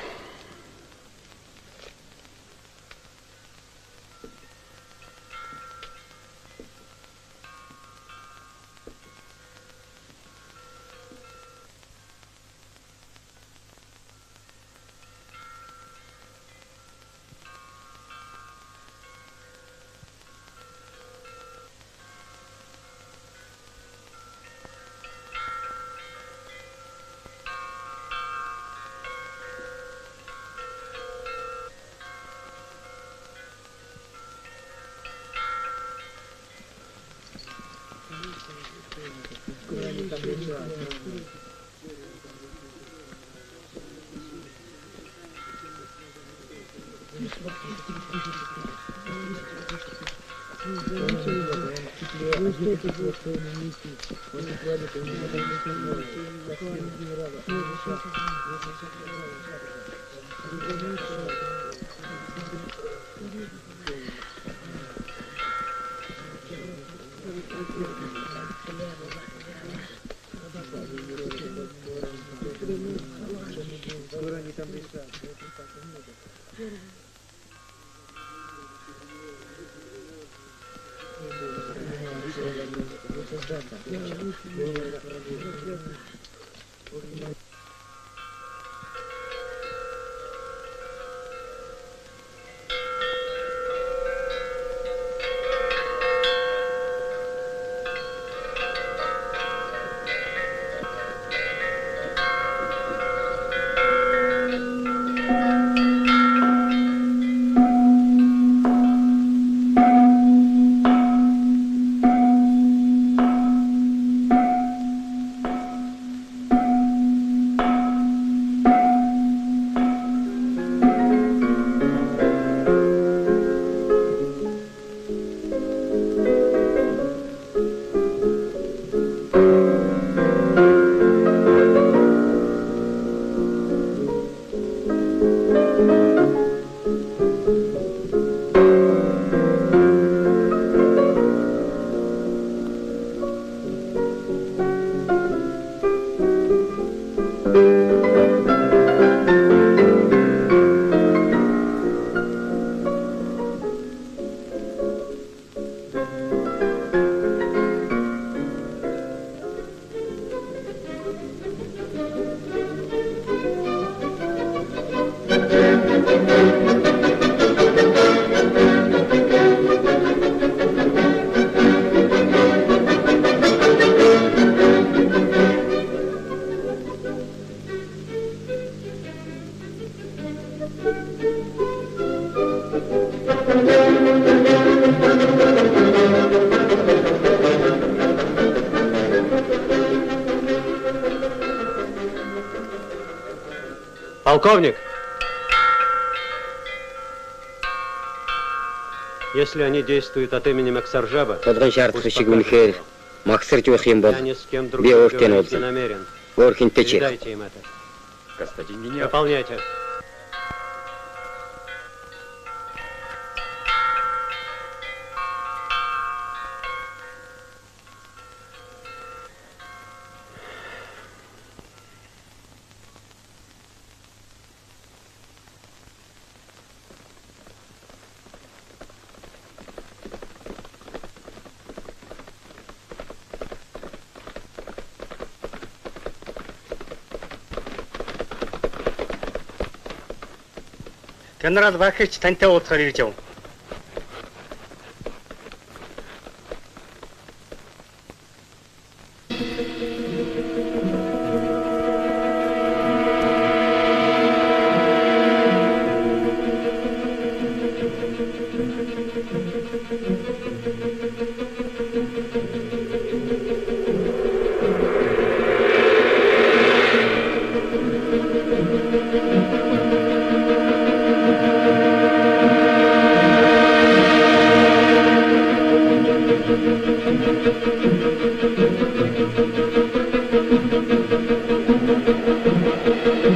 Полковник! Если они действуют от имени Максаржаба, толгойн шаардах бичиг үнэхээр Максарж байх юм бол би өөртөө нь уулзна. Өөр хинтэй ч. Передайте им это. Господин генерал. Выполняйте. Генерал Вахич тантай уулзахаар ирж яв.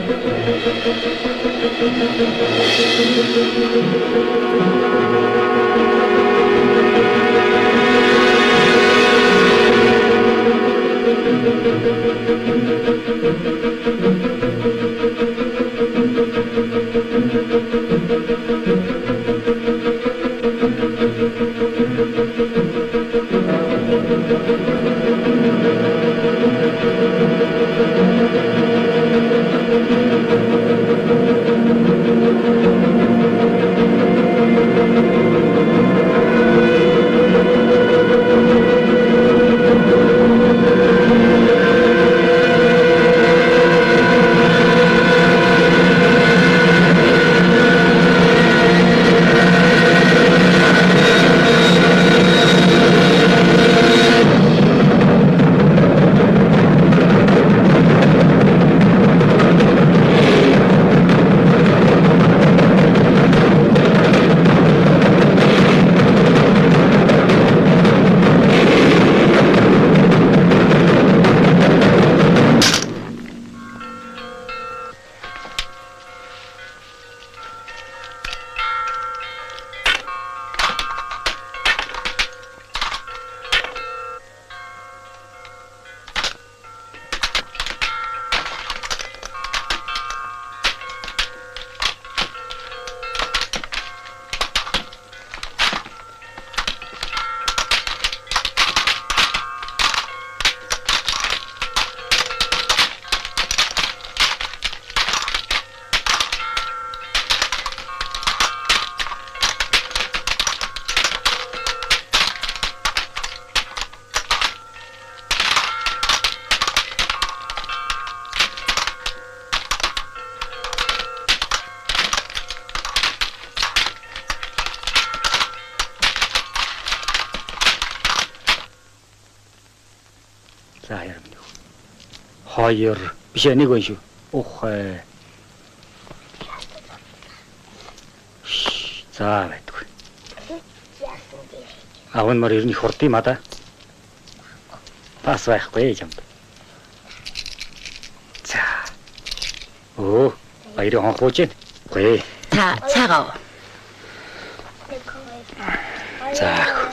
За ярам нэг. Хоёр биш нэг өн шүү. Ухаа. За байдгүй. Аван мар ирнэ хурд юм а да. Бас байхгүй юм. За. Оо, баярын хонхооч юм. Гүй. Та цагаа. За.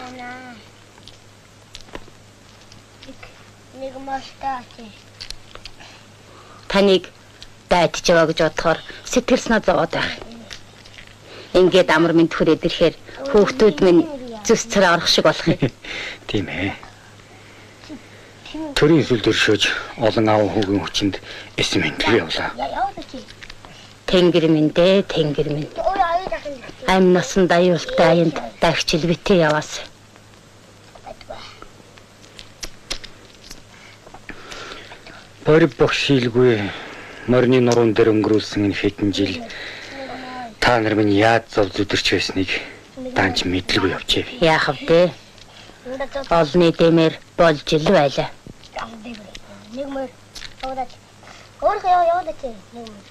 Нэг мастаати. Таныг дайдж яваа гэж бодохоор сэтгэл санаа зовоод байх. Ингээд амар минь төрөөд ирэхээр хүүхдүүд минь зүс цараа орох шиг болох юм. Тийм ээ. Төрийн сүлд өршөөж олон аав хүүгийн хүчинд эсмэнтгүй явлаа. Тэнгэр минь дээ, тэнгэр минь. Ам насан даюултай аянд дагчил битээ яваас. Бори бохшилгүй морины нуруунд дээр өнгөрүүлсэн энэ хэдэн жил та нар минь яаж зов зүдэрч байсныг данч мэдлгүй явжээ. Яах вэ? Олны дэмэр болж ил байлаа. Нэг мөр яваад. Өөрөө яваад чи. Нэг мөр.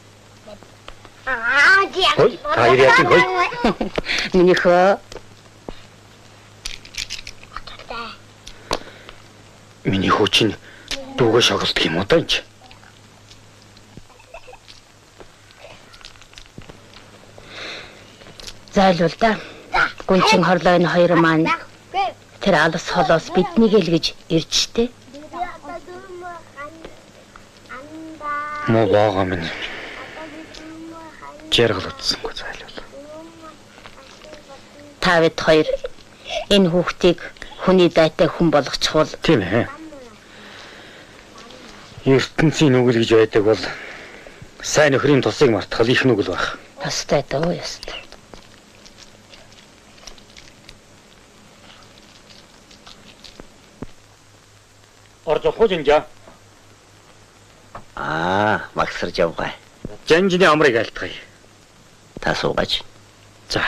Ой, таяр яасан хой. Минийхөө. Миний хүүчин дүүгээ шоголдох юм уу та энэ? Зайлвал да. Гүнчин хорлоо энэ хоёр маань тэр алс холоос биднийг л гэж ирж штэ. Муу бага минь. Жаргал утсангүй зайлвал. Та бид хоёр энэ хүүхдийг хүний дайтай хүн болгочихвол тийм ээ. ертөнцийн нүгэл гэж байдаг бол сайн нөхрийн тусыг мартах их нүгэл байх. Тастай дөө яст. Орж хожинжа. Магсарж явгай. Жанжны амрыг алтгая. Та суугач. За.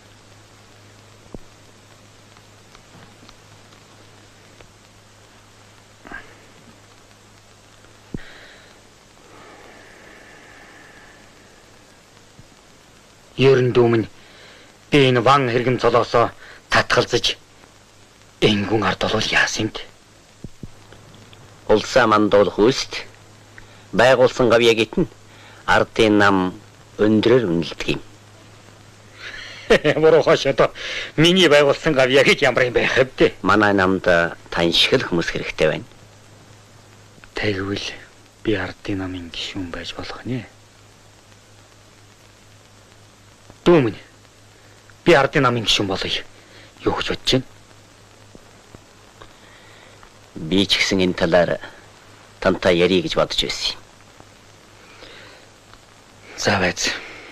Ерөн дүүмэн би энэ ван хэрэгэн цолоосоо татгалзаж энгүн ард олвол яасан бэ? Улсаа мандуулах үст байгуулсан гавья гитэн ардын нам өндрөөр үнэлдэг юм. Буруу хашаа миний байгуулсан гав яг ямар юм байх вэ? Манай намд тань шиг л хүмүүс хэрэгтэй байна. Тэгвэл би ардын намын гишүүн байж болох нэ. Дүүмэн. Би ардын намын гишүүн болъё. Юу гэж бодож байна? Би ч гэсэн энэ талаар тантай ярих гэж бодож байсан юм. За байц.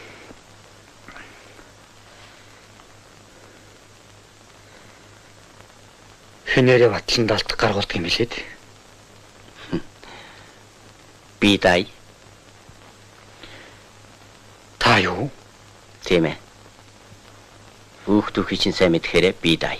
Хинээрээ батлан далд гаргуулдаг юм билээ. Би дай. Та юу? Тийм ээ. Хүүхдүүд чинь сайн мэдхээр би дай.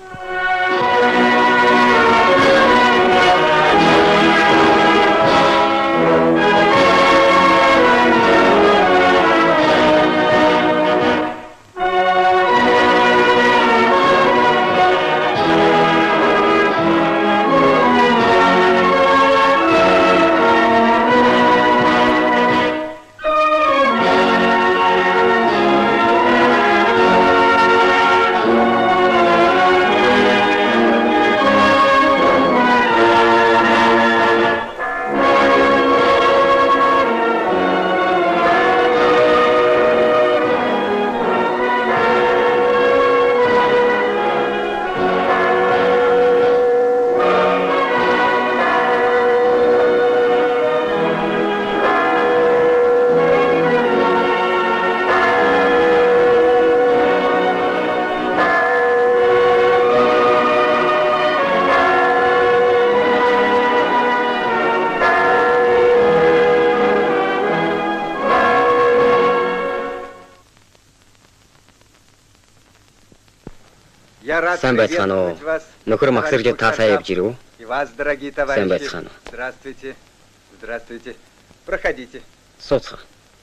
Сайн байцгаана уу? Нөхөр Максэржид та сайн явж ирв үү? И вас, дорогие товарищи. Здравствуйте. Здравствуйте. Проходите. Сууцгаа.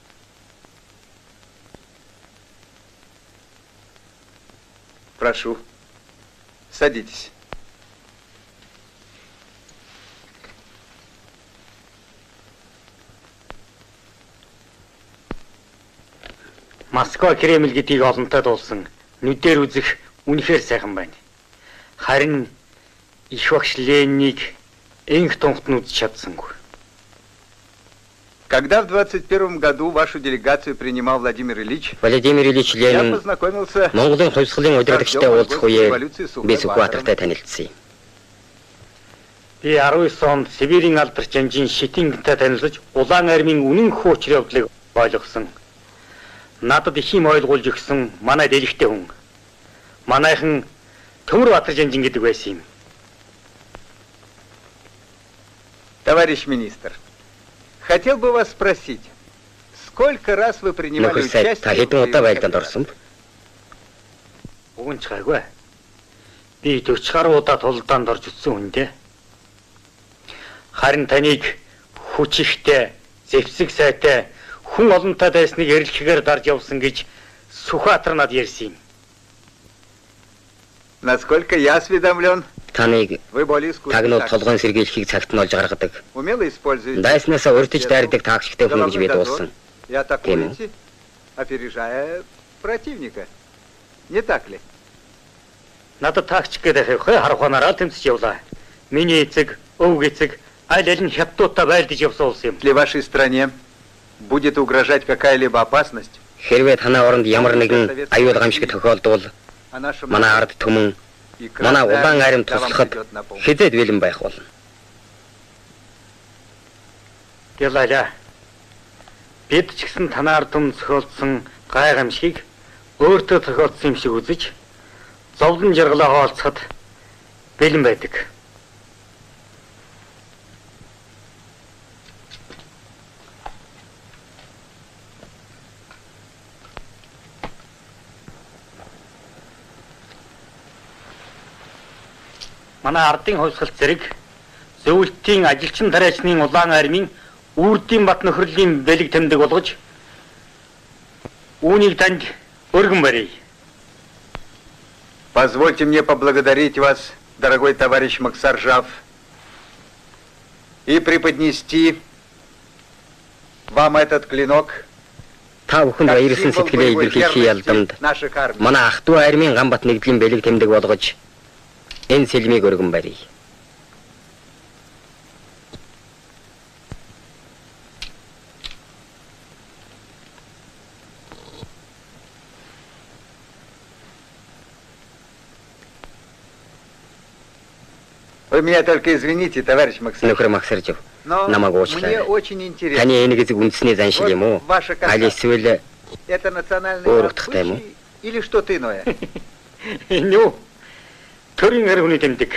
Прошу. Садитесь. Москва Кремль гэдгийг олонтой дуулсан нүдээр үзэх үнэхээр сайхан байна. Харин их багш Лениныг энх тунхт нь үзэж чадсангүй. Когда в 21 году вашу делегацию принимал Владимир Ильич Ленин я познакомился Монголын хувьсгалын удирдагчтай уулзах үеэр би Сүхбаатартай танилцсан юм. Би 19 онд Сибирийн алдарч Жанжин Шитингтэй танилцж улаан армийн үнэнх учрын явдлыг ойлгосон. Надад их юм ойлгуулж өгсөн манай дэлгэхтэй хүн. Манайхан Төмөрбаатар Жанжин гэдэг байсан юм. Товарищ министр, хотел бы вас спросить, сколько раз вы принимали участие в байлдаанд? Уган чагаагүй. Би 40 гаруй удаа тулдаанд орж утсан хүн дээ. Харин таныг хүч ихтэй, зэвсэг сайтай, хүн олонтой байсныг эрэлхэгээр дарж явсан гэж Сүхбаатар над ярьсан юм. Насколько я осведомлен, таныг тагнууд толгойн сэргийлэхийг цагт нь олж гаргадаг. Дайснасаа урьдч дайрдаг таагчтай хүн гэж би дууссан. И атакуете, опережая противника. Не так ли? Надад таагч гэдэг харахуунаараа тэмцэж явлаа. Миний эцэг, өвг эцэг аль аль нь хятадуудтай байлдаж явсан улс юм. Для вашей стране будет угрожать какая-либо опасность? Хэрвээ танай оронд ямар нэгэн аюул гамшиг тохиолдвол манай ард түмэн манай улаан арим туслахад хизээд бэлэн байх болно. Ялаа. Бид ч гэсэн танай ард түмэн зохиолдсон гай гамшигыг өөртөө тохиолдсон юм шиг үзэж зовлон жаргалаа хаалцахад бэлэн байдаг. Манай ардын хувьсгал зэрэг зөвлөлтийн ажилчин тариачны улаан армийн үрдийн бат нөхрөлийн бэлэг тэмдэг болгож үүнийг танд өргөн барья. Позвольте мне поблагодарить вас, дорогой товарищ Максаржав, и преподнести Вам этот клинок Та бүхэнд баярлсан сэтгэлээ илэрхийлэх ялдамд манай ах トゥ армийн гамбат нэгдлийн бэлэг тэмдэг болгож энэ сэлмийг өргөн барья. Вы меня только извините, товарищ Максим. Нөхөр Максаржив. Намайг уучлаарай. Мне очень интересно. Таны энэ гэзэг үндэсний заншил юм уу? Аль эсвэл Это национальный өөрөختтэй юм уу? или что-то иное? Нүү. Төрийн арь хүний тэмдэг.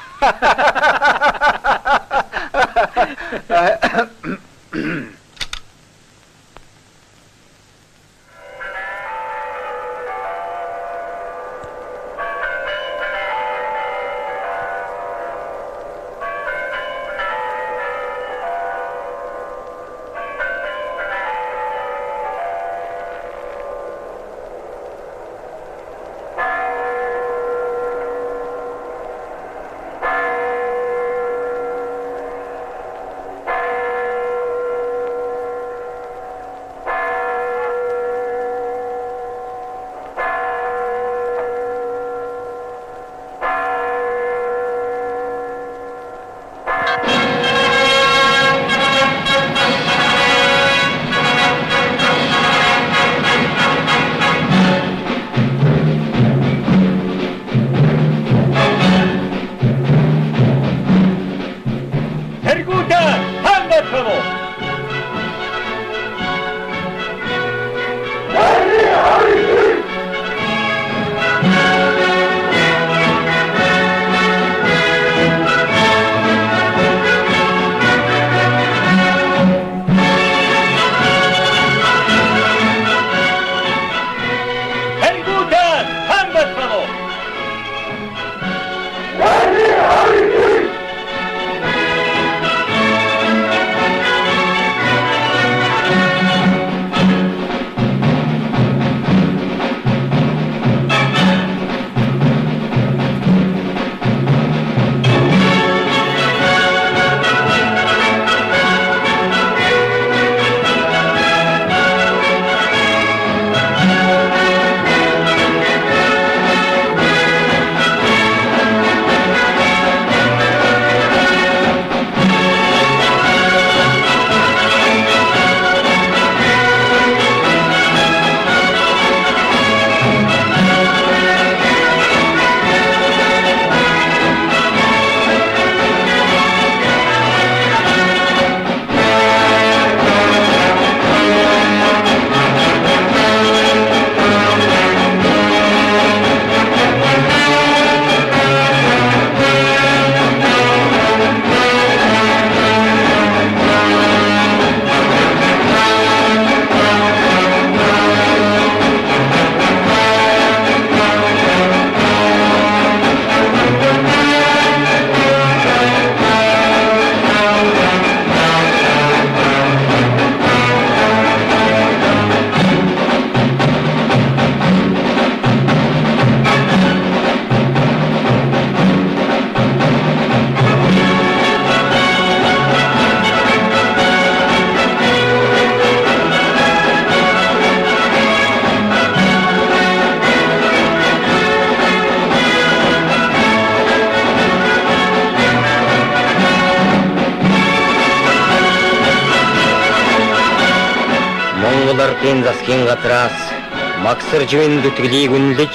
Ардын засгийн газраас Максарживын дүтгэлийг үнэлж,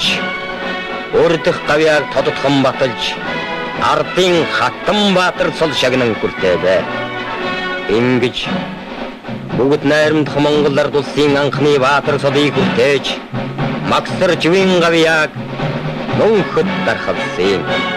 өрдөх гавьяаг тодотхон баталж, Ардын Хатан Баатар цол шагнан хүртээвэ. Ингэж бүгд найрамдах Монгол ард улсын анхны Баатар цолыг хүртээж, Максарживын гавьяаг нөнхөд дархалсан юм.